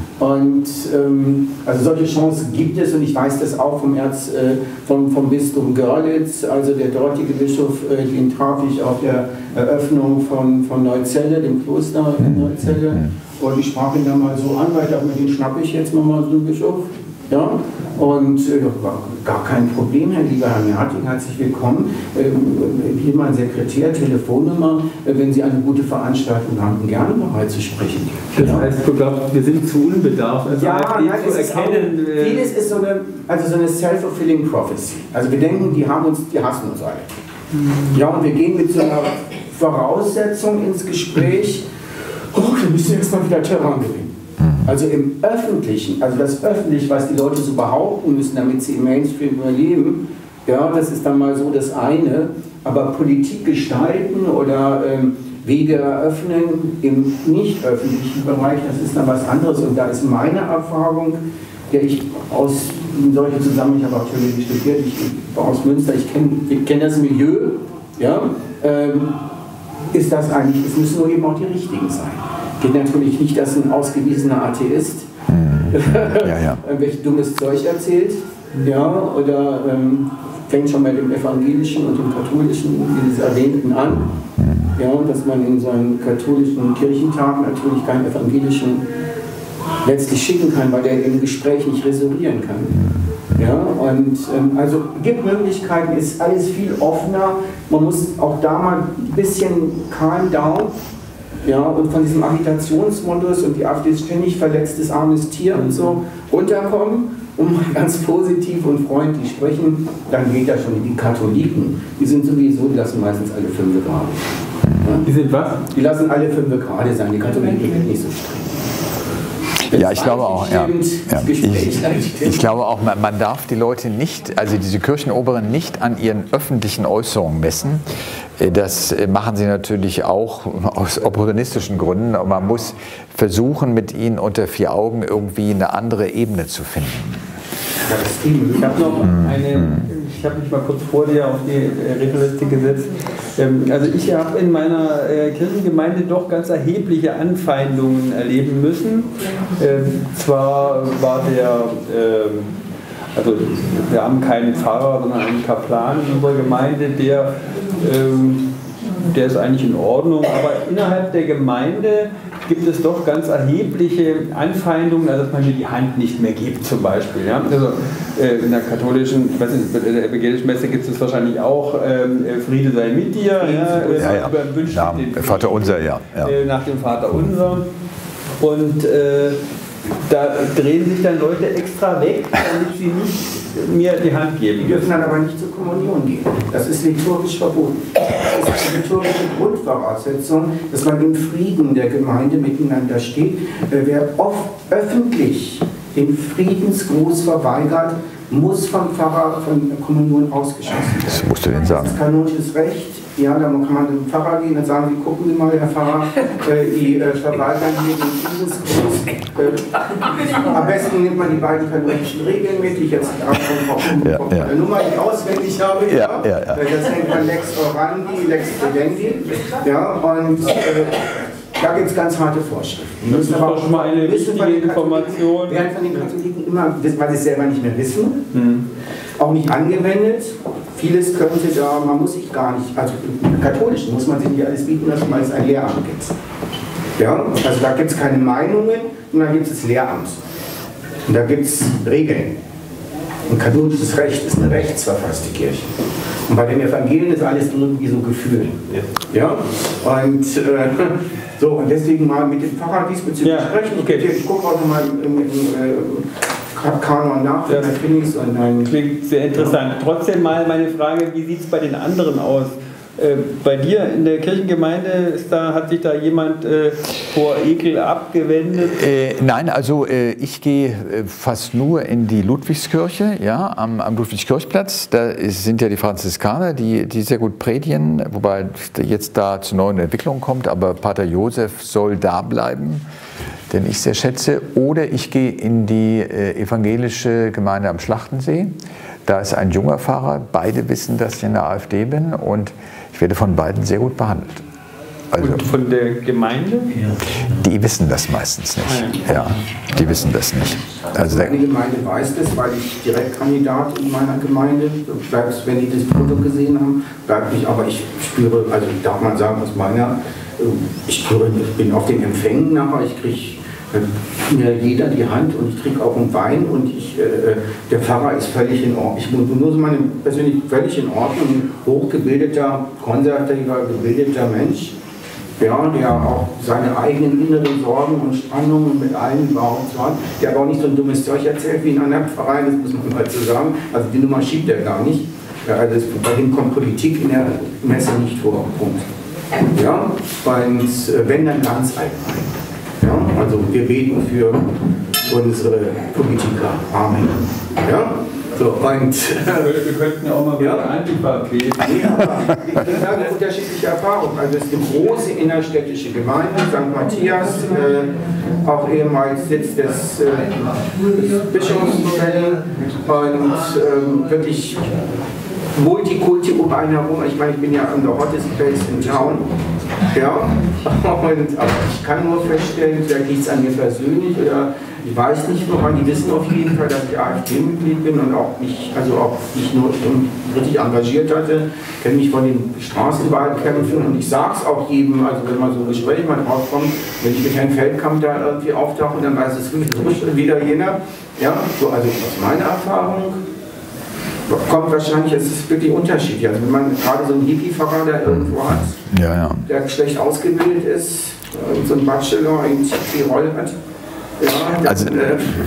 Und ähm, also solche Chancen gibt es und ich weiß das auch vom, Erz, äh, vom, vom Bistum Görlitz, also der dortige Bischof, äh, den traf ich auf der Eröffnung von, von Neuzelle, dem Kloster in Neuzelle, und ich sprach ihn dann mal so an, weil ich dachte, den schnappe ich jetzt mal so einen Bischof. Ja, und äh, war gar kein Problem, Herr lieber Herr Merting, herzlich willkommen. Ähm, hier mein Sekretär, Telefonnummer, äh, wenn Sie eine gute Veranstaltung haben, gerne bereit zu sprechen. Das heißt, du glaubst, wir sind zu unbedarft, also ja, AfD nein, zu erkennen. Auch, vieles ist so eine, also so eine self-fulfilling prophecy. Also wir denken, die haben uns, die hassen uns alle. Mhm. Ja, und wir gehen mit so einer Voraussetzung ins Gespräch, oh, wir müssen jetzt mal wieder Terrain gewinnen. Also im Öffentlichen, also das Öffentliche, was die Leute so behaupten müssen, damit sie im Mainstream überleben, ja, das ist dann mal so das eine, aber Politik gestalten oder ähm, Wege eröffnen im nicht öffentlichen Bereich, das ist dann was anderes und da ist meine Erfahrung, der ich aus solchen Zusammenhängen, ich habe auch Theologie studiert, ich war aus Münster, ich kenne ich kenn das Milieu, ja, ähm, ist das eigentlich, es müssen nur eben auch die richtigen sein. Geht natürlich nicht, dass ein ausgewiesener Atheist ja, ja. welches dummes Zeug erzählt, ja, oder ähm, fängt schon bei dem evangelischen und dem katholischen, dieses Erwähnten an, ja, und dass man in seinen katholischen Kirchentagen natürlich keinen evangelischen letztlich schicken kann, weil der im Gespräch nicht resonieren kann. Ja, und ähm, also gibt Möglichkeiten, ist alles viel offener, man muss auch da mal ein bisschen calm down. Ja, und von diesem Agitationsmodus und die AfD ist ständig verletztes, armes Tier und so runterkommen und mal ganz positiv und freundlich sprechen, dann geht das schon. Die Katholiken, die sind sowieso, die lassen meistens alle fünf gerade. Ja. Die sind was? Die lassen alle fünf gerade sein, die Katholiken sind nicht so streng. Ja, ich glaube auch. Ja. Ja. Ich, ich glaube auch, man, man darf die Leute nicht, also diese Kirchenoberen nicht an ihren öffentlichen Äußerungen messen. Das machen sie natürlich auch aus opportunistischen Gründen. Und man muss versuchen, mit ihnen unter vier Augen irgendwie eine andere Ebene zu finden. Ich habe noch eine, ich habe mich mal kurz vor dir auf die Rednerliste gesetzt. Also ich habe in meiner Kirchengemeinde doch ganz erhebliche Anfeindungen erleben müssen. Zwar war der, also wir haben keinen Pfarrer, sondern einen Kaplan in unserer Gemeinde, der, der ist eigentlich in Ordnung, aber innerhalb der Gemeinde gibt es doch ganz erhebliche Anfeindungen, also dass man mir die Hand nicht mehr gibt zum Beispiel. Ja? Also, äh, in der katholischen, ich weiß nicht, in der evangelischen Messe gibt es wahrscheinlich auch äh, Friede sei mit dir, ja, ja, ja. Wünscht ja, den Frieden, Vater Unser, ja. ja. Äh, nach dem Vater Unser. Und äh, da drehen sich dann Leute extra weg, damit sie nicht mir die Hand geben. Die dürfen dann aber nicht zur Kommunion gehen. Das ist liturgisch verboten. Das ist die liturgische Grundvoraussetzung, dass man im Frieden der Gemeinde miteinander steht. Wer oft öffentlich den Friedensgruß verweigert, muss vom Pfarrer von der Kommunion ausgeschlossen werden. Das musst du denn sagen. Das ist kanonisches Recht. Ja, da kann man zum Pfarrer gehen und sagen, Sie gucken Sie mal, Herr Pfarrer, äh, die äh, verweigern hier den Friedensgruß. Äh, am besten nimmt man die beiden kanonischen Regeln mit, die ich jetzt von ja, ja. der Nummer, die ich auswendig habe. Ja, ja. Ja, ja. Das nennt man Lex Orandi, Lex Credendi. Ja, und äh, da gibt es ganz harte Vorschriften. Die müssen aber auch schon mal eine wichtige Information. Werden von den Katholiken immer, weil sie es selber nicht mehr wissen, hm. auch nicht angewendet. Vieles könnte da, man muss sich gar nicht, also im Katholischen muss man sich nicht alles bieten lassen, weil es ein Lehramt gibt. Ja, also da gibt es keine Meinungen, und dann gibt es das Lehramt. Und da gibt es Regeln. Und katholisches Recht ist eine rechtsverfasste Kirche. Und bei den Evangelien ist alles irgendwie so Gefühl. Ja? Und, äh, so, und deswegen mal mit dem Pfarrer diesbezüglich ja, sprechen. Ich, okay. ich gucke auch nochmal im, im äh, Kanon nach, das klingt sehr interessant. Trotzdem mal meine Frage, wie sieht es bei den anderen aus? Äh, bei dir in der Kirchengemeinde, ist da, hat sich da jemand äh, vor Ekel abgewendet? Äh, nein, also äh, ich gehe äh, fast nur in die Ludwigskirche, ja, am, am Ludwigskirchplatz. Da ist, sind ja die Franziskaner, die, die sehr gut predigen, wobei jetzt da zu neuen Entwicklungen kommt, aber Pater Josef soll da bleiben, den ich sehr schätze. Oder ich gehe in die äh, evangelische Gemeinde am Schlachtensee. Da ist ein junger Pfarrer, beide wissen, dass ich in der AfD bin und ich werde von beiden sehr gut behandelt. Also, und von der Gemeinde? Die wissen das meistens nicht. Ja, die wissen das nicht. Also meine Gemeinde weiß das, weil ich Direktkandidat in meiner Gemeinde, bleibt, wenn die das Foto gesehen haben, bleibt nicht, aber ich spüre, also darf man sagen, aus meiner, ich spüre, ich bin auf den Empfängen nachher, ich kriege mir jeder die Hand und ich trinke auch einen Wein und ich, äh, der Pfarrer ist völlig in Ordnung. Ich bin nur so meine persönlich völlig in Ordnung, ein hochgebildeter, konservativer, gebildeter Mensch, ja, der auch seine eigenen inneren Sorgen und Spannungen mit allen überhaupt hat, der aber auch nicht so ein dummes Zeug erzählt wie in anderen Vereinen, das muss man mal so sagen. Also die Nummer schiebt er gar nicht. Ja, also das, bei dem kommt Politik in der Messe nicht vor. Punkt. Ja, und äh, wenn dann ganz allgemein. Ja, also wir beten für unsere Politiker. Amen. Ja, so, und wir könnten ja auch mal wieder Antifa kleben. Ja, aber ich sage unterschiedliche Erfahrungen. Also es ist eine große innerstädtische Gemeinde, Sankt Matthias, äh, auch ehemals Sitz des, äh, des Bischofs und ähm, wirklich Multikulti um einen herum. Ich meine, ich bin ja an der hottest place in town. Ja, und, aber ich kann nur feststellen, vielleicht liegt es an mir persönlich oder ich weiß nicht woran. Die wissen auf jeden Fall, dass ich AfD-Mitglied bin und auch nicht, also auch nicht nur richtig engagiert hatte, kenne mich von den Straßenwahlkämpfen und ich sage es auch jedem, also wenn mal so ein Gespräch mal draufkommt, wenn ich mit Herrn Feldkamp da irgendwie auftauche, dann weiß es wieder jener. Ja, so, also aus meiner Erfahrung kommt wahrscheinlich, es ist wirklich unterschiedlich. Also wenn man gerade so einen Hippie-Pfarrer, der irgendwo hat, ja, ja. der schlecht ausgebildet ist, so ein Bachelor in die Rolle hat, ja, also, äh,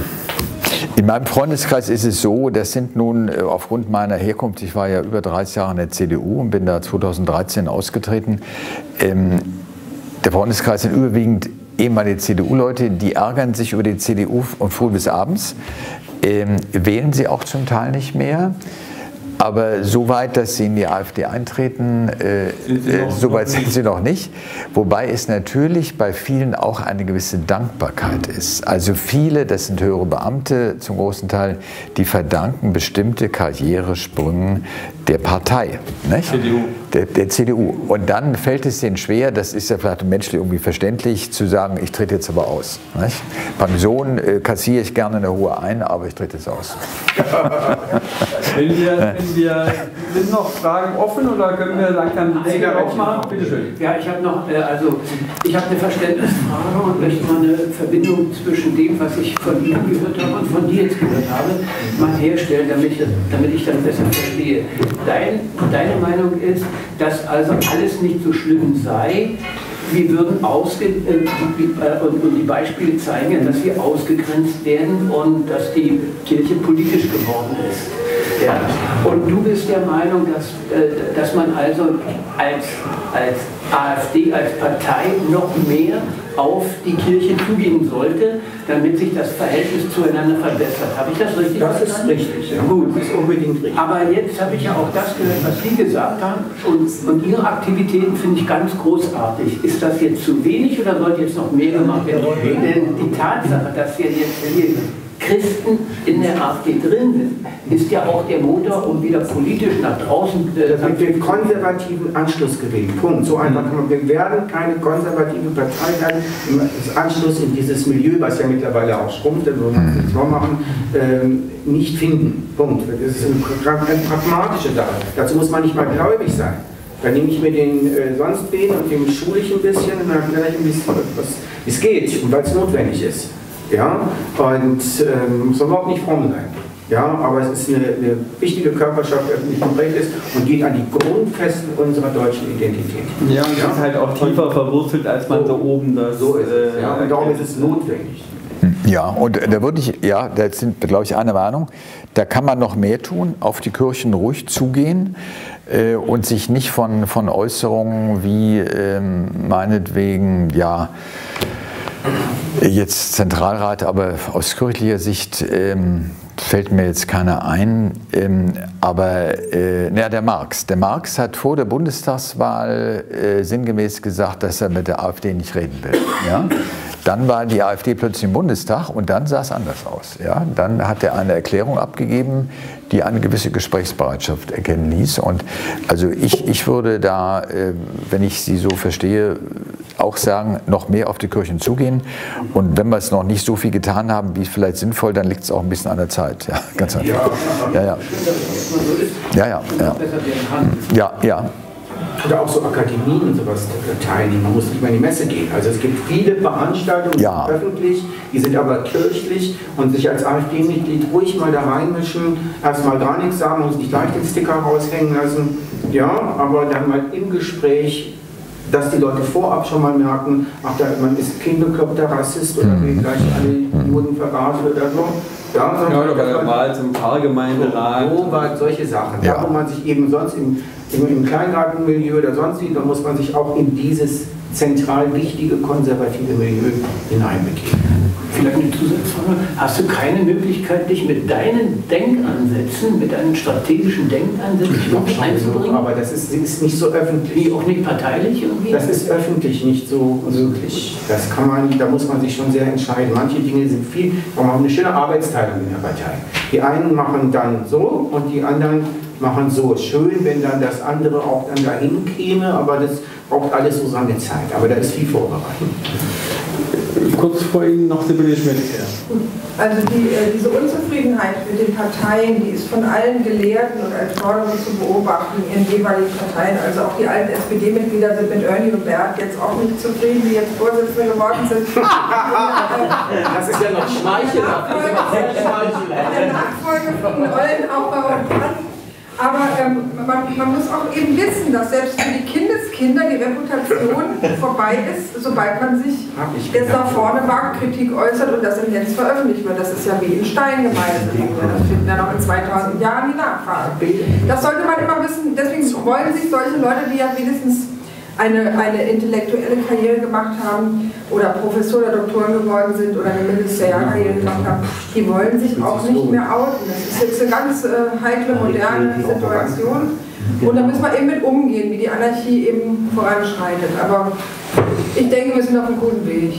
in meinem Freundeskreis ist es so, das sind nun aufgrund meiner Herkunft, ich war ja über dreißig Jahre in der C D U und bin da zweitausenddreizehn ausgetreten, ähm, der Freundeskreis sind überwiegend ehemalige C D U-Leute, die ärgern sich über die C D U von früh bis abends. Ähm, wählen sie auch zum Teil nicht mehr, aber so weit, dass sie in die AfD eintreten, äh, äh, so weit sind sie noch nicht. Wobei es natürlich bei vielen auch eine gewisse Dankbarkeit ist. Also viele, das sind höhere Beamte zum großen Teil, die verdanken bestimmte Karrieresprünge der Partei, nicht? C D U. Der, der C D U. Und dann fällt es denen schwer, das ist ja vielleicht menschlich irgendwie verständlich, zu sagen, ich trete jetzt aber aus. Nicht? Pension äh, kassiere ich gerne eine hohe ein, aber ich trete jetzt aus. wenn, wir, wenn wir, sind noch Fragen offen oder können wir langsam die Dinge aufmachen? Bitte schön. Ja, ich habe noch, äh, also ich habe eine Verständnisfrage und möchte mal eine Verbindung zwischen dem, was ich von Ihnen gehört habe und von dir jetzt gehört habe, mal herstellen, damit ich, damit ich dann besser verstehe. Dein, deine Meinung ist, dass also alles nicht so schlimm sei. Wir würden ausge äh, äh, und, und die Beispiele zeigen ja, dass wir ausgegrenzt werden und dass die Kirche politisch geworden ist. Ja. Und du bist der Meinung, dass, äh, dass man also als, als AfD, als Partei noch mehr auf die Kirche zugehen sollte, damit sich das Verhältnis zueinander verbessert. Habe ich das richtig das verstanden? Das ist richtig, ja. Gut. Das ist unbedingt richtig. Aber jetzt habe ich ja auch das gehört, was Sie gesagt haben und, und Ihre Aktivitäten finde ich ganz großartig. Ist das jetzt zu wenig oder sollte jetzt noch mehr gemacht werden? Denn die Tatsache, dass wir jetzt hier Christen in der AfD drin sind, ist ja auch der Motor, um wieder politisch nach draußen... Äh, damit wir konservativen Anschluss gewinnen. Punkt. So einfach kann man. Wir werden keine konservative Partei sein. Das Anschluss in dieses Milieu, was ja mittlerweile auch schrumpft, wenn wir uns nichts vormachen, ähm, nicht finden. Punkt. Das ist eine, eine pragmatische Sache. Dazu muss man nicht mal gläubig sein. Dann nehme ich mir den äh, sonst wen und dem schule ich ein bisschen und dann erkläre ich ein bisschen, wie es geht und weil es notwendig ist. Ja, und ähm, muss überhaupt nicht fromm sein. Ja, aber es ist eine, eine wichtige Körperschaft, die öffentlich geprägt ist und geht an die Grundfesten unserer deutschen Identität. Ja, und ja. ist halt auch tiefer verwurzelt, als man so oben das... So ist es, ja, und darum ist es notwendig. Ja, und da würde ich, ja, da sind wir, glaube ich, einer Meinung, da kann man noch mehr tun, auf die Kirchen ruhig zugehen äh, und sich nicht von, von Äußerungen wie ähm, meinetwegen, ja, jetzt Zentralrat, aber aus kirchlicher Sicht ähm, fällt mir jetzt keiner ein, ähm, aber äh, na, der Marx. Der Marx hat vor der Bundestagswahl äh, sinngemäß gesagt, dass er mit der AfD nicht reden will. Ja? Dann war die AfD plötzlich im Bundestag und dann sah es anders aus. Ja? Dann hat er eine Erklärung abgegeben, die eine gewisse Gesprächsbereitschaft erkennen ließ. Und also ich, ich würde da, äh, wenn ich Sie so verstehe, auch sagen, noch mehr auf die Kirchen zugehen. Und wenn wir es noch nicht so viel getan haben, wie es vielleicht sinnvoll, dann liegt es auch ein bisschen an der Zeit. Ja, ganz einfach. Ja, ja. Ja, ja, ja. Ja, ja. Oder auch so Akademien und sowas teilnehmen. Man muss nicht mal in die Messe gehen. Also es gibt viele Veranstaltungen, die ja. sind öffentlich, die sind aber kirchlich und sich als AfD-Mitglied ruhig mal da reinmischen, erstmal gar nichts sagen und sich gleich den Sticker raushängen lassen. Ja, aber dann mal im Gespräch, dass die Leute vorab schon mal merken, ach, da, man ist kein bekloppter Rassist oder will gleich alle Juden verraten oder so. Ja, ja, oder mal zum Pfarrgemeinderat. Wo war solche Sachen? Ja. Da, wo man sich eben sonst im, im, im Kleingartenmilieu oder sonst wie, da muss man sich auch in dieses zentral wichtige konservative Milieu hineinbegeben. Vielleicht eine Zusatzfrage. Hast du keine Möglichkeit, dich mit deinen Denkansätzen, mit deinen strategischen Denkansätzen einzubringen? Aber das ist, ist nicht so öffentlich. Wie auch nicht parteilich irgendwie? Das ist öffentlich nicht so möglich. Das kann man, da muss man sich schon sehr entscheiden. Manche Dinge sind viel, wir haben eine schöne Arbeitsteilung in der Partei. Die einen machen dann so und die anderen machen so. Schön, wenn dann das andere auch dann dahin käme, aber das braucht alles so seine Zeit. Aber da ist viel vorbereitet. Kurz vor Ihnen noch Sibylle Schmidt. Also die, äh, diese Unzufriedenheit mit den Parteien, die ist von allen Gelehrten und als Forderung zu beobachten in ihren jeweiligen Parteien. Also auch die alten S P D-Mitglieder sind mit Ernie und Bert jetzt auch nicht zufrieden, die jetzt Vorsitzende geworden sind. Das ist ja noch schmeichelhaft. Der Nachfolge von Ollenauer und Brandt. Aber ähm, man, man muss auch eben wissen, dass selbst für die Kindeskinder die Reputation vorbei ist, sobald man sich jetzt nach vorne wagt, Kritik äußert und das im Netz veröffentlicht wird. Das ist ja wie in Stein gemeißelt. Das finden ja noch in zweitausend Jahren die Nachfrage. Das sollte man immer wissen. Deswegen wollen sich solche Leute, die ja wenigstens eine, eine intellektuelle Karriere gemacht haben oder Professor oder Doktoren geworden sind oder eine Ministerialkarriere gemacht haben, die wollen sich auch nicht mehr outen. Das ist jetzt eine ganz äh, heikle, moderne Situation. Und da müssen wir eben mit umgehen, wie die Anarchie eben voranschreitet. Aber ich denke, wir sind auf einem guten Weg.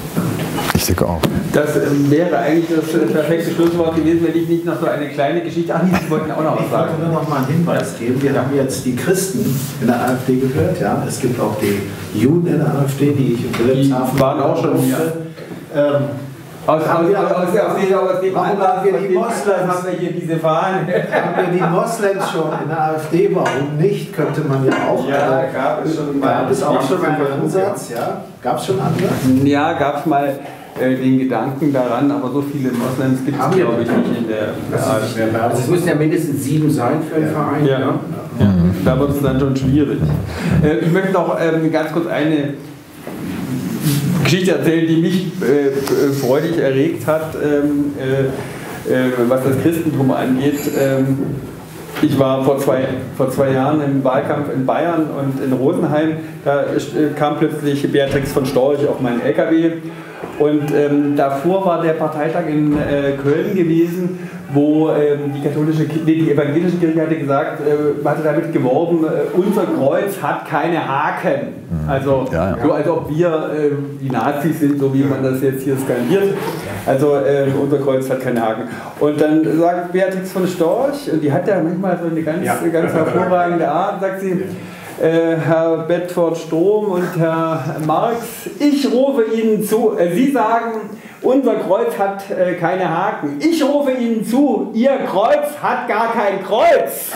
Ich denke auch. Das wäre eigentlich das perfekte Schlusswort gewesen, wenn ich nicht noch so eine kleine Geschichte... Ach, Sie wollten auch noch was sagen. Ich wollte nur noch mal einen Hinweis geben. Wir haben jetzt die Christen in der AfD gehört. Ja? Es gibt auch die Juden in der AfD, die ich in Wilhelmshaven waren auch schon hier. Ähm, aus, aus, aus, aus, aus, aus dem haben wir die Moslems, haben wir hier diese Fahnen. Haben wir die Moslems schon in der AfD? Warum nicht? Könnte man ja auch. Ja, äh, gab es schon mal. Gab es auch schon einen Ansatz? Ja? Gab es schon andere? Ja, gab es mal äh, den Gedanken daran, aber so viele Moslems gibt es, glaube ich, nicht in der AfD. Also es müssen ja mindestens sieben sein für einen Verein. Ja. Ja. Ja. Da wird es dann schon schwierig. Äh, ich möchte noch ähm, ganz kurz eine Geschichte erzählen, die mich äh, freudig erregt hat, ähm, äh, äh, was das Christentum angeht. Ähm, ich war vor zwei, vor zwei Jahren im Wahlkampf in Bayern und in Rosenheim. Da äh, kam plötzlich Beatrix von Storch auf meinen L K W. Und ähm, davor war der Parteitag in äh, Köln gewesen, wo ähm, die katholische, nee, die evangelische Kirche hatte gesagt, äh, hatte damit geworben, äh, unser Kreuz hat keine Haken. Also ja, ja. so, als ob wir äh, die Nazis sind, so wie man das jetzt hier skandiert. Also äh, unser Kreuz hat keine Haken. Und dann sagt Beatrix von Storch, und die hat ja manchmal so eine ganz, ja. ganz hervorragende Art, sagt sie, Äh, Herr Bedford Strom und Herr Marx, ich rufe Ihnen zu, äh, Sie sagen, unser Kreuz hat äh, keine Haken. Ich rufe Ihnen zu, Ihr Kreuz hat gar kein Kreuz.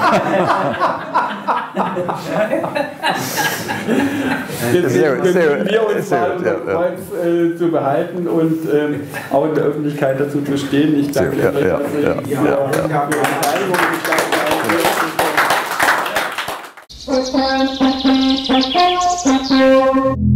Deswegen bemühen wir uns mal, unser Kreuz äh, zu behalten und ähm, auch in der Öffentlichkeit dazu zu stehen. Ich danke Ihnen ja, ja, ja, ja, ja, ja. für die Beteiligung.